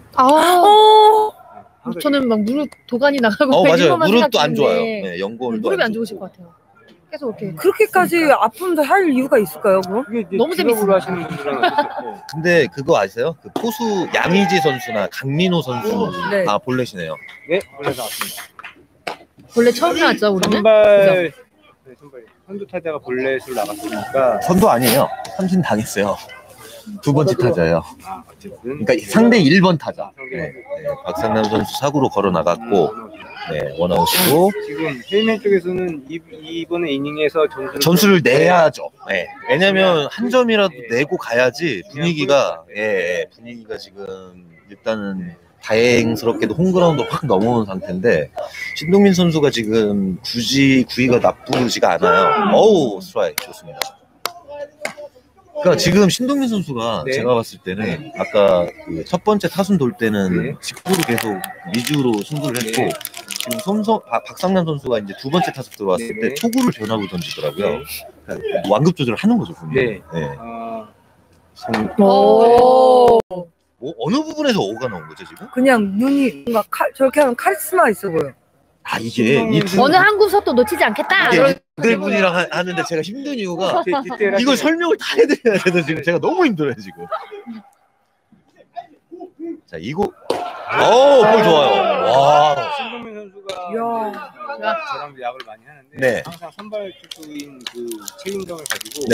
저는 막 무릎 도관이 나가고 맞아요. 무릎도 안 좋아요. 네, 연골도 무릎이 안 좋으실 것 같아요. 계속 이렇게. 그렇게까지 아픔도 할 이유가 있을까요, 그럼? 너무 재밌어요. 하시는 분들은 근데 그거 아세요? 그 포수 양의지 선수나 강민호 선수 다 볼넷이네요. 네, 볼넷 나왔습니다. 원래 처음 나왔죠, 우리는? 선발 선두 타자가 볼넷으로 나갔으니까 선두 아니에요. 삼진 당했어요. 두 번째 타자예요. 어쨌든 그러니까 상대 1번 타자. 네, 박상남 선수 사구로 걸어 나갔고, 원아웃이고 지금 헤이맨 쪽에서는 이번에 이닝에서 점수를 내야죠. 네. 왜냐면 한 점이라도 내고 가야지 분위기가 지금 일단은 다행스럽게도 홈그라운드 확 넘어온 상태인데 신동민 선수가 지금 굳이 구위가 나쁘지가 않아요. 스트라이크 좋습니다. 그러니까 지금 신동민 선수가 제가 봤을 때는 아까 그 첫 번째 타순 돌 때는 직구로 계속 미주로 승부를 했고 지금 박상남 선수가 이제 두 번째 타석 들어왔을 때 초구를 변화구 던지더라고요. 그러니까 완급 조절을 하는 거죠, 분명히. 어느 부분에서 오가 나온 거죠 지금? 그냥 눈이 뭔가 저렇게 하면 카리스마 있어 보여. 이게 어느 한 구석도 놓치지 않겠다. 모델분이랑 하는데 제가 힘든 이유가 이걸 설명을 다 해드려야 돼서 지금 제가 너무 힘들어요 지금. 자, 이거 볼 좋아요. 와. 신동민 선수가 저랑도 야구를 많이 하는데 항상 선발 투수인 그 책임감을 가지고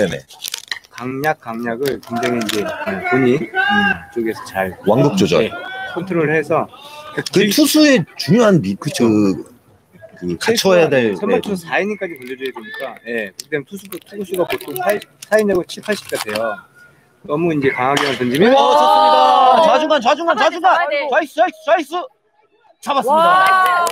강약을 굉장히 이제 본인 쪽에서 잘 완급 조절 컨트롤해서 그 투수의 중요한 그 갖춰야 될 선발 투수 4이닝까지 던져줘야 되니까 그다음 투수가 보통 4이닝하고 7, 80가 돼요. 너무 이제 강하게만 던지면 좋습니다. 좌중간. 좌이스. 잡았습니다.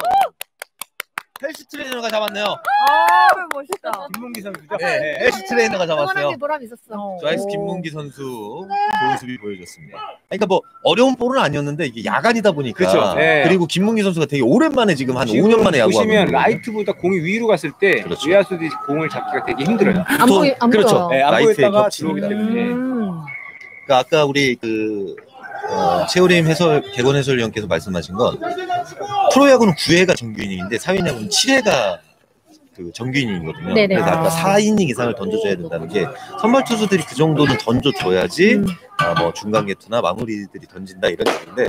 헬스 트레이너가 잡았네요. 멋있다. 김문기 선수죠? 네, 헬스 트레이너가 잡았어요. 응원하는 보람 있었어. 좌이스 김문기 선수 좋은 수비 보여줬습니다. 그러니까 뭐 어려운 볼은 아니었는데 이게 야간이다 보니까. 그렇죠. 네. 그리고 김문기 선수가 되게 오랜만에 지금 한 5년 만에 야구하고 보시면 라이트보다 공이 위로 갔을 때 그렇죠. 외야수들이 공을 잡기가 되게 힘들어요. 안 그렇죠. 보여요. 네, 안 라이트에 보였다가 겹치는 들어오기 때문에. 그러니까 아까 우리 최우림 개건 해설위원께서 말씀하신 건 프로야구는 9회가 정규이닝인데 사회야구는 7회가 그 정규이닝이거든요. 네네. 그래서 아까 4이닝 이상을 던져줘야 된다는 게 선발 투수들이 그 정도는 던져줘야지 뭐 중간 개투나 마무리들이 던진다 이런 얘기인데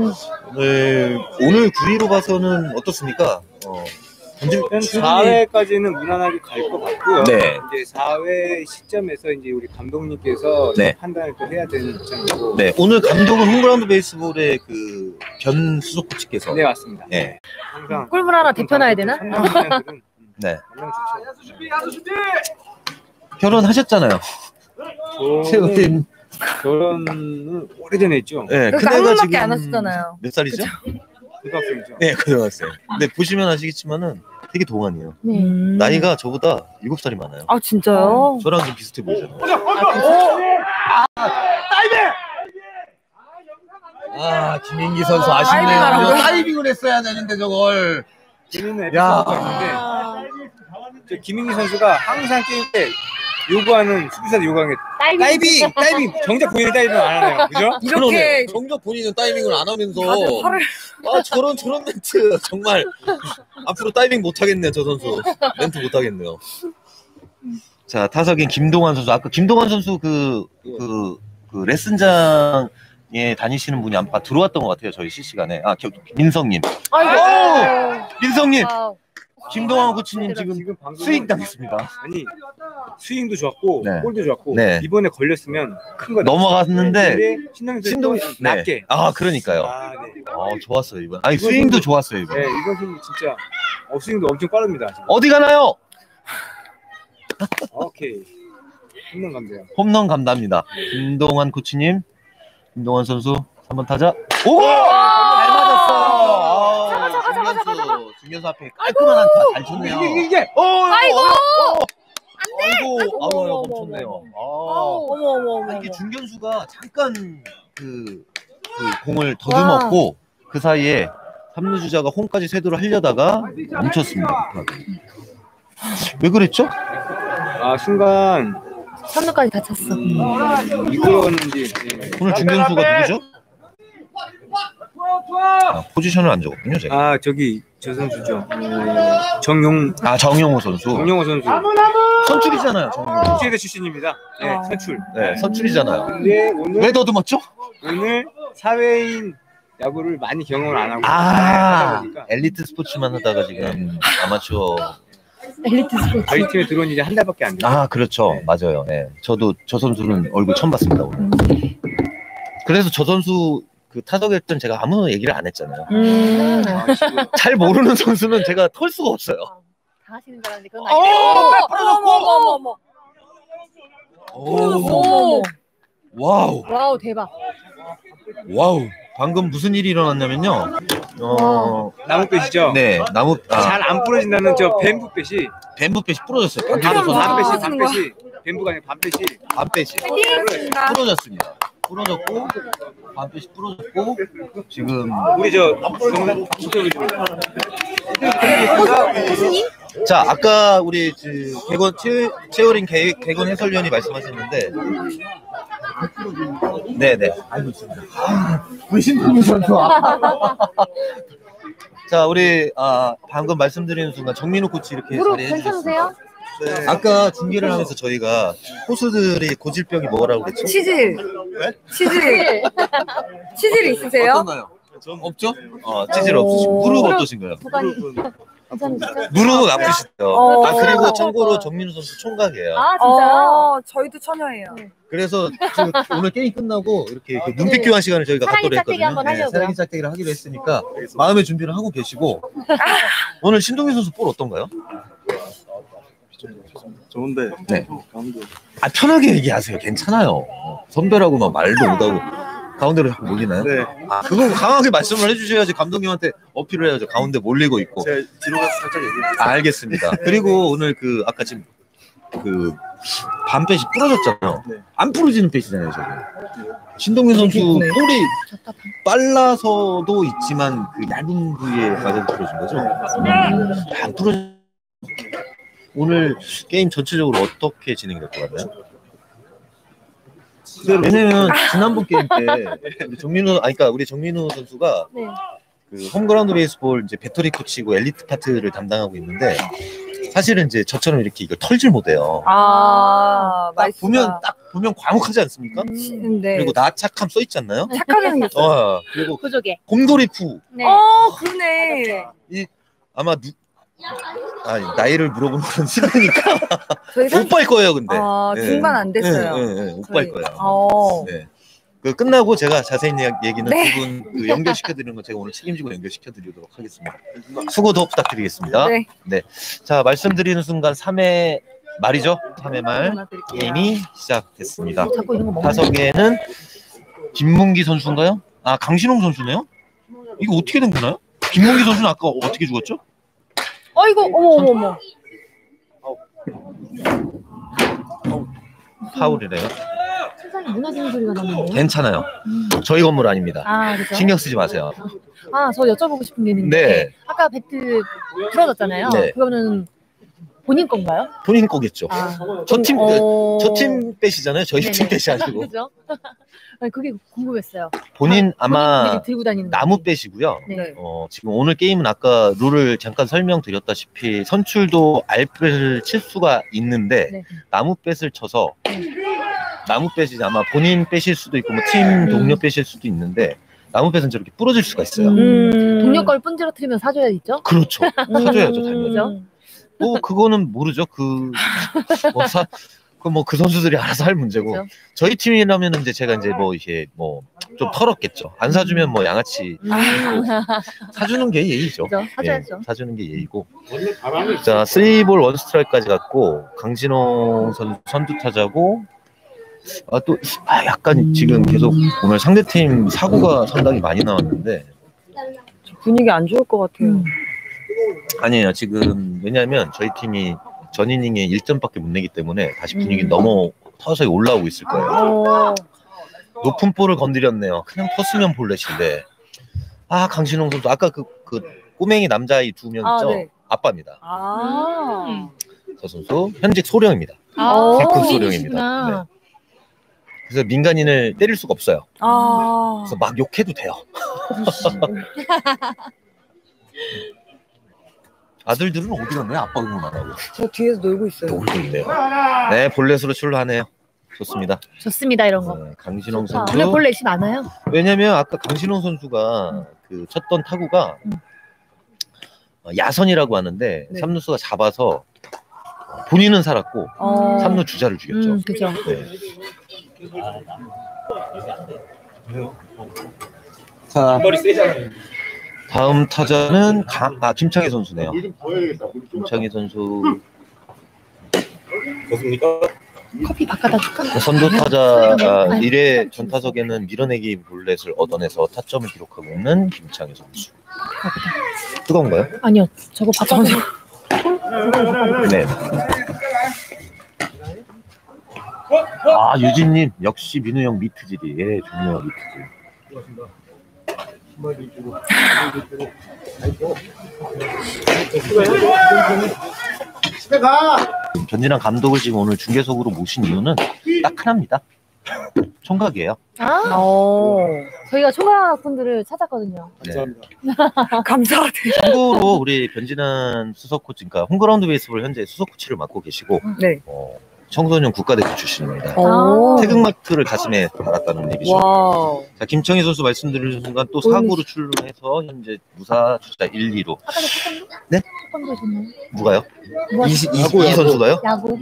오늘 9위로 봐서는 어떻습니까? 던질 4회까지는 무난하게 갈 것 같고요. 네. 이제 4회 시점에서 이제 우리 감독님께서 네. 판단을 또 해야 되는 입장이고. 네, 오늘 감독은 홈그라운드 베이스볼의 그 변 수석 코치께서 네, 맞습니다. 네. 항상 꿀물 하나 대표놔야 되나? 네. 가장 좋죠. 결혼하셨잖아요. 최우림. 결혼은 오래전에 했죠. 네, 그러니까 그대가 한 번밖에 지금 안 하셨잖아요. 몇 살이죠? 고등학생이죠. 네, 고등학생. 근데 보시면 아시겠지만은 되게 동안이에요. 네. 나이가 저보다 7살이 많아요. 아 진짜요? 저랑 좀 비슷해 보이잖아요. 김민기 선수 아쉽네요. 다이빙을 했어야 되는데 저걸. 재밌는 야. 에피소드가 있는데 저 김민기 선수가 항상 게임 때 요구하는 수비사들 요구하는 게 다이빙 정작 본인이 다이빙 안 하네요. 그죠? 이렇게 정작 본인은 다이빙을 안 하면서 다들 화를 저런 멘트 정말 앞으로 다이빙 못 하겠네요. 저 선수 멘트 못 하겠네요. 자, 타석인 김동환 선수. 아까 김동환 선수 그 레슨장에 다니시는 분이 아마 들어왔던 것 같아요. 저희 실시간에. 민성님. 아이고. 민성님. 와우. 김동환 코치님 지금 방금 스윙 당했습니다. 아니 스윙도 좋았고 네. 볼도 좋았고 네. 이번에 걸렸으면 큰 거 넘어갔는데 신동이 낮게. 네. 그러니까요. 네. 좋았어요 이번. 아니 스윙도 좋았어요 이번. 네, 이번 스윙 진짜 스윙도 엄청 빠릅니다. 지금. 어디 가나요? 오케이. 홈런 간대요. 홈런 감답니다. 김동환 코치님, 김동환 선수 3번 타자. 오! 잘 맞았어. 중견수 앞에 깔끔한 안타 잘 쳤네요. 이게. 아이고. 아이고, 멈췄네요. 어머. 이게 중견수가 잠깐 그 공을 더듬었고 그 사이에 3루 주자가 홈까지 세도를 하려다가 멈췄습니다. 왜 그랬죠? 순간 선두까지 다쳤어. 미끄러웠는지. 오늘 중견수가 누구죠? 포지션을 안 적었군요, 제가. 저기 저 선수죠. 정용호 선수. 정용호 선수. 선출이잖아요, 정용호. 선출대 출신입니다. 네, 선출. 네, 선출이잖아요. 근데 오늘 왜 더듬었죠? 오늘 사회인 야구를 많이 경험을 안 하고 하다 보니까 엘리트 스포츠만 하다가 지금 아마추어. 엘리트 스포츠. 저희 팀에 들어온 지 한 달밖에 안 됐어요. 그렇죠. 네. 맞아요. 네. 저도 저 선수는 얼굴 처음 봤습니다, 오늘. 그래서 저 선수 그 타석에 있던 제가 아무 얘기를 안 했잖아요. 잘 모르는 선수는 제가 털 수가 없어요. 다 하시는 줄 알았는데 그건 아니에요. 어머. 와우 대박. 와우. 방금 무슨 일이 일어났냐면요. 나무배시죠? 네, 잘 안 부러진다는 저 뱀부배시. 뱀부배시 부러졌어요. 반배시. 뱀부가 아니라 반배시. 반배시 부러졌습니다. 부러졌고 반배시 부러졌고 지금 우리 저 정상 교수님? 자, 아까 우리 최어린 개건 해설위원이 말씀하셨는데, 네네. 알고 있습니다. 우리 신동민 선수. 자, 우리 방금 말씀드리는 순간 정민우 코치 이렇게 무릎 자리해 주셨습니다. 괜찮으세요? 네. 아까 중계를 하면서 저희가 포수들이 고질병이 뭐라고 그랬죠? 치질 있으세요? 어떤가요? 없죠? 치질 없으시고 무릎 어떠신가요? 무릎 아프시죠? 그리고 참고로 정민우 선수 총각이에요. 진짜요? 저희도 처녀예요. 그래서 지금 오늘 게임 끝나고 이렇게 그 눈빛 교환 시간을 저희가 갖도록 사랑이 짝대기 한번 했거든요. 하려고요. 사랑이 짝대기를 하기로 했으니까 마음의 준비를 하고 계시고 오늘 신동민 선수 볼 어떤가요? 좋은데. 네. 아, 편하게 얘기하세요. 괜찮아요. 선배라고 막 말도 못하고 가운데로 자꾸 몰리나요? 네. 아, 그거 강하게 말씀을 해주셔야지 감독님한테 어필을 해야죠. 가운데 몰리고 있고. 제가 뒤로 가서 살짝 얘기해. 아, 알겠습니다. 그리고 오늘 그 아까 지금 그 반pet이 부러졌잖아요. 네. 안 부러지는 pet이잖아요, 저게. 신동민 선수 볼이 빨라서도 있지만 그 얇은 부위에 맞아서 부러진 거죠. 안 부러져. 오늘 게임 전체적으로 어떻게 진행될 것 같나요? 왜냐면 지난번 게임 때 우리 정민우, 그러니까 우리 정민우 선수가 네. 그 홈그라운드 베이스볼 이제 배터리 코치고 엘리트 파트를 담당하고 있는데 사실은 이제 저처럼 이렇게 이걸 털질 못해요. 딱 보면 과묵하지 않습니까? 네. 그리고 나 착함 써 있지 않나요? 착하게 생겼어요. 그리고 구조개. 곰돌이 푸. 네. 그러네. 아마 나이를 물어보는 건 싫으니까 저희 오빠일 거예요, 근데. 중반 안 됐어요. 네, 오빠일 거예요. 네. 그 끝나고 제가 자세한 얘기는 두 분 그 연결시켜드리는 거 제가 오늘 책임지고 연결시켜드리도록 하겠습니다. 수고 더 부탁드리겠습니다. 네. 자, 말씀드리는 순간 3회 말이죠. 3회 말 게임이 시작됐습니다. 타석에는 김문기 선수인가요? 아, 강신홍 선수네요? 이거 어떻게 된 거나요? 김문기 선수는 아까 어떻게 죽었죠? 어이구, 어머. 파울이래요. 세상에 무너지는 소리가 나는데요? 괜찮아요. 저희 건물 아닙니다. 아, 그죠? 신경 쓰지 마세요. 아, 저 여쭤보고 싶은 게 있는데 네. 아까 배트 부러졌잖아요. 네. 그거는 본인 건가요? 본인 거겠죠. 아, 저 팀 빼시잖아요. 저희 팀 빼시 아니고. 그죠? 아니, 그게 궁금했어요. 본인 아마 본인이 들고 다니는 나무 빼시고요. 네. 지금 오늘 게임은 아까 룰을 잠깐 설명드렸다시피 선출도 알배를 칠 수가 있는데 네. 나무 뺏을 쳐서 나무 뺏이 아마 본인 빼실 수도 있고 뭐 팀 동료 빼실 수도 있는데 나무 뺏은 저렇게 부러질 수가 있어요. 동료 걸 분지러뜨리면 사줘야겠죠? 그렇죠. 사줘야죠, 당연히. 그죠? 그거는 모르죠. 그 선수들이 알아서 할 문제고 그렇죠. 저희 팀이라면 이제 제가 이제 좀 털었겠죠. 안 사주면 뭐 양아치 사주는 게 예의죠. 그죠? 사줘야죠. 사주는 게 예의고. 자, 3볼 1스트라이크까지 갔고 강진홍 선두 타자고 약간 지금 계속 오늘 상대팀 사고가 상당히 많이 나왔는데 분위기 안 좋을 것 같아요. 아니에요. 지금 왜냐하면 저희 팀이 전 이닝에 1점밖에 못 내기 때문에 다시 분위기 너무 서서히 올라오고 있을 거예요. 높은 볼을 건드렸네요. 그냥 텄으면 볼넷인데 강신홍 선수 아까 그 꼬맹이 남자아이 2명 있죠? 네. 아빠입니다. 저 선수 현직 소령입니다. 백군 소령입니다. 네. 그래서 민간인을 때릴 수가 없어요. 그래서 막 욕해도 돼요. 아들들은 어디 갔나요? 아빠 응원 안 하고. 저 뒤에서 놀고 있어요. 놀고 있네요. 네, 볼넷으로 출루하네요. 좋습니다. 좋습니다, 이런 거. 강신홍 선수. 원래 볼넷이 많아요? 왜냐면 아까 강신홍 선수가 그 쳤던 타구가 야선이라고 하는데 네. 3루수가 잡아서 본인은 살았고 3루 주자를 죽였죠. 그죠. 네. 자, 머리 세잖아요. 다음 타자는 김창희 선수네요. 물 좀 보여야겠다. 김창희 선수 좋습니까? 커피 바꿔다 줄까? 선두 타자 1회 전타석에는 밀어내기 볼넷을 얻어내서 타점을 기록하고 있는 김창희 선수. 뜨거운가요? 아니요, 저거 바꿔서. 네. 유진님 역시 민우 형 미트질이 좋네요. 미트질. 집에 가. 변진환 감독을 지금 오늘 중계석으로 모신 이유는 딱 하나입니다. 총각이에요. 저희가 총각분들을 찾았거든요. 감사하네요. 참고로 우리 변진환 수석 코치, 그러니까 홈그라운드 베이스볼 현재 수석 코치를 맡고 계시고 네. 청소년 국가대표 출신입니다. 태극마크를 가슴에 달았다는 얘기죠. 와우. 자, 김청희 선수 말씀드리는 순간 또 사고로 출루해서 현재 무사 주자 1, 2루. 아까 첫 네? 번도 하셨나요? 누가요? 뭐 이 선수가요? 야구.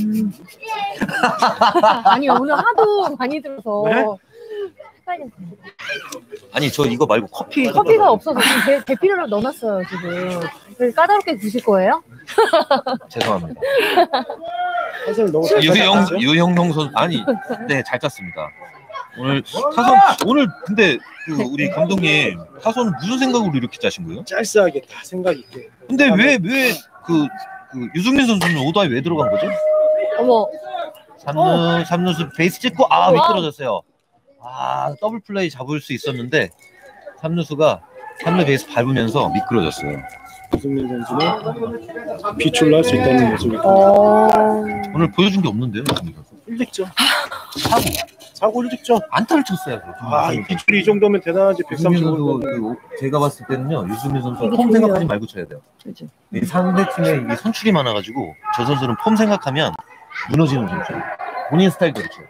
아니, 오늘 하도 많이 들어서. 헷갈렸어요. 아니, 저 이거 말고 커피가 없어서 지금 대피를 넣어놨어요, 지금. 그래서 까다롭게 드실 거예요? 죄송합니다. 사실 너무 유영동 선수 아니 네 잘 짰습니다. 오늘 타선 오늘 근데 그 우리 감독님 타선은 무슨 생각으로 이렇게 짜신 거예요? 짤싸하게 다 생각 있게. 근데 왜 그 유승민 선수는 오다에 왜 들어간 거죠? 어머. 삼루수 베이스 찍고 미끄러졌어요. 더블 플레이 잡을 수 있었는데 삼루수가 삼루 베이스 밟으면서 미끄러졌어요. 유승민 선수는 비출로 할 수 있다는 모습이 오늘 보여준 게 없는데요, 유승민 선수. 일찍죠. 사고 일찍죠. 안타를 쳤어요. 이 비출이 이 정도면 대단하지. 유승민 130도. 선수 제가 봤을 때는요, 유승민 선수 폼 생각하지 말고 쳐야 돼요. 이 상대 팀에 선출이 많아가지고 저 선수는 폼 생각하면 무너지는 선수예요. 본인 스타일대로 쳐요.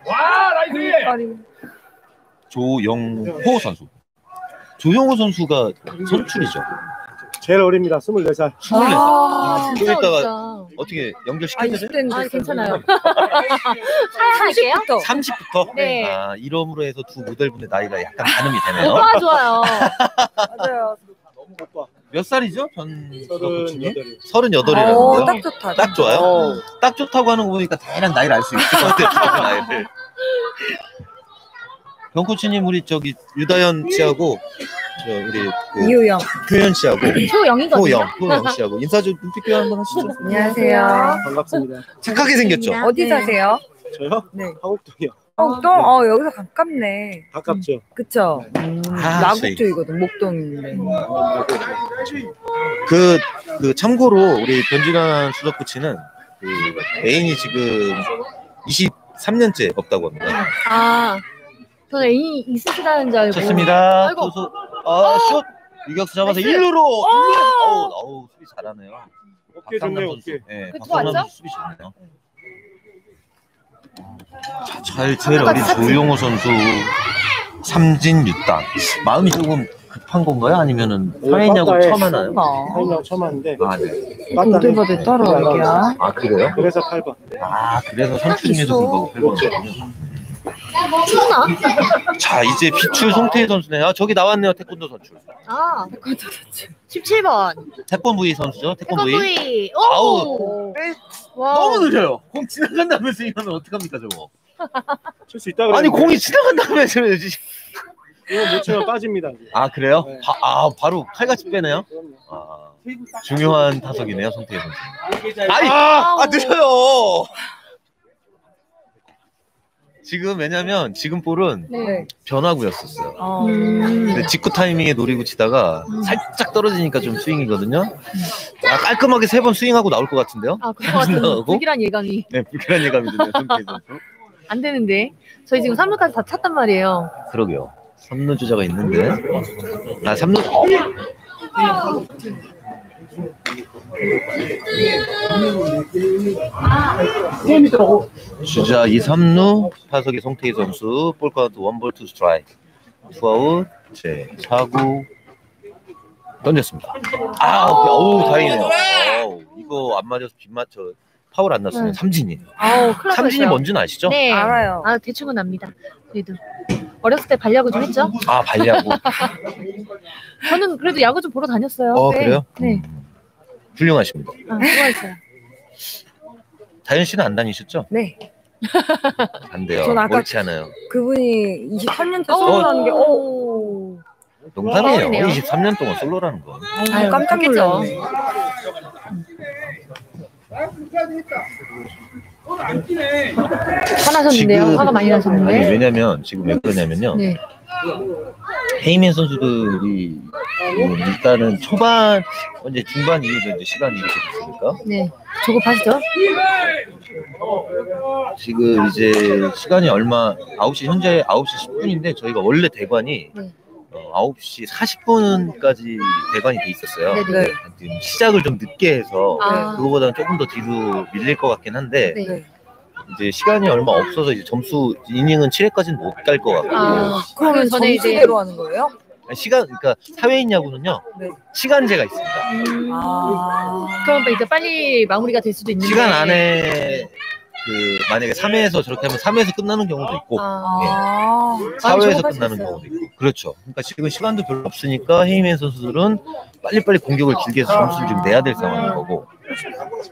조영호 선수. 조영호 선수가 선출이죠. 제일 어립니다. 24살. 24살. 진짜 이따가 어렵다. 어떻게 연결시켜야 되죠? 괜찮아요. 사양할게요? 30부터? 네. 이름으로 해서 두 모델분의 나이가 약간 가늠이 되네요. 오빠 좋아요. 맞아요. 몇 살이죠? 전 38. 38이라는데요. 딱 좋다. 딱 좋아요. 딱 좋다고 하는 거 보니까 대략 나이를 알 수 있을 것 같아요. 나이를. 병코치님 우리 저기 유다현 씨하고 우리 이효영. 표현 씨하고 효영이거든요. 효영 씨하고 인사 좀 눈빛 교환 한번 하시죠. 안녕하세요. 반갑습니다. 착하게 생겼죠? 어디 사세요? 저요? 네. 화곡동이요. 목동? 여기서 가깝네. 가깝죠. 그쵸? 저희. 나국쪽이거든, 목동인데. 그 참고로 우리 변진환 수석 코치는 그 애인이 지금 23년째 없다고 합니다. 저는 애인이 있으시다는 줄 알고. 좋습니다. 아이고. 슛 유격수 잡아서 1루로. 어우 수비 잘하네요. 어깨 좋네요. 선수. 어깨. 네, 그 박상남 들어왔죠? 선수 수비 좋네요. 제일 어린 조용호 선수 삼진 6단. 마음이 조금 급한 건가요? 아니면은 사회인야구 처음 하나요? 사회인야구 처음 하는데. 네. 동들보들 떨어오기야. 그래요? 그래서 8번. 그래서 선출임에도 불구하고 8번이거든요. 추나? 자, 이제 비출 송태희 선수네요. 저기 나왔네요. 태권도 선출. 태권도 선출. 17번. 태권 V 선수죠. 태권 V. 태권도이. 아우. 너무 느려요. 공 지나간 다음에 스윙하면 어떡합니까, 저거? 칠 수 있다 그래. 아니, 공이 지나간 다음에 이거 못 치면 빠집니다. 이제. 그래요? 네. 바로 칼같이 빼네요. 중요한 타석이네요, 송태희 선수. 느려요. 지금 왜냐면 지금 볼은 변화구였었어요. 근데 직구 타이밍에 노리고 치다가 살짝 떨어지니까 좀 스윙이거든요. 깔끔하게 3번 스윙하고 나올 것 같은데요. 그럴 것 같은 불길한 예감이. 네, 불길한 예감이 드네요. 송태희 선수. 안 되는데. 저희 지금 3루까지 다 찼단 말이에요. 그러게요. 3루 주자가 있는데. 3루. 주자 2, 3루 타석의 송태희 선수 볼 카운트 1볼 2 스트라이크 2아웃 제 차구 던졌습니다. 다행이네요. 이거 안 맞아서 빗맞춰 파울 안 났으면 삼진이에요. 삼진이 뭔지는 아시죠? 네, 알아요. 대충은 압니다. 그래도 어렸을 때 반야구 좀 했죠? 반야구. 저는 그래도 야구 좀 보러 다녔어요. 그래요? 네. 훌륭하십니다. 좋아했어요. 다현 씨는 안 다니셨죠? 네. 안 돼요. 전 아까 옳지 않아요. 그분이 23년째 솔로라는 게, 농담이에요. 어리네요. 23년 동안 솔로라는 거. 깜짝 놀랐네. 화나셨는데요? 화가 많이 나셨는데? 왜냐면 지금 왜 그러냐면요. 네. 헤이맨 선수들이 일단은 초반 이제 중반 이후로 이제 시간이 이렇게 됐으니까 네. 조급하시죠? 지금 이제 시간이 얼마 9시 현재 9시 10분인데 저희가 원래 대관이 9시 40분까지 대관이 돼 있었어요. 네네. 지금 시작을 좀 늦게 해서 그거보다는 조금 더 뒤로 밀릴 것 같긴 한데 이제 시간이 얼마 없어서 이제 점수 이닝은 7회까지는 못 갈 것 같고. 그러면 전에 이제 점수대로 하는 거예요? 그러니까 사회인 야구는요 시간제가 있습니다. 그럼 이제 빨리 마무리가 될 수도 있는데 시간 안에 만약에 3회에서 저렇게 하면 3회에서 끝나는 경우도 있고 4회에서 끝나는 경우도 있고 그렇죠. 그러니까 지금 시간도 별로 없으니까 헤이맨 선수들은 빨리빨리 공격을 길게 해서 점수를 좀 내야 될 상황인 거고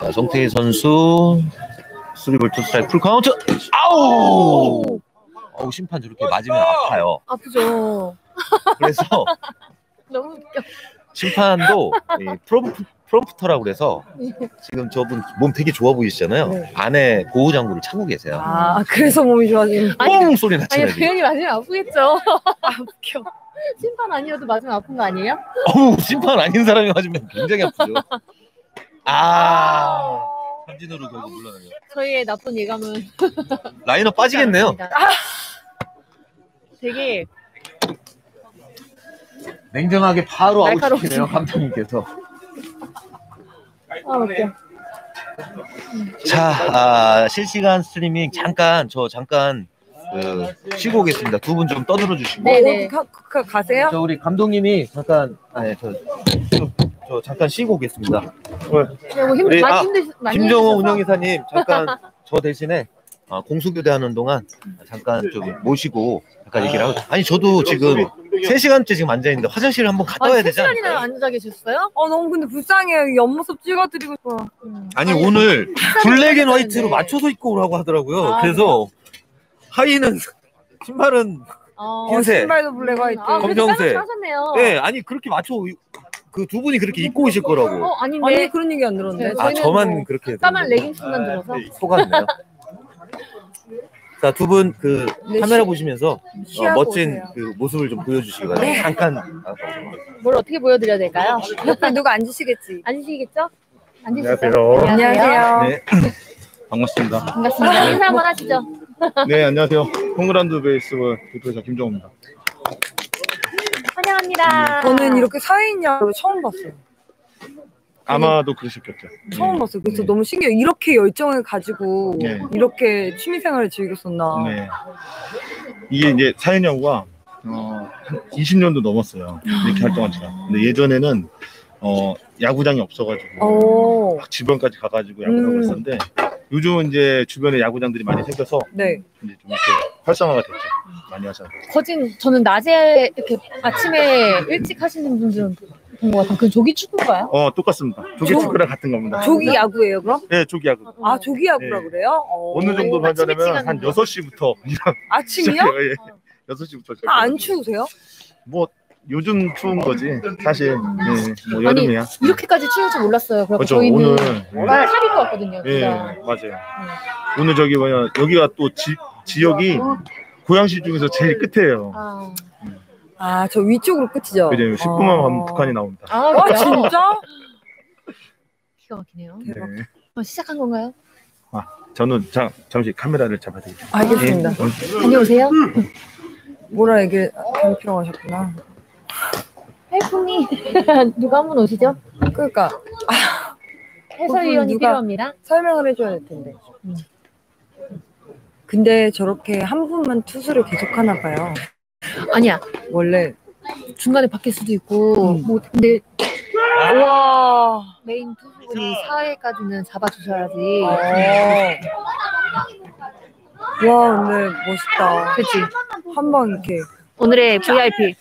자, 정태희 선수 3볼 2스트라이크 풀 카운트. 아우! 어우, 심판 저렇게 맞으면 아파요. 아프죠. 그래서 너무 웃겨. 심판도 이 프롬프터라고 그래서 지금 저분 몸 되게 좋아 보이시잖아요. 네. 안에 보호 장구를 차고 계세요. 아, 그래서 몸이 좋아지는. 뽕 소리 아니 나잖아요. 배현이 맞으면 아프겠죠. 아 웃겨. 심판 아니어도 맞으면 아픈 거 아니에요? 어우, 심판 아닌 사람이 맞으면 굉장히 아프죠. 아, 삼진으로 결국 물러나요. 저희의 나쁜 예감은 라이너 빠지겠네요. 되게 냉정하게 바로 날카롭지. 아웃시키네요, 감독님께서. 아 웃겨. 자, 실시간 스트리밍 잠깐 쉬고 오겠습니다. 두 분 좀 떠들어 주시고. 네네. 가세요? 저 우리 감독님이 잠깐 저 잠깐 쉬고 오겠습니다. 그리고 우리, 많이 많이 김정호 힘드셔서. 운영이사님 잠깐 저 대신에 공수교대하는 동안 잠깐 좀 모시고 잠깐 얘기를 하고. 아니 저도 지금 3시간째 지금 앉아 있는데 화장실 한번 갔다 와야 되지 않을까요? 3시간이나 앉아 계셨어요? 너무 근데 불쌍해요. 옆모습 찍어드리고 싶어요. 아니 오늘 블랙 앤 화이트로 맞춰서 입고 오라고 하더라고요. 아, 그래서 하의는 신발은 흰색, 신발도 블랙 화이트. 검정색. 하셨네요. 네, 아니 그렇게 맞춰 그 두 분이 그렇게 입고 오실 거라고. 아닌데. 아니 그런 얘기 안 들었는데. 네, 아, 저희는 저만 뭐 그렇게 까만 레깅스만 들어서. 속았네요. 자, 두 분 그 네, 카메라 보시면서 쉬하고 멋진 오세요. 그 모습을 좀 보여주시기 바랍니다. 잠깐. 뭘 어떻게 보여드려야 될까요? 옆에 누가 앉으시겠지. 앉으시겠죠? 앉으시죠. 안녕하세요. 안녕하세요. 네. 반갑습니다. 반갑습니다. 인사 한번 하시죠. 네, 안녕하세요. 홈그라운드 베이스볼 대표자 김정호입니다. 환영합니다. 저는 이렇게 사회인야를 처음 봤어요. 아마도 그러셨겠죠. 처음 봤어요. 그래서 네. 너무 신기해요. 이렇게 열정을 가지고 네. 이렇게 취미생활을 즐겼었나. 네. 이게 이제 사회야구가 한 20년도 넘었어요. 이렇게 활동한 지가. 근데 예전에는 야구장이 없어가지고 막 주변까지 가가지고 야구를 하고 있었는데 요즘은 이제 주변에 야구장들이 많이 생겨서 네. 이제 좀 이렇게 활성화가 됐죠. 많이 하셔서. 저는 낮에 이렇게 아침에 일찍 하시는 분들은 본 것 같아요. 그 조기 축구인가요? 똑같습니다. 조기 축구랑 같은 겁니다. 조기 야구예요, 그럼? 네, 조기 야구. 아, 조기 야구라 네. 그래요? 어느 정도 아침 일찍 하냐면 하는 한 거. 6시부터 아침이요? 예. 6시부터 안 추우세요? 뭐 요즘 추운 거지 사실. 예, 뭐 아니, 여름이야. 이렇게까지 추울 줄 몰랐어요. 그래서 그렇죠. 저희는 오늘 사귄 것 같거든요. 예, 진짜. 맞아요. 오늘 저기 여기가 또 지역이 고양시 중에서 제일 끝이에요. 아, 저 위쪽으로 끝이죠? 그죠? 19만 가면 북한이 나옵니다. 아, 진짜? 기가 막히네요. 네. 시작한 건가요? 저는 잠시 카메라를 잡아드릴게요. 알겠습니다. 예. 다녀오세요. 뭐라 얘기 변평하셨구나. 헬프님 누가 한 분 오시죠? 그러니까 해설위원이 누가- 필요합니다. 설명을 해줘야 될 텐데. 근데 저렇게 한 분만 투수를 계속 하나 봐요. 아니야. 원래. 중간에 바뀔 수도 있고 뭐 근데 와. 메인 투수분이 4회까지는 잡아주셔야지. 와, 근데 멋있다. 그치? 한 방 이렇게. 오늘의 VIP.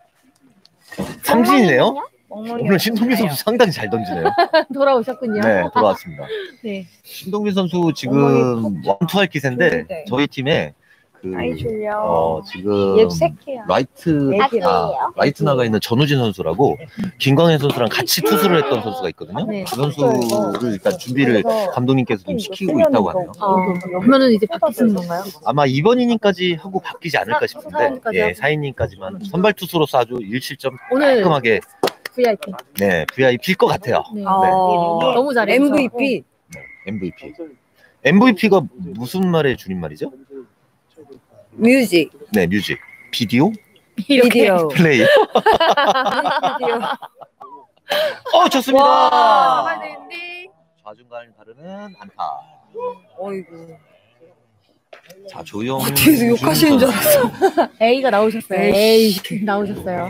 삼진이네요. 오늘 신동빈 선수 상당히 잘 던지네요. 돌아오셨군요. 네, 돌아왔습니다. 네. 신동빈 선수 지금 원투할 기세인데 좋은데. 저희 팀에 아이, 졸려. 지금 얘 새끼야. 라이트 나가 있는 전우진 선수라고 김광현 선수랑 같이 투수를 했던 선수가 있거든요. 네. 그 선수를 일단 준비를 감독님께서 좀 시키고 있다고 하네요. 그러면은 이제 바뀌시는 건가요? 아마 이번 이닝까지 하고 바뀌지 않을까 싶은데, 사인까지 예, 하고. 4이닝까지만 선발 투수로서 아주 1실점 오늘 깔끔하게 VIP. 네, VIP일 것 같아요. 네. 네. 너무 잘해. MVP. MVP. MVP가 무슨 말의 줄임말이죠? 뮤직. 네, 뮤직. 비디오? 비디오. 플레이. 비디오. 좋습니다. 와. 잡아야 되는데. 좌중간을 가르는 안타. 어이구. 자, 조용. 뒤에서 욕하시는 줄 알았어. A가 나오셨어요. A 나오셨어요.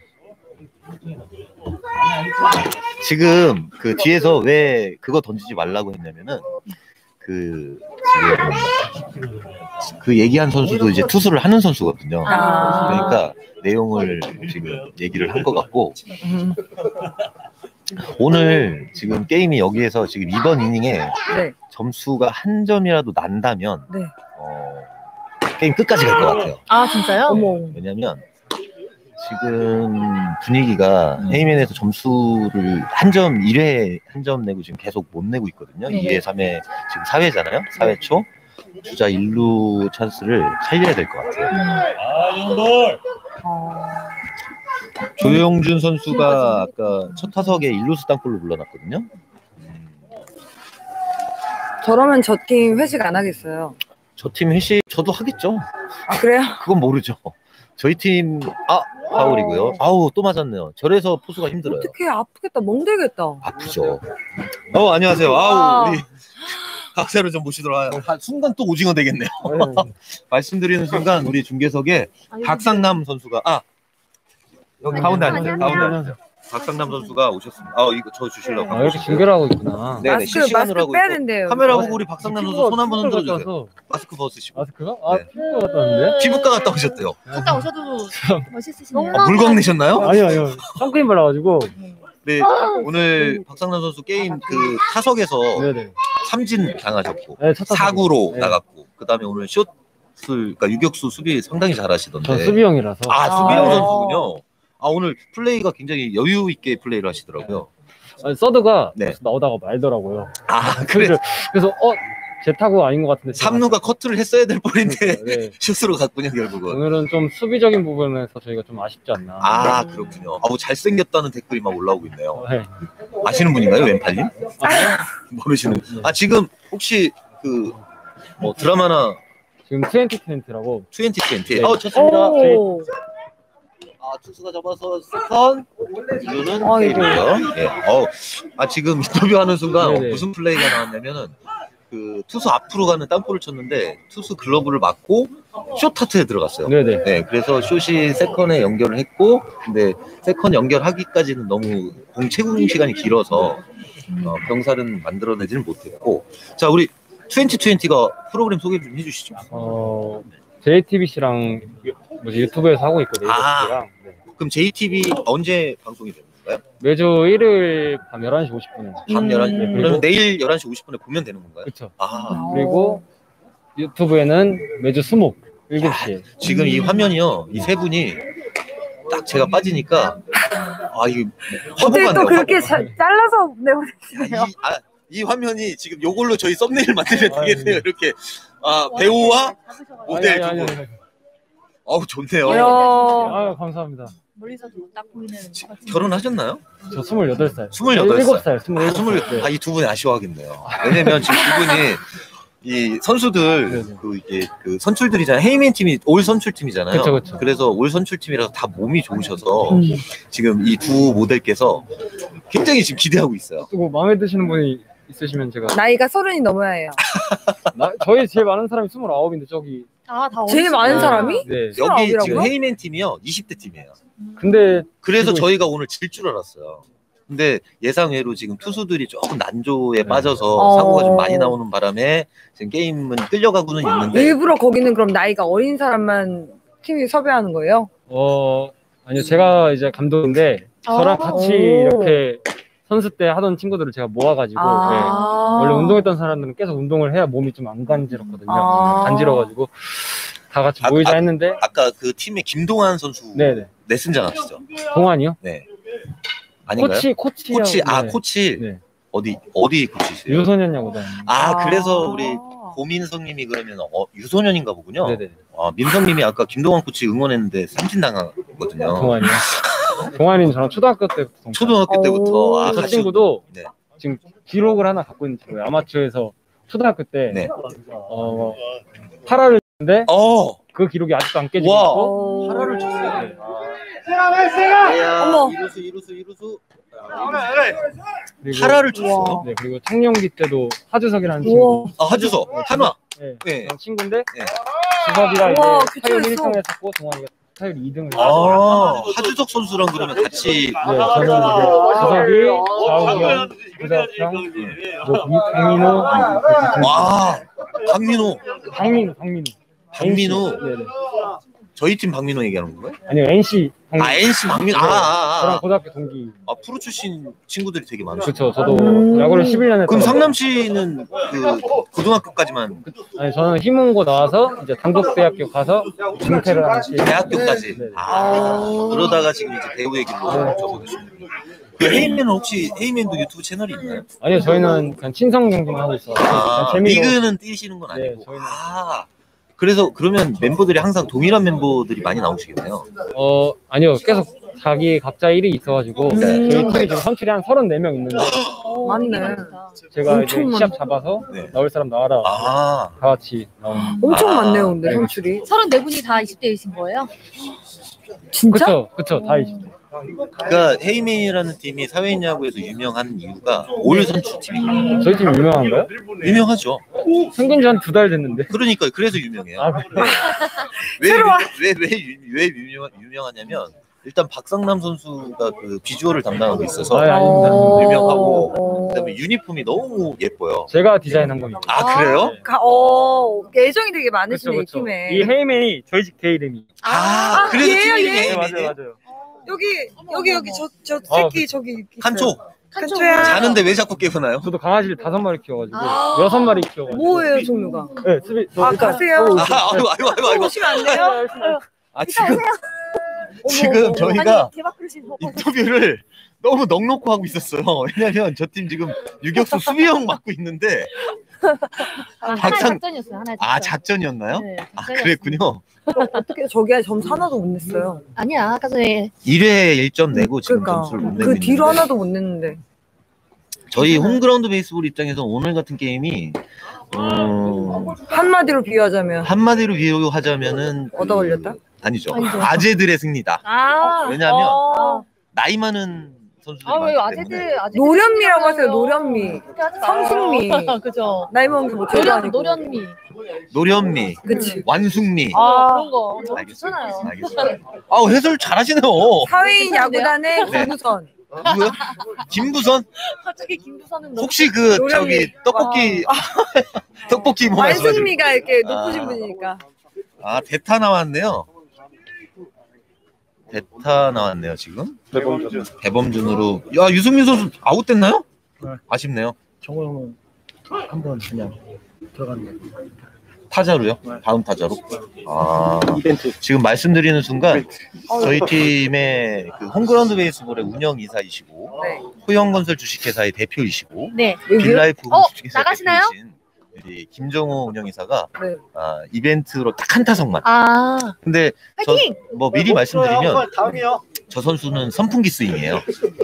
지금 그 뒤에서 왜 그거 던지지 말라고 했냐면은 그 지금 그 얘기한 선수도 이제 투수를 하는 선수거든요. 그러니까 내용을 지금 얘기를 한 것 같고 오늘 지금 게임이 여기에서 지금 이번 이닝에 네. 점수가 한 점이라도 난다면 네. 게임 끝까지 갈 것 같아요. 아, 진짜요? 어머. 왜냐면 지금 분위기가 헤이맨에서 점수를 한 점 1회 한 점 내고 지금 계속 못 내고 있거든요. 네. 2회 3회 지금 4회잖아요. 4회 초 주자 1루 찬스를 살려야 될 것 같아요. 조용준 선수가 아까 첫 타석에 1루수 땅볼로 불러놨거든요. 저러면 저 팀 회식 안 하겠어요. 저 팀 회식 저도 하겠죠. 아, 그래요? 그건 모르죠. 저희 팀 파울이고요. 아우 또 맞았네요. 저래서 포수가 힘들어요. 어떻게 아프겠다. 멍들겠다. 아프죠. 안녕하세요. 아우 우리 각세로 좀 모시도록 하요. 순간 또 오징어 되겠네요. 말씀드리는 순간 우리 중계석에 박상남 선수가 여기 가운데 앉으세요. 가운데 앉으세요. 박상남 선수가 오셨습니다. 이거 저 주시려고. 이렇게 중계를 하고 있구나. 네네, 마스크 실시간으로 하고 빼야 있고. 된대요. 카메라 보고 우리 박상남 선수 손 한번 흔들어주세요. 마스크 벗으시고. 마스크가? 네. 피부과 갔다 왔는데? 피부과 갔다 오셨대요. 갔다 오셔도 멋있으시네요. 물광 내셨나요? 아니요. 선크림 발라가지고. 네, 오늘 박상남 선수 게임 그 타석에서 네네. 삼진 당하셨고 네, 첫 타석. 사구로 네. 나갔고 그 다음에 오늘 숏을 그러니까 유격수 수비 상당히 잘하시던데. 전 수비형이라서. 수비형 선수군요. 오늘 플레이가 굉장히 여유 있게 플레이를 하시더라고요. 서드가 네. 나오다가 말더라고요. 그래. 그래서 제 타구 아닌 것 같은데. 삼루가 커트를 했어야 될 뻔인데 네. 슛으로 갔군요 결국은. 오늘은 좀 수비적인 부분에서 저희가 좀 아쉽지 않나. 그렇군요. 잘생겼다는 댓글이 막 올라오고 있네요. 네. 아시는 분인가요, 왼팔님? 모르시는. 지금 혹시 그 드라마나 지금 2020라고. 2020. 네. 좋습니다. 오. 투수가 잡아서 세컨. 이거는 이거. 페이고요. 예. 지금 인터뷰하는 순간 네네. 무슨 플레이가 나왔냐면은 그 투수 앞으로 가는 땅볼을 쳤는데 투수 글러브를 맞고 숏 타트에 들어갔어요. 네네. 네, 그래서 숏이 세컨에 연결을 했고, 근데 세컨 연결하기까지는 너무 공 채공 시간이 길어서 병살은 만들어내지는 못했고. 자, 우리 2020가 프로그램 소개 좀 해주시죠. JTBC랑 유튜브에서 하고 있거든요. 네. 그럼 JTB 언제 방송이 되는 건가요? 매주 일요일 밤 11시 50분에. 밤 11시. 네, 그러면 내일 11시 50분에 보면 되는 건가요? 그렇죠. 그리고 그리고 유튜브에는 매주 수목 7시에. 지금 이 화면이요, 이 세 분이 딱 제가 빠지니까 이거 어떻게 화보가 또 나요. 그렇게 잘라서 내보내시네요. 이 화면이 지금 요걸로 저희 썸네일 만들면 되겠네요. 이렇게 배우와 모델 두 분. 좋네요. 감사합니다. 멀리서 딱 보이는. 결혼하셨나요? 저 28살. 27살. 27살. 이 두 분이 아쉬워하겠네요. 왜냐면 지금 두 분이 이 선수들 네네. 그 선출들이잖아요. 헤이맨 팀이 올 선출팀이잖아요. 그쵸. 그래서 올 선출팀이라서 다 몸이 좋으셔서 지금 이 두 모델께서 굉장히 지금 기대하고 있어요. 또 마음에 드시는 분이 있으시면 제가. 나이가 30이 넘어야 해요. 저희 제일 많은 사람이 29인데 저기. 다 제일 많은 사람이? 네. 여기 29이라고요? 지금 헤이맨 팀이요 20대 팀이에요. 근데 그래서 지금 저희가 오늘 질 줄 알았어요. 근데 예상외로 지금 투수들이 조금 난조에 빠져서 사고가 좀 많이 나오는 바람에 지금 게임은 끌려가고는 있는데. 일부러 거기는 그럼 나이가 어린 사람만 팀이 섭외하는 거예요? 아니요. 제가 이제 감독인데 저랑 같이 이렇게 선수 때 하던 친구들을 제가 모아가지고 원래 운동했던 사람들은 계속 운동을 해야 몸이 좀 안 간지럽거든요. 간지러가지고 다 같이 모이자 했는데 아까 그 팀의 김동환 선수 네네. 레슨장 아시죠? 동환이요? 네. 아닌가요? 코치. 코치. 네. 어디 코치세요? 유소년 야구단. 그래서 우리 고민성님이 그러면 유소년인가 보군요. 네네. 민성님이 아까 김동환 코치 응원했는데 삼진 당하거든요. 동환이요? 동환이는 저랑 초등학교 때부터. 초등학교 때부터. 저 친구도 네. 지금 기록을 하나 갖고 있는 친구예요. 아마추어에서 초등학교 때 네. 8할을 쳤는데 그 기록이 아직도 안 깨지고 있고. 8할을 쳤어요. 네. 어머. 이루수. 그리고 8할을 쳤어요. 네, 그리고 청룡기 때도 하주석이라는 친구. 하주석. 한화. 네. 네. 그런 친구인데 네. 주석이가 이제 우와, 타율 그쵸, 1등을 했었고 동환이가 타율 2등을 하주석 선수랑 그러면 같이. 네, 저는 이제 주석이, 좌우경, 구자평, 강민호, 강민호. 네네. 박민우. 네네. 저희 팀 박민호 얘기하는 건가요? 아니요, NC. NC 박민호. 저랑 고등학교 동기. 프로 출신 친구들이 되게 많으시죠. 그렇죠. 저도 야구를 11년 그럼 상남 씨는 그 고등학교까지만? 아니, 저는 희문고 나와서 이제 단국대학교 가서 중퇴를 하는 대학교까지. 네. 그러다가 지금 이제 배우의 길로 접어드시는 거예요. 그 헤이맨은 혹시 헤이맨도 유튜브 채널이 있나요? 아니요, 저희는 그냥 친선 경기만 하고 있어요. 재미로. 리그는 뛰시는 건 아니고. 네, 저희는. 그래서 그러면 멤버들이 항상 동일한 멤버들이 많이 나오시겠네요. 아니요, 계속 자기 각자 일이 있어가지고 저희 팀이 지금 선출이 한 34명 있는데 맞네. 제가 이제 엄청 시합 잡아서 나올 사람 나와라. 다 같이 나오는. 엄청 많네요, 근데 선출이. 34분이 다 20대이신 거예요? 진짜? 그쵸, 다 20대. 그러니까 헤이맨이라는 팀이 사회인 야구에서 유명한 이유가 올 선출 팀이에요. 저희 팀 유명한가요? 유명하죠. 생긴 지 한 2달 됐는데. 그러니까 그래서 유명해요. 왜 유명하냐면 일단 박상남 선수가 그 비주얼을 담당하고 있어서 유명하고, 그다음에 유니폼이 너무 예뻐요. 제가 디자인한 겁니다. 그래요? 애정이 되게 많으시네, 이 팀에. 이 헤이맨이 저희 집 개 이름이. 그래서 얘예요, 팀 이름이 얘? 헤이맨이에요? 맞아요. 여기 저 새끼 저기 칸초. 칸초야. 자는데 왜 자꾸 깨우나요? 저도 강아지를 5마리 키워가지고 6마리 키워가지고. 뭐예요, 종류가? 네, 수비. 가세요. 아이고. 오시면 안 돼요? 지금 저희가 인터뷰를 너무 넉넉히 하고 있었어요. 왜냐면 저 팀 지금 유격수 수비형 맡고 있는데. 하나의 작전이었어요. 하나의 작전. 작전이었나요? 네, 그랬군요. 어떻게 저기에 점수 하나도 못 냈어요. 아니야, 아까 전에 1회에 1점 내고 지금 점수를 못 내고 그 뒤로 하나도 못 냈는데. 저희 홈그라운드 베이스볼 입장에서 오늘 같은 게임이 한마디로 비유하자면 얻어 걸렸다? 아니죠. 아재들의 승리다. 왜냐하면 나이 많은 선수들이 많기 때문에. 노련미라고 하세요. 노련미. 성숙미. 그죠. 나이 먹은 게 뭐 제도 아니고. 노련미. 그치. 완숙미. 그런 거 너무 알겠습니다. 좋잖아요. 알겠습니다. 해설 잘하시네요. 사회인 야구단의 김부선. 누구요? 김부선? 갑자기 김부선은 혹시 그 저기 떡볶이 떡볶이 뭐 말씀하시는? 완숙미가 이렇게 높으신 분이니까. 대타 나왔네요. 대타 나왔네요 지금. 대범준으로. 야, 유승민 선수 아웃됐나요? 네. 아쉽네요. 정호 형은 한번 그냥 들어갔네요. 타자로요? 다음 타자로? 이벤트. 지금 말씀드리는 순간 저희 팀의 그 홈그라운드 베이스볼의 운영이사이시고 호영건설 주식회사의 대표이시고 빌라이프 주식회사 나가시나요? 대표이신 우리 김정호 운영이사가 이벤트로 딱 한 타석만. 근데 뭐 미리 말씀드리면 저 선수는 선풍기 스윙이에요.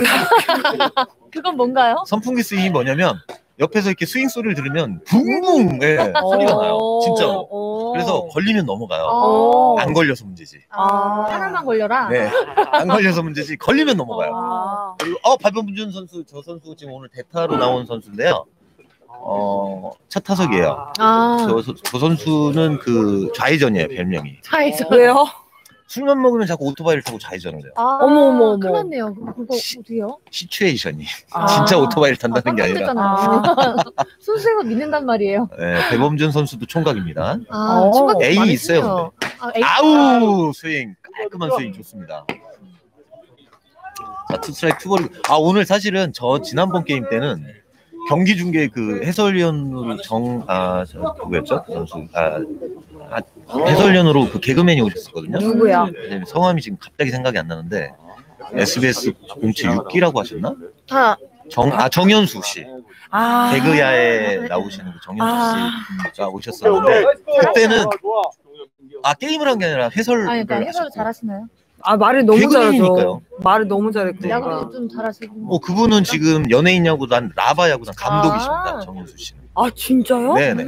그건 뭔가요? 선풍기 스윙이 뭐냐면 옆에서 이렇게 스윙 소리를 들으면 붕붕 소리가 나요. 진짜로. 그래서 걸리면 넘어가요. 안 걸려서 문제지. 하나만 걸려라. 네. 안 걸려서 문제지. 걸리면 넘어가요. 그리고 박범준 선수, 저 선수 지금 오늘 대타로 나온 선수인데요. 첫 타석이에요. 저 선수는 그 좌회전이에요, 별명이. 좌회전. 왜요? 술만 먹으면 자꾸 오토바이를 타고 좌회전을 해요. 어머. 큰일 났네요. 그거 어디요? 시츄에이션이. 진짜 오토바이를 탄다는 게 아니라. 선수가 믿는단 말이에요. 네, 배범준 선수도 총각입니다. 총각 A 많으시네요. 있어요. 아우, 스윙. 깔끔한 스윙 좋습니다. 자, 투스트라이크 투볼. 오늘 사실은 저 지난번 게임 때는 경기 중계 그 해설위원으로 누구였죠? 선수. 해설위원으로 그 개그맨이 오셨었거든요. 누구야? 성함이 지금 갑자기 생각이 안 나는데 SBS 공채 6기라고 하셨나? 정현수 씨. 개그야에 나오시는 그 정현수 씨가 오셨었는데 그때는 게임을 한 게 아니라 해설을 해설 잘하시나요? 말을 너무 개그맨이니까요. 잘하죠. 말을 너무 잘했고. 야구도 좀 잘하시고. 그분은 지금 연예인 야구단 라바 야구단 감독이십니다. 정현수 씨는. 진짜요? 네네.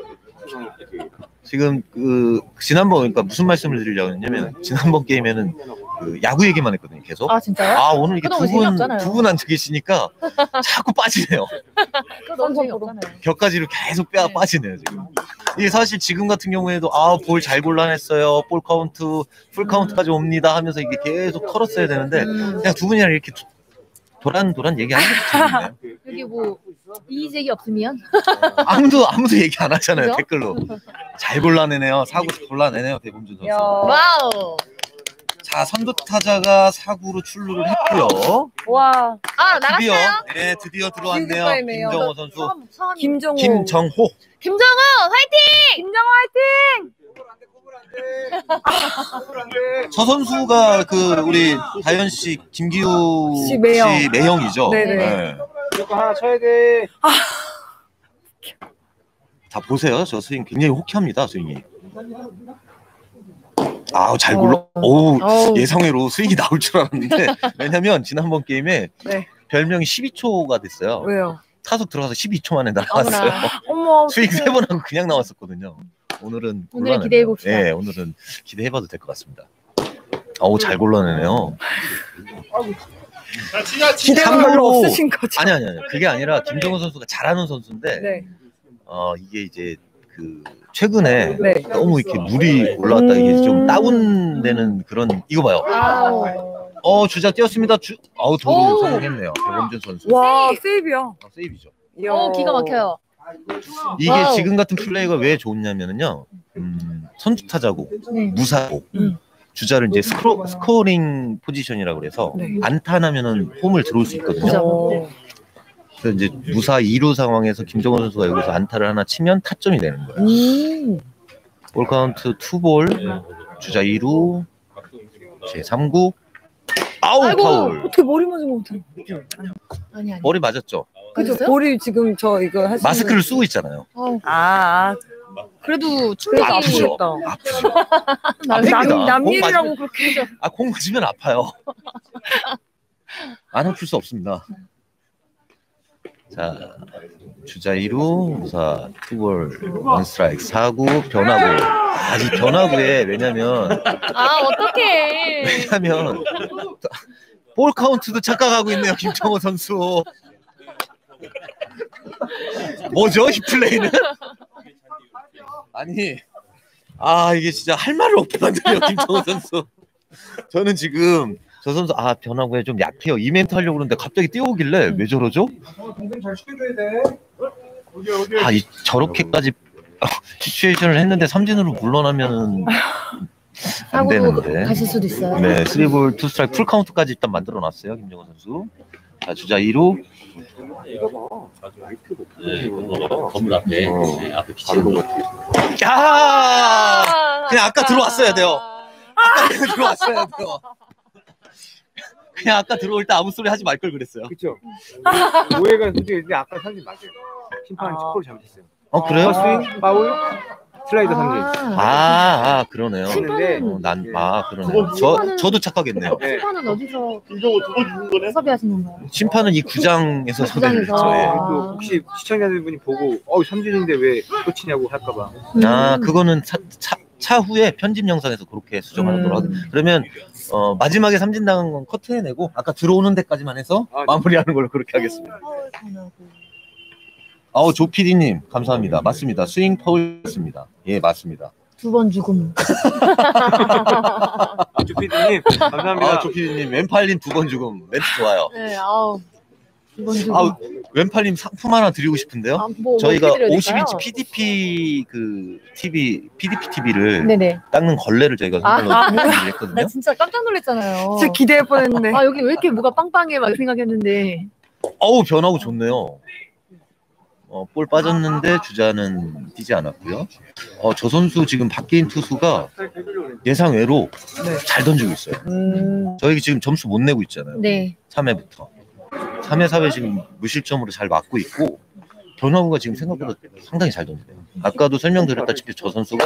지금 지난번 그러니까 무슨 말씀을 드리려고 했냐면 지난번 게임에는 그 야구 얘기만 했거든요. 계속. 진짜요? 오늘 이게 두 분 앉아 계시니까 자꾸 빠지네요. 그거 너무 재미없잖아요. 격가지로 계속 빠지네요 지금. 이게 사실 지금 같은 경우에도 볼 잘 골라냈어요. 볼 카운트 풀 카운트까지 옵니다 하면서 이게 계속 털었어야 되는데 그냥 두 분이랑 이렇게 도란 얘기하는 게 재밌네요. 여기 뭐 이의제기 없으면 아무도 얘기 안 하잖아요. 그죠? 댓글로. 잘 골라내네요. 사구 골라내네요. 대범준 선수. 와우. 자, 선두 타자가 사구로 출루를 했고요. 와. 아 드디어 나갔어요? 네, 드디어 들어왔네요. 지금까지네요. 김정호 선수. 성함이 김정호. 김정호. 김정호 화이팅! 김정호 화이팅! 저 선수가 그 우리 다현 씨, 김기우 씨 매형. 씨 매형이죠. 네네. 네. 무조건 하나 쳐야 돼. 다 보세요. 저 스윙 굉장히 호쾌합니다. 스윙이. 아우 잘 굴러. 오 어우. 예상외로 스윙이 나올 줄 알았는데 왜냐면 지난번 게임에 네. 별명이 12초가 됐어요. 왜요? 타석 들어가서 12초 만에 날아왔어요. 어머. 스윙 3번 하고 그냥 나왔었거든요. 오늘은 오늘 곤란하네요. 기대해봅시다. 네, 오늘은 기대해봐도 될 것 같습니다. 어우 잘 골라내네요. 기대가 별로 없으신 거죠? 아니 그게 아니라 김정은 선수가 잘하는 선수인데 네. 이게 이제 그 최근에 네. 너무 이렇게 물이 올라왔다 이게 좀 다운되는 그런 이거 봐요. 아우. 주자 뛰었습니다. 오. 도루 성공했네요. 배범준 선수. 와, 세이브야. 세이브죠. 이야. 기가 막혀요. 이게 와우. 지금 같은 플레이가 왜 좋냐면은요. 선두 타자고 무사고 주자를 이제 스코어링 포지션이라고 그래서 네. 안타 나면은 홈을 들어올 수 있거든요. 오. 그래서 이제 무사 2루 상황에서 김정은 선수가 여기서 안타를 하나 치면 타점이 되는 거예요. 볼 카운트 2볼 주자 2루 제 3구 아우 아이고. 파울. 어떻게 머리 맞은 것 같아. 아니. 머리 맞았죠? 그죠? 맞았어요? 머리 지금 저 이거 하시는. 마스크를 쓰고 있잖아요. 어우, 아, 그래도 충분히 아프죠? 아프죠. 아픕니다. 남 공 일이라고 맞으면- 그렇게. 공 맞으면 아파요. 안 아플 수 없습니다. 자, 주자 2루, 무사 투볼, 원 스트라이크, 4구, 변화구. 이 변화구에 왜냐면 어떡해. 볼 카운트도 착각하고 있네요, 김정호 선수. 뭐죠, 이 플레이는? 아니, 이게 진짜 할 말을 없게 만드네요, 김정호 선수. 저는 지금 저 선수 변화구에 좀 약해요. 이 멘트 하려고 그러는데 갑자기 뛰어오길래 왜 저러죠? 동생 잘 시켜줘야 돼. 저렇게까지 시츄에이션을 했는데 삼진으로 물러나면은 안 사고도 되는데. 가실 수도 있어요. 네, 3볼 2 스트라이크 풀 카운트까지 일단 만들어 놨어요, 김정호 선수. 자, 주자 2루. 건물 앞에 네, 앞에 비치는 거 그냥 아까 들어왔어야 돼요. 그냥 들어왔어야 돼요. 그냥 아까 들어올 때 아무 소리 하지 말 걸 그랬어요. 그렇죠. 오해가 솔직히 근데 아까 삼진 맞아요. 심판은 스코어를 잘못했어요. 그래요? 스윙, 파울, 슬라이더 삼진. 그러네요. 심판은 그러네요. 저도 착각했네요. 네. 심판은 어디서 섭외하신 건가요? 심판은 이 구장에서 섭외를 했죠. 구장에서. 예. 또 혹시 시청자들분이 보고 삼진인데 왜 또 치냐고 할까봐. 그거는 차후에 편집 영상에서 그렇게 수정하도록 하고 그러면 마지막에 삼진 당한 건 커트해내고 아까 들어오는 데까지만 해서 마무리하는 걸로 그렇게 하겠습니다. 조피디님 감사합니다. 맞습니다. 스윙 파울였습니다. 예, 맞습니다. 2번 죽음. 조피디님 감사합니다. 조피디님 왼팔님 2번 죽음 멘트 좋아요. 네, 2번 죽음. 왼팔님 상품 하나 드리고 싶은데요. 저희가 50인치 PDP TV를 네네. 닦는 걸레를 저희가 선물로 했거든요. 나 진짜 깜짝 놀랐잖아요. 진짜 기대할 뻔했네. 여기 왜 이렇게 뭐가 빵빵해 막 생각했는데. 변하고 좋네요. 볼 빠졌는데 주자는 뛰지 않았고요. 저 선수 지금 박계인 투수가 예상외로 잘 던지고 있어요. 저희 지금 점수 못 내고 있잖아요. 네. 3회부터 3회 4회 지금 무실점으로 잘 맞고 있고 변화구가 지금 생각보다 상당히 잘 던지네요. 아까도 설명드렸다시피 저 선수가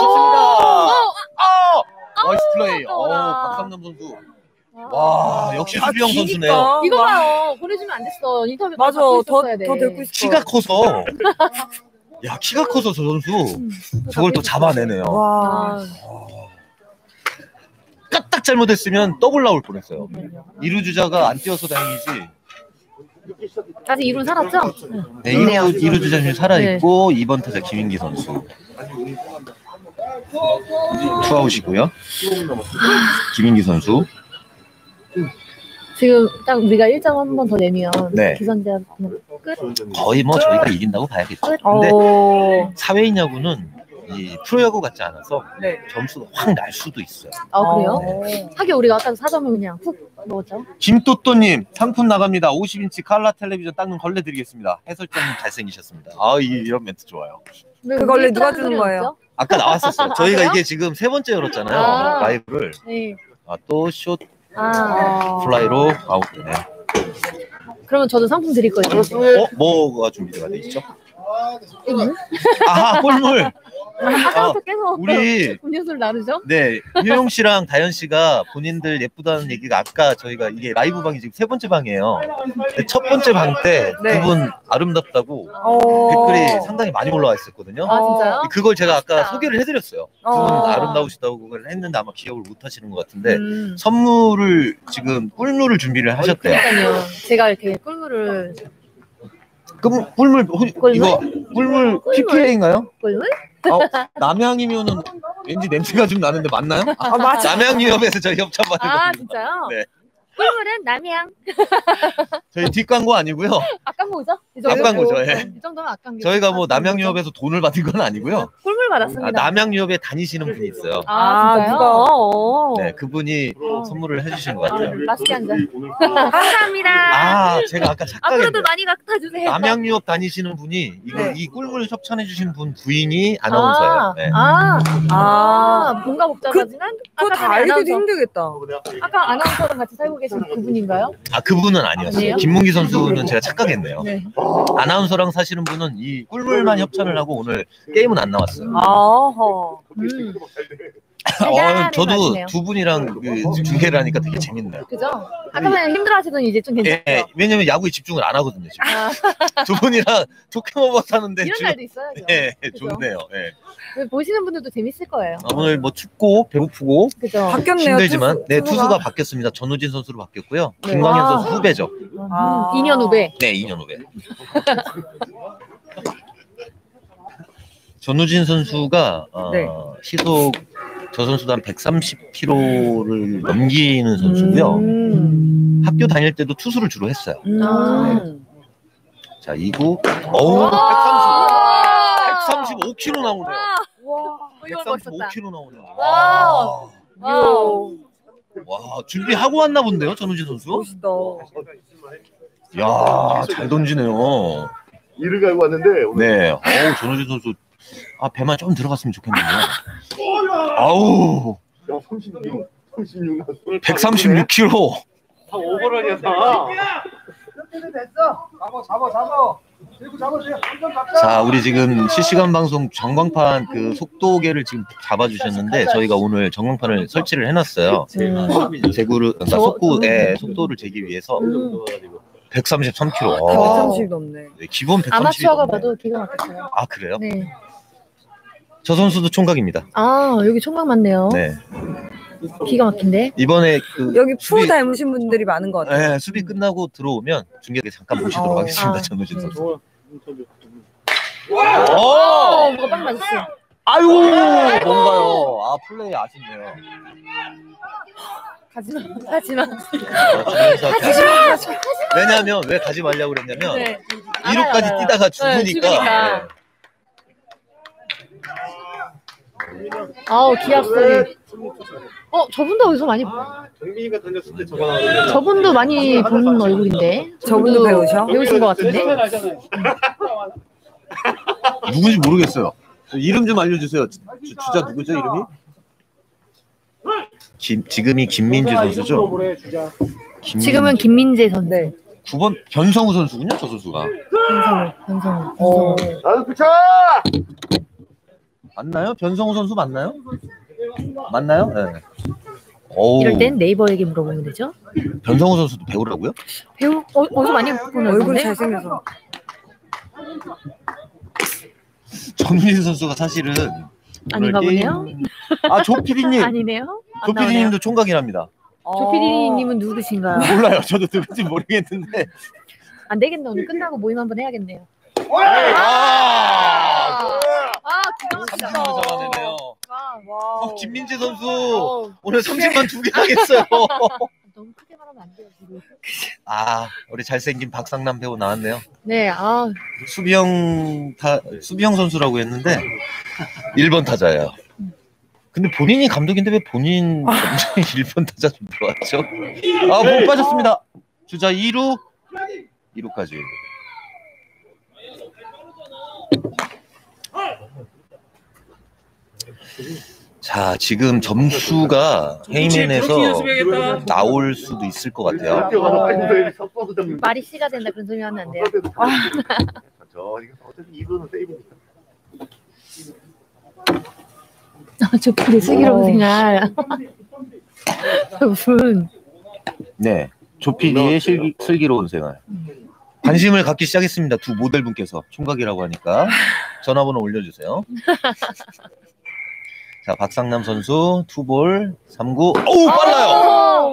나이스 플레이. 박상남 선수. 와, 역시 수비형 선수네요. 이거 봐요. 보내주면 안 됐어. 인터뷰 맞아. 더 듣고 싶어. 키가 커서. 야, 키가 커서 저 선수 저걸 또 잡아내네요. 와. 까딱 잘못했으면 더블 나올 뻔했어요. 2루 주자가 안 뛰어서 다행이지. 아직 2루 살았죠? 네, 2루 주자님 살아있고 2번 타자 김인기 선수. 투아웃이고요. 김인기 선수. 지금 딱 우리가 1점 한 번 더 내면 네. 기선제압 그냥 끝. 거의 뭐 저희가 이긴다고 봐야겠죠. 근데 사회인 야구는 이 프로야구 같지 않아서 네. 점수가 확 날 수도 있어요. 아 그래요? 하긴 우리가 아까 4점을 그냥 훅 넣었죠. 김또또님 상품 나갑니다. 50인치 칼라 텔레비전 닦는 걸레 드리겠습니다. 해설자님 잘생기셨습니다. 이런 멘트 좋아요. 그 걸레 누가 주는 거예요? 아까 나왔었어요. 저희가 이게 지금 3번째 열었잖아요. 라이브를. 네. 또 숏 플라이로 아웃되네. 그러면 저도 상품 드릴 거예요. 뭐가 준비가 돼 있죠? 아하, 꿀물. 아까부터 계속 우리 음료수를 나누죠? 네, 효영 씨랑 다현 씨가 본인들 예쁘다는 얘기가 아까 저희가 이게 라이브 방이 지금 3번째 방이에요. 근데 첫 번째 방 때 두 분 아름답다고 댓글이 상당히 많이 올라와 있었거든요. 아 진짜요? 그걸 제가 아까 소개를 해드렸어요. 두 분 아름다우시다고 그걸 했는데 아마 기억을 못 하시는 것 같은데 선물을 지금 꿀물을 준비를 하셨대요. 그러니까요. 제가 이렇게 꿀물을 꿀물 이거 꿀물 PPA인가요? 꿀물? 남양이면은 왠지 냄새가 좀 나는데 맞나요? 맞아. 남양유업에서 저희 협찬 받은 겁니다. 아 진짜요? 네. 꿀물은 남양. 저희 뒷광고 아니고요. 앞광고죠? 앞광고죠. 예. 이 정도면 앞광고. 저희가 뭐 남양유업에서 돈을 받은 건 아니고요. 꿀물 받았습니다. 남양유업에 다니시는 분이 있어요. 아 진짜요? 누가? 네, 그분이 선물을 해주신 것 같아요. 맛있게 한 잔. 감사합니다. 제가 아까 앞으로도 착각했네요. 많이 갖다 주세요. 남양유업 다니시는 분이 이 꿀물 협찬해주신 분 부인이 아, 아나운서예요. 네. 뭔가 복잡하지만 그거 다 알기도 힘들겠다. 아까 아나운서랑 같이 살고 계신 그분인가요? 그분은 아니었어요. 아니에요? 김문기 선수는 제가 착각했네요. 네. 아나운서랑 사시는 분은 이 꿀물만 협찬을 하고 오늘 게임은 안 나왔어요. 저도 맛이네요. 두 분이랑 중계를 하니까 되게 재밌네요. 그죠? 아까는 힘들어하시더니 이제 좀 괜찮죠? 예, 왜냐면 야구에 집중을 안 하거든요. 지금. 두 분이랑 토크오버스 하는데 이런 날도 있어요. 예, 그죠? 좋네요. 예. 보시는 분들도 재밌을 거예요. 오늘 뭐 춥고 배고프고 그죠? 바뀌었네요. 힘들지만 투수가 바뀌었습니다. 전우진 선수로 바뀌었고요. 김광현 선수 후배죠. 2년 후배. 네, 2년 후배. 전우진 선수가 시속 저 선수도 한 130km를 넘기는 선수고요. 학교 다닐 때도 투수를 주로 했어요. 자, 2구. 135km 나오네요. 135km 나오네요. 와, 준비하고 왔나 본데요, 전우진 선수? 멋있다. 야, 잘 던지네요. 이를 갈고 왔는데 네, 전우진 선수 배만 좀 들어갔으면 좋겠네요. 아우, 136kg. 오버런이었다. 자, 우리 지금 실시간 방송 전광판 속도계를 지금 잡아주셨는데 저희가 오늘 전광판을 설치를 해놨어요. 제구를 그러니까 속도를 재기 위해서 133kg. 130 넘네. 네, 기본 130. 아마추어가 봐도 기가 막혔어요. 그래요? 네. 저 선수도 총각입니다. 여기 총각 많네요. 네. 기가 막힌데. 이번에 여기 프로 닮으신 분들이 많은 것 같아요. 네, 수비 끝나고 들어오면 중계에 잠깐 모시도록 하겠습니다. 전우진 선수. 뭐가 빵 맞았어요. 아유, 뭔가요? 플레이 아쉽네요. 하지마. 왜냐하면 왜 가지 말라고 그랬냐면 1루까지 뛰다가 죽으니까. 기합 소리. 저분도 어디서 많이 정민이가 던졌을 때 저거 나오는데 저분도 많이 본 얼굴인데. 저분도 배우신 것 같은데. 누군지 모르겠어요. 이름 좀 알려주세요. 주자 누구죠, 이름이? 지금이 김민재 선수죠? 지금은 김민재 선수. 9번 변성우 선수군요, 저 선수가. 변성우. 나도 피쳐! 맞나요? 변성우 선수 맞나요? 맞나요? 네. 이럴 땐 네이버에게 물어보면 되죠? 변성우 선수도 배우라고요? 배우 어디서 많이 보는 얼굴이 잘생겨서. 전우진 선수가 사실은 아닌가 보네요. 조피디님. 아니네요. 조피디님도 총각이랍니다. 조피디님은 누구신가요? 몰라요. 저도 누군지 모르겠는데. 안 되겠네. 오늘 끝나고 모임 한번 해야겠네요. 삼진을 잡아내네요. 김민재 선수 오늘 삼진만 2개 당했어요. 너무 크게 말하면 아, 우리 잘생긴 박상남 배우 나왔네요. 네, 수비형 선수라고 했는데 1번 타자예요. 근데 본인이 감독인데 왜 본인 1번 타자 좀 들어왔죠? 못 빠졌습니다. 주자 2루까지. 자, 지금 점수가 헤이맨에서 나올 수도 있을 것 같아요. 말이 씨가 된다 그런 소리 하면 안 돼요. 저 그래 슬기로운 생활. 무슨 네, 조피디의 슬기로운 생활. 관심을 갖기 시작했습니다. 두 모델분께서 총각이라고 하니까 전화번호 올려주세요. 자, 박상남 선수 투볼 3구. 오, 빨라요.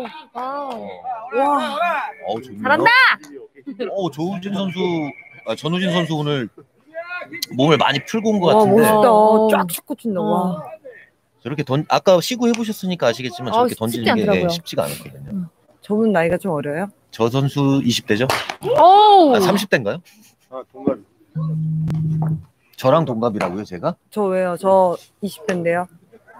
좋네요. 잘한다. 조우진 선수, 전우진 선수 오늘 몸을 많이 풀고 온 것 같은데. 멋있다. 쫙 축구 친다. 와. 저렇게 아까 시구 해보셨으니까 아시겠지만 저렇게 던지는 게 않더라고요. 쉽지가 않거든요. 저분 나이가 좀 어려요? 저 선수 20대죠? 30대인가요? 동갑. 저랑 동갑이라고요, 제가? 저 왜요? 저 20대인데요.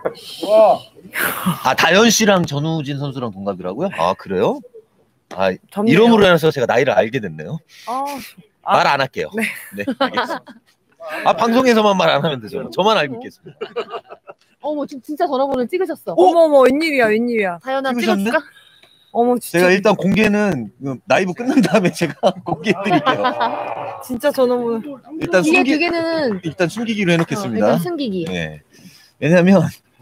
다현 씨랑 전우진 선수랑 동갑이라고요? 아, 그래요? 젊네요. 이름으로 인해서 제가 나이를 알게 됐네요. 말 안 할게요. 네, 알겠습니다. 방송에서만 말 안 하면 되죠. 저만 알고 있겠습니다. 어머, 진짜 전화번호 찍으셨어. 어머, 웬일이야. 다현아 찍으셨네? 찍어줄까? 어머, 진짜. 제가 일단 공개는 라이브 끝난 다음에 제가 공개해드릴게요. 진짜 전화번호. 일단 뒤에 두 개는 일단 숨기기로 해놓겠습니다. 일단 숨기기. 네. 왜냐면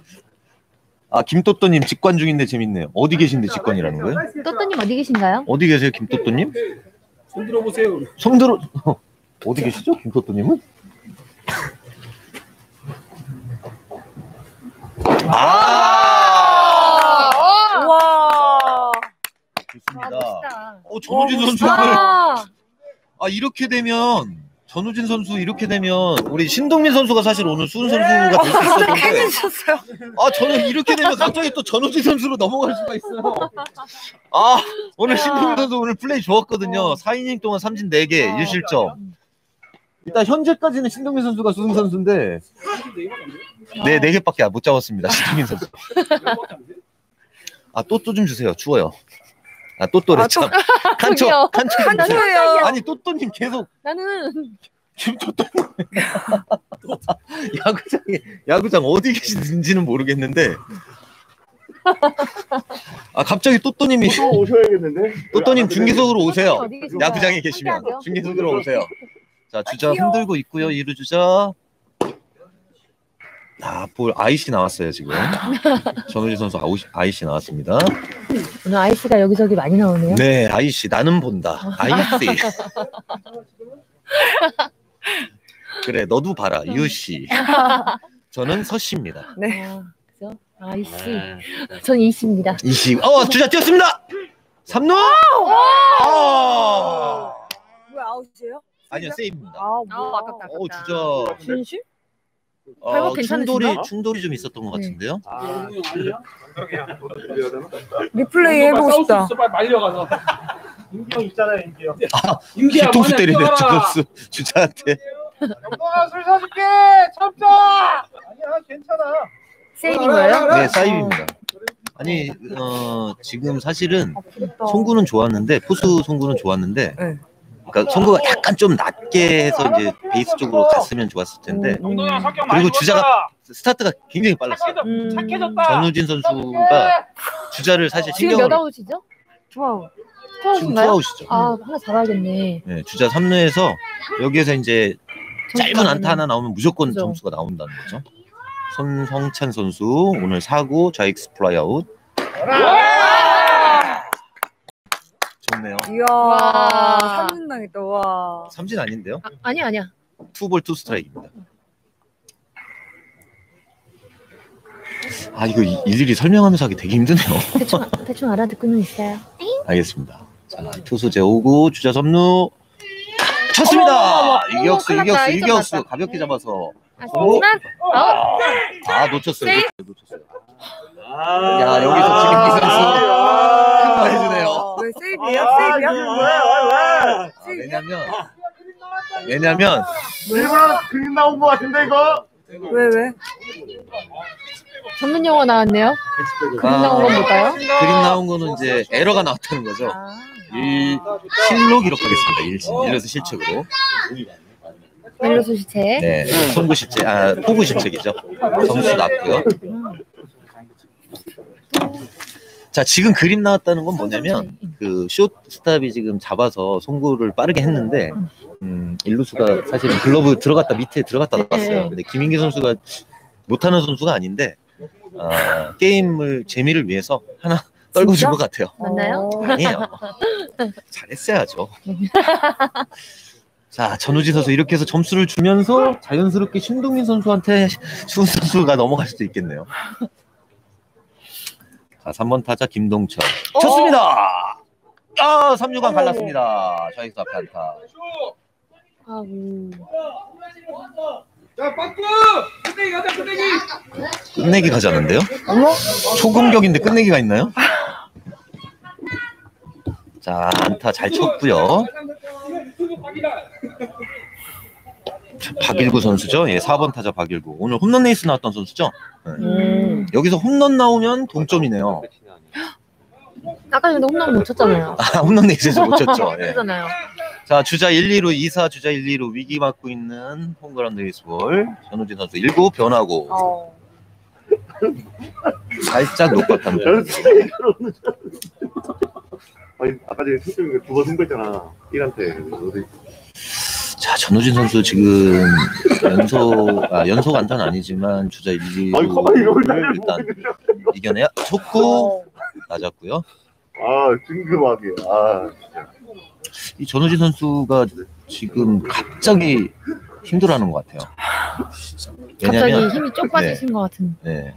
김또또님 직관 중인데 재밌네요. 어디 계신데 직관이라는 거예요? 또또님 어디 계신가요? 어디 계세요, 김또또님? 손 들어보세요. 어디 계시죠, 김또또님은? 와. 좋습니다. 전우진 선수 이렇게 되면 전우진 선수 이렇게 되면 우리 신동민 선수가 사실 오늘 수훈 선수가 될 수 있었는데 저는 이렇게 되면 갑자기 또 전우진 선수로 넘어갈 수가 있어요. 오늘 신동민 선수 오늘 플레이 좋았거든요. 4이닝 동안 삼진 4개 1실점. 일단 현재까지는 신동민 선수가 수훈 선수인데 4개밖에 못 잡았습니다. 신동민 선수. 또또 좀 주세요. 추워요. 또또래 참. 칸초예요. 아니 또또님 계속 나는 김또또님 야구장 어디 계시는지는 모르겠는데 갑자기 또또님이 오셔야겠는데. 또또님 중계석으로 오세요. 어디 계신가요? 야구장에 계시면 중계석으로 오세요. 자, 주자 흔들고 있고요. 2루 주자. 볼 아이씨 나왔어요 지금. 전우진 선수 아이씨 나왔습니다. 오늘 아이씨가 여기저기 많이 나오네요. 네, 아이씨 나는 본다. 아이씨. 그래, 너도 봐라, 유씨. 저는 서씨입니다. 네. 그죠? 아이씨. 전 이씨입니다. 이씨. 주자 뛰었습니다. 3루. 왜 아웃이에요? 아니요, 세이브입니다. 아깝다. 주자. 진심? 충돌이 좀 있었던 것 같은데요. 리플레이 해보고 싶다. 말려가서. 임기형 있잖아요, 임기형. 뒤통수 때리네, 주자한테. 영동아 술 사줄게. 참자. 아니야, 괜찮아. 세이브인 거예요? 네, 사이브입니다. 아니, 지금 사실은 송구는 좋았는데, 포수 송구는 좋았는데, 네. 그러니까 송구가 약간 좀 낮게 해서 이제 베이스 쪽으로 갔으면 좋았을 텐데, 그리고 주자가 스타트가 굉장히 빨랐어요. 전우진 선수가 주자를 사실 지금 몇 아웃이죠? 지금 투아웃이죠. 하나 잡아야겠네. 네, 주자 3루에서 여기에서 이제 짧은 안타 하나 나오면 무조건 점수가 나온다는 거죠. 손성찬 선수 오늘 4구 좌익스 플라이아웃. 좋네요. 이야, 삼진 당했다. 와. 삼진 아닌데요? 아니야. 투볼 투 스트라이크입니다. 이거 일일이 설명하면서 하기 되게 힘드네요. 대충 알아듣고는 있어요. 알겠습니다. 자, 투수 제오구 주자 섬루 쳤습니다. 유격수 가볍게 잡아서. 놓쳤어요. 야, 여기서 지금 이 선수 해주네요. 왜 세이브야? 왜냐면 일부러 그림 나온 거 같은데 이거. 왜? 전문 용어 나왔네요. 그림 나온 건 뭘까요? 그림 나온 거는 이제 에러가 나왔다는 거죠. 실로 기록하겠습니다. 일루수 실책으로. 일루수 실책. 네, 송구 실책, 포구 실책이죠. 점수 났고요. 자, 지금 그림 나왔다는 건 뭐냐면 그 숏스탑이 지금 잡아서 송구를 빠르게 했는데 일루수가 사실은 글러브 들어갔다 밑에 들어갔다 나왔어요. 근데 김인기 선수가 못하는 선수가 아닌데 게임을 재미를 위해서 하나 떨궈준 것 같아요. 맞나요? 아니에요. 잘했어야죠. 자, 전우진 선수 이렇게 해서 점수를 주면서 자연스럽게 신동민 선수한테 수훈 선수가 넘어갈 수도 있겠네요. 자, 3번 타자 김동철 쳤습니다. 3루간 갈랐습니다. 좌익수 앞에 안타. 자, 빠꾸! 끝내기 가자, 끝내기! 끝내기 가자는데요? 초공격인데 끝내기가 있나요? 자, 안타 잘 쳤고요. 박일구 선수죠. 예, 4번 타자 박일구. 오늘 홈런 레이스 나왔던 선수죠. 네. 여기서 홈런 나오면 동점이네요. 아까 근데 홈런 못 쳤잖아요. 홈런 레이스에서 못 쳤죠. 예. 그렇잖아요. 자, 주자 1, 2루 2사 주자 1, 2루 위기 맞고 있는 홈그라운드 베이스볼. 전우진 선수 1구 변화고. 살짝 높았답니다. 아니, 아까 전에 수준이 두번 승부했잖아. 일한테. 자, 전우진 선수 지금 연속 안타는 아니지만 주자 1, 2루를 일단 이겨내야 쳤고 낮았고요. 징그하게. 진짜. 이 전우진 선수가 지금 갑자기 힘들어하는 것 같아요. 갑자기 힘이 쪽 빠지신 것 같은. 네.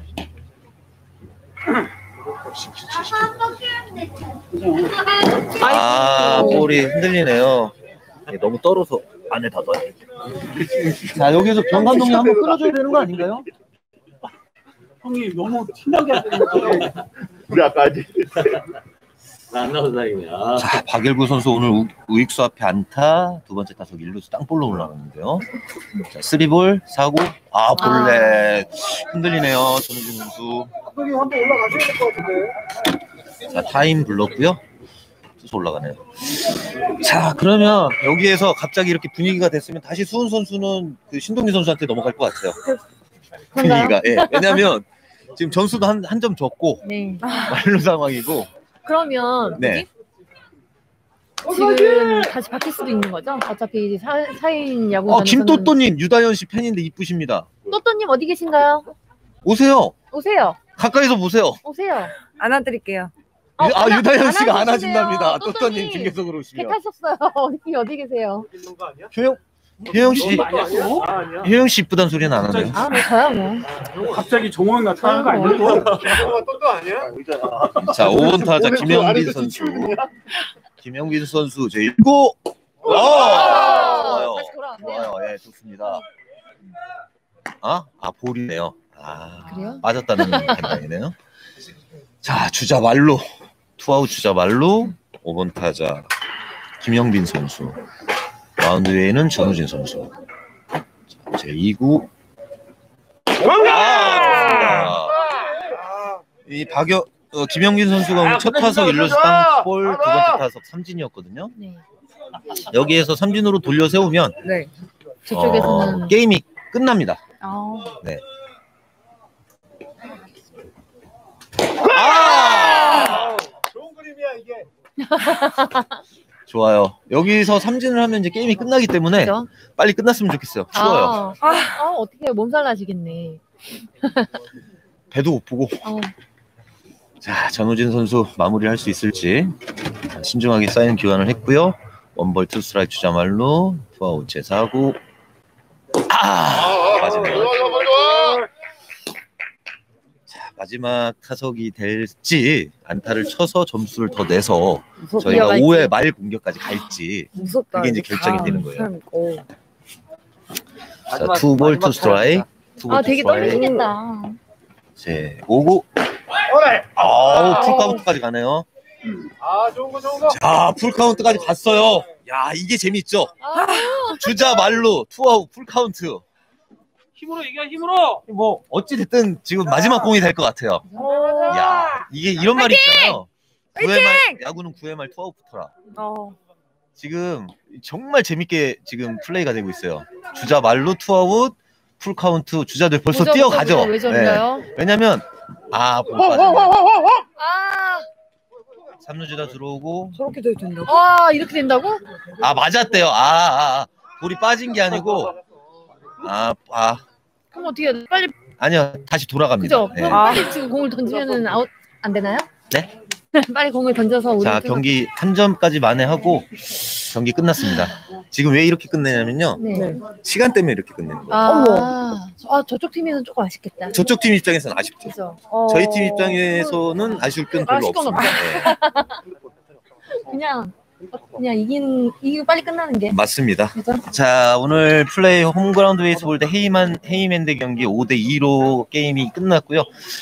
볼이 흔들리네요. 너무 떨어서 안에 다 넣어야 돼. 자, 여기서 병 감독님 한번 끊어줘야 되는 거 아닌가요? 형이 너무 티나게 하시는 우리 아까 아직 안 나온 사이네요. 자, 박일구 선수 오늘 우익수 앞에 안타, 두 번째 타석 1루수 땅볼로 올라가는데요. 자, 3볼, 4구, 볼넷 흔들리네요. 전우진 선수. 한번 올라가셔야 될 것 같은데. 자, 타임 불렀고요. 투수 올라가네요. 자, 그러면 여기에서 갑자기 이렇게 분위기가 됐으면 다시 수훈 선수는 그 신동민 선수한테 넘어갈 것 같아요. 분위기가. 예. 왜냐면 지금 점수도 한 점 줬고 말로 상황이고. 그러면 네. 지금 다시 바뀔 수도 있는 거죠? 어차피 4인 야구. 김또또님 유다현 씨 팬인데 이쁘십니다. 또또님 어디 계신가요? 오세요. 오세요. 가까이서 보세요. 오세요. 안아드릴게요. 유다현 씨가 안아준답니다. 또또님 중계석으로 오시면. 배 타셨어요. 어디 계세요? 효영 씨 이쁘단 소리는 안 하네요. 뭐 저야 뭐. 갑자기 정원 나타나는 거 아니에요? 또또 아니야? 자, 5번 타자 김영빈 선수. 김영빈 선수 제 1구. 좋아요. 좋아요. 예, 좋습니다. 볼이네요. 그래요? 맞았다는 판단이네요. 자, 주자 말로. 투아웃 주자 말로 5번 타자 김영빈 선수. 마운드 위에는 전우진 선수. 자, 제 2구. 이 김영빈 선수가 오늘 첫 타석 1루수 땅볼, 두 번째 타석 삼진이었거든요. 네. 여기에서 삼진으로 돌려 세우면 저쪽에서는 게임이 끝납니다. 네. 좋은 그림이야 이게. 좋아요. 여기서 삼진을 하면 이제 게임이 끝나기 때문에 그렇죠? 빨리 끝났으면 좋겠어요. 추워요. 어떻게 몸살 나시겠네. 배도 고프고. 자, 전우진 선수 마무리할 수 있을지. 자, 신중하게 사인 교환을 했고요. 원볼 투 스트라이크 주자 말로 투아웃 제 4구. 맞네요. 자, 마지막 타석이 될지 안타를 쳐서 점수를 더 내서 저희가 5회 말 공격까지 갈지 무섭다. 이게 이제 결정이 되는 거예요. 자, 투볼 투 스트라이크. 되게 떨리시겠다. 제 5구. 풀카운트까지 가네요. 자, 풀카운트까지 갔어요. 야, 이게 재밌죠? 주자 말로 투아웃 풀카운트. 힘으로 얘기해, 힘으로. 뭐 어찌됐든 지금 마지막 공이 될 것 같아요. 야, 이게 이런 말이 있잖아요. 9회 말, 야구는 9회 말 투아웃 붙어라. 지금 정말 재밌게 지금 플레이가 되고 있어요. 주자 말로 투아웃 풀카운트. 주자들 벌써 뛰어가죠. 왜 저런가요? 왜냐면 볼 빠져. 3루주자 들어오고. 저렇게 돼도 된다고? 이렇게 된다고? 맞았대요. 볼이 빠진 게 아니고. 그럼 어떻게 빨리 아니요, 다시 돌아갑니다. 그죠? 그럼 빨리 지금 공을 던지면은 아웃 안 되나요? 네? 빨리 공을 던져서 우리 자, 경기 한 점까지 만회하고 경기 끝났습니다. 지금 왜 이렇게 끝내냐면요. 시간 때문에 이렇게 끝내는 거예요. 저쪽 팀에서는 조금 아쉽겠다. 저쪽 팀 입장에서는 아쉽죠. 그죠? 저희 팀 입장에서는 아쉬울 건 별로 아쉬울 건 없습니다. 그냥 이기고 빨리 끝나는 게 맞습니다. 그죠? 자, 오늘 플레이 홈그라운드 베이스볼 대 헤이맨대 경기 5대2로 게임이 끝났고요.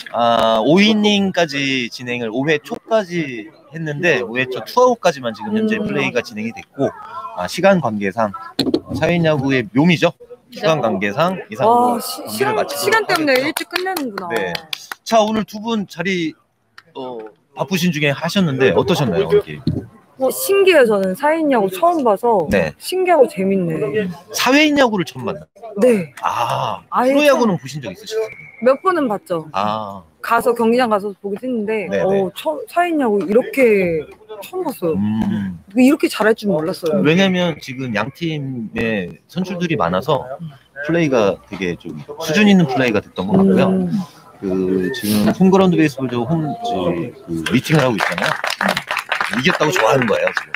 5이닝까지 진행을 5회 초까지 했는데 5회 초 투아웃까지만 지금 현재 플레이가 진행이 됐고, 시간 관계상 사회야구의 묘미죠. 시간 관계상 이상 경기를 마치도록 시간 때문에 하겠고요. 일찍 끝내는구나. 네. 자, 오늘 두 분 자리 바쁘신 중에 하셨는데 어떠셨나요? 경기? 신기해요. 저는 4인 야구 처음 봐서 신기하고 재밌네. 사회인 야구를 처음 만나. 네. 프로야구는 보신 적 있으시죠? 몇 번은 봤죠. 가서 경기장 가서 보긴 했는데 처음 4인 야구 이렇게 처음 봤어요. 이렇게 잘할 줄 몰랐어요. 왜냐면 지금 양 팀의 선수들이 많아서 플레이가 되게 좀 수준 있는 플레이가 됐던 것 같고요. 지금 홈그라운드 베이스볼 미팅을 하고 있잖아요. 이겼다고 좋아하는 거예요, 지금.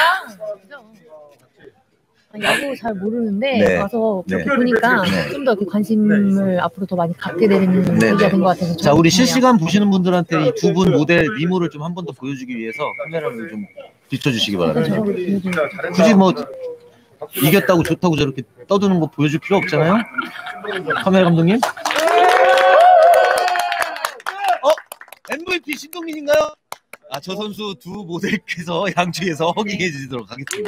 야구 잘 모르는데 와서 보니까 좀 더 관심을 앞으로 더 많이 갖게 되는 계기가 된 것 같아서. 자, 우리 실시간 보시는 분들한테 이 두 분 모델 미모를 좀 한 번 더 보여주기 위해서 카메라를 좀 비춰주시기 바랍니다. 굳이 뭐 이겼다고 좋다고 저렇게 떠드는 거 보여줄 필요 없잖아요. 카메라 감독님. MVP 신동민인가요? 저 선수 두 모델께서 양쪽에서 허깅해 주시도록 하겠습니다.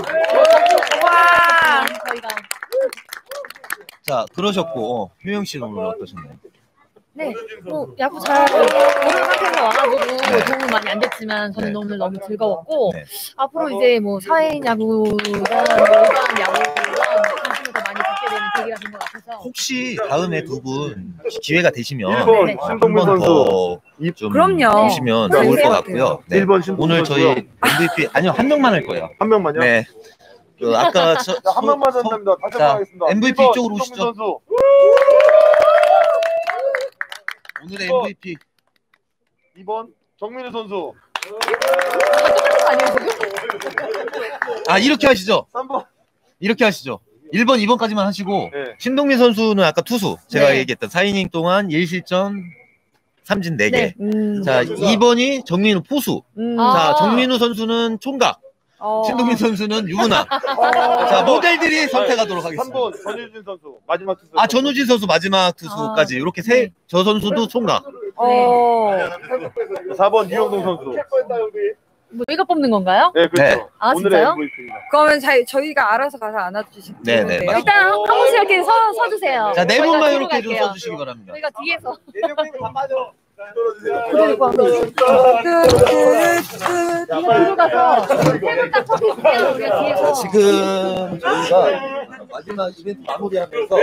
자, 그러셨고 효영 씨는 오늘 어떠셨나요? 네, 야구 잘 모르는 상태에서 와가지고 도움은 많이 안 됐지만 저는 오늘 너무 즐거웠고 앞으로 이제 사회인 야구랑 일반 야구랑 관심을 더 많이 갖게 되는 계기가 된 것 같아서 혹시 다음에 두 분 기회가 되시면 한 신동민 번 선수. 더 좀 그럼요. 보시면 좋을 것 같고요. 1번 신동민 오늘 저희 MVP 한 명만 할 거예요. 한 명만요? 네. 아까 한 명만 한답니다. 다시 한번 하겠습니다. MVP 1번 쪽으로 오시죠. 선수. 오늘의 MVP 2번 정민우 선수. 이렇게 하시죠. 3번. 이렇게 하시죠. 1번, 2번까지만 하시고 신동민 선수는 아까 투수 제가 얘기했던 4이닝 동안 1실점 3진 4개. 자, 2번이 정민우 포수. 자, 정민우 선수는 총각. 신동민 선수는 유부남. 자, 모델들이 선택하도록 하겠습니다. 3번 전유진 선수 마지막 투수. 전우진 선수 마지막 투수까지 이렇게 저 선수도 총각. 4번 유영동 선수. 저희가 뽑는 건가요? 네, 그렇죠. 오늘의 진짜요? MVP입니다. 그러면 저희가 알아서 가서 안아주시면 네네. 돼요. 일단 한 분씩 이렇게 서주세요. 자, 네 분만 이렇게 좀 갈게요. 써주시기 바랍니다. 저희가 뒤에서 들어가서 세분딱 서주세요. 우리가 뒤에서. 지금 저희가 마지막 이벤트 마무리하면서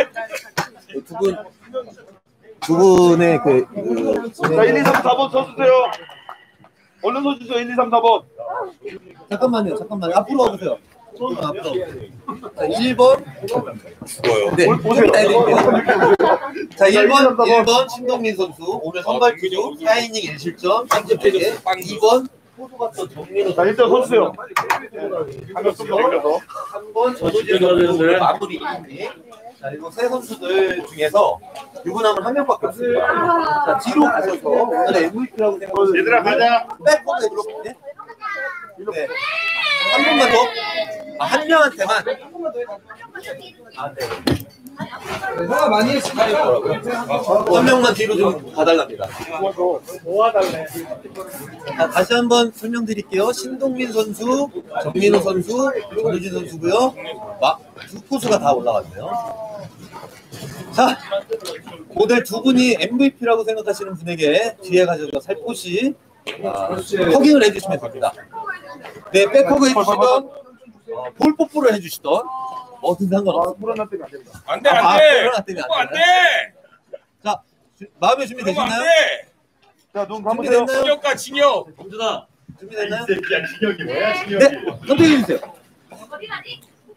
두 분의 자, 1, 2, 3, 4번 써주세요. 얼른 써주세요. 1, 2, 3, 4번. 잠깐만요. 앞으로 와보세요. 앞으로. 자, 1번. 네, 보세요. 자, 1번 신동민 선수. 오늘 선발 투수 4이닝 1실점 3점 2번 포수가 정민우. 자, 일단 써주세요. 한명 좀 더 올려서. 3번 전우진 선수 마무리 2이닝. 자, 그리고 세 선수들 중에서 유부남은 한 명밖에 없습니다. 자, 뒤로 가셔서 오늘의 MVP라고 생각하시면 얘들아, 가자. 백코드 그렇게. 네. 한 번만 더. 한 명한테만. 네. 한 명만 뒤로 좀 가달랍니다. 자, 다시 한번 설명드릴게요. 신동민 선수, 정민호 선수, 전우진 선수고요. 두 포수가 다 올라갔네요. 자, 모델 두 분이 MVP라고 생각하시는 분에게 뒤에 가셔서 살포시 허깅을 해주시면 됩니다. 네, 백허그 해주시던 볼 뽀뽀를 해주시던 뭐든 상관없어. 코로나 때문에 안 됩니다. 안 돼, 안 돼. 코로나 때문에 안 돼. 자, 마음의 준비 되셨나요? 자, 눈 감으세요. 진혁과 진혁. 범준아. 준비됐나요? 진혁이 뭐야? 진혁이. 네, 선택해주세요. 어디 가니?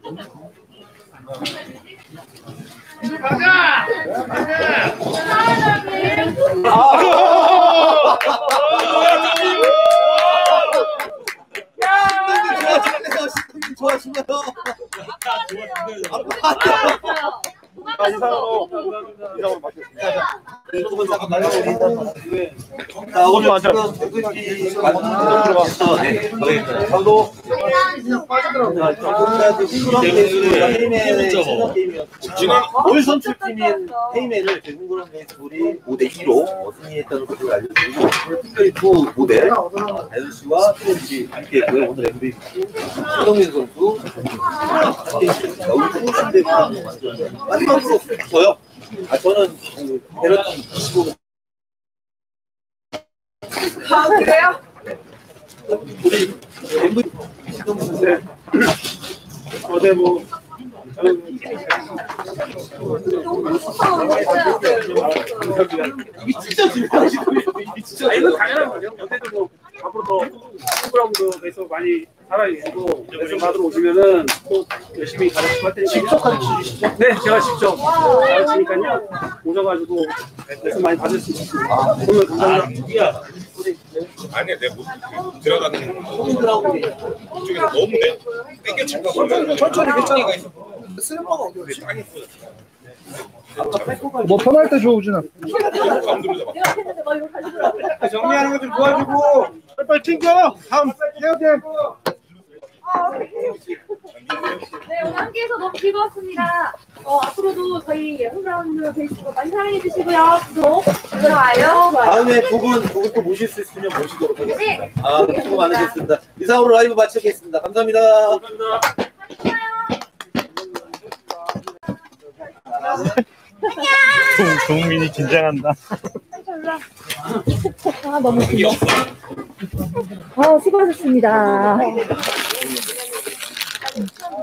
좋아하시나요? 이상으로 마치겠습니다. 자, 오늘 MVP 저도 올 선출팀인 헤이맨을 대군그런 베이스볼이 5대2로 승리했다는 것을 알려드리고 특별히 두 모델 댄스와 트렌지 함께 했고요. 오늘 MVP 신동민 선수 함께 했습니다. 우리 후신대 마지막으로 저요. 저는 베러티 25. 그래요? 우리 MVP 신동민 선수. 어제 뭐 이게 진짜 중요한 시도예요. 이게 진짜. 이건 당연한 거죠. 어쨌든 뭐 앞으로 더 프로그램에서 많이 살아계시고 레슨 받으러 오시면은 또 열심히 가르치고 할 테니까. 직접 가르쳐 주시죠? 네, 제가 직접 가르치니까요. 오셔가지고 레슨 많이 받을 수 있습니다. 오늘 감사합니다. 아니야, 내가 못 들어가는 이쪽에서 너무 땡겨치고 천천히 괜찮아. 쓸모가 없어. 뭐 편할 때 줘, 우진아. 정리하는 거 좀 도와주고 빨리 챙겨. 다음 해야 돼. 네, 오늘 함께해서 너무 즐거웠습니다. 앞으로도 저희 홈그라운드 베이스볼 많이 사랑해 주시고요. 구독, 좋아요. 다음에 두 분 또 모실 수 있으면 모시도록 하겠습니다. 네. 수고 많으셨습니다. 이상으로 라이브 마치겠습니다. 감사합니다. 동민이 긴장한다. 너무 귀여워. 수고하셨습니다.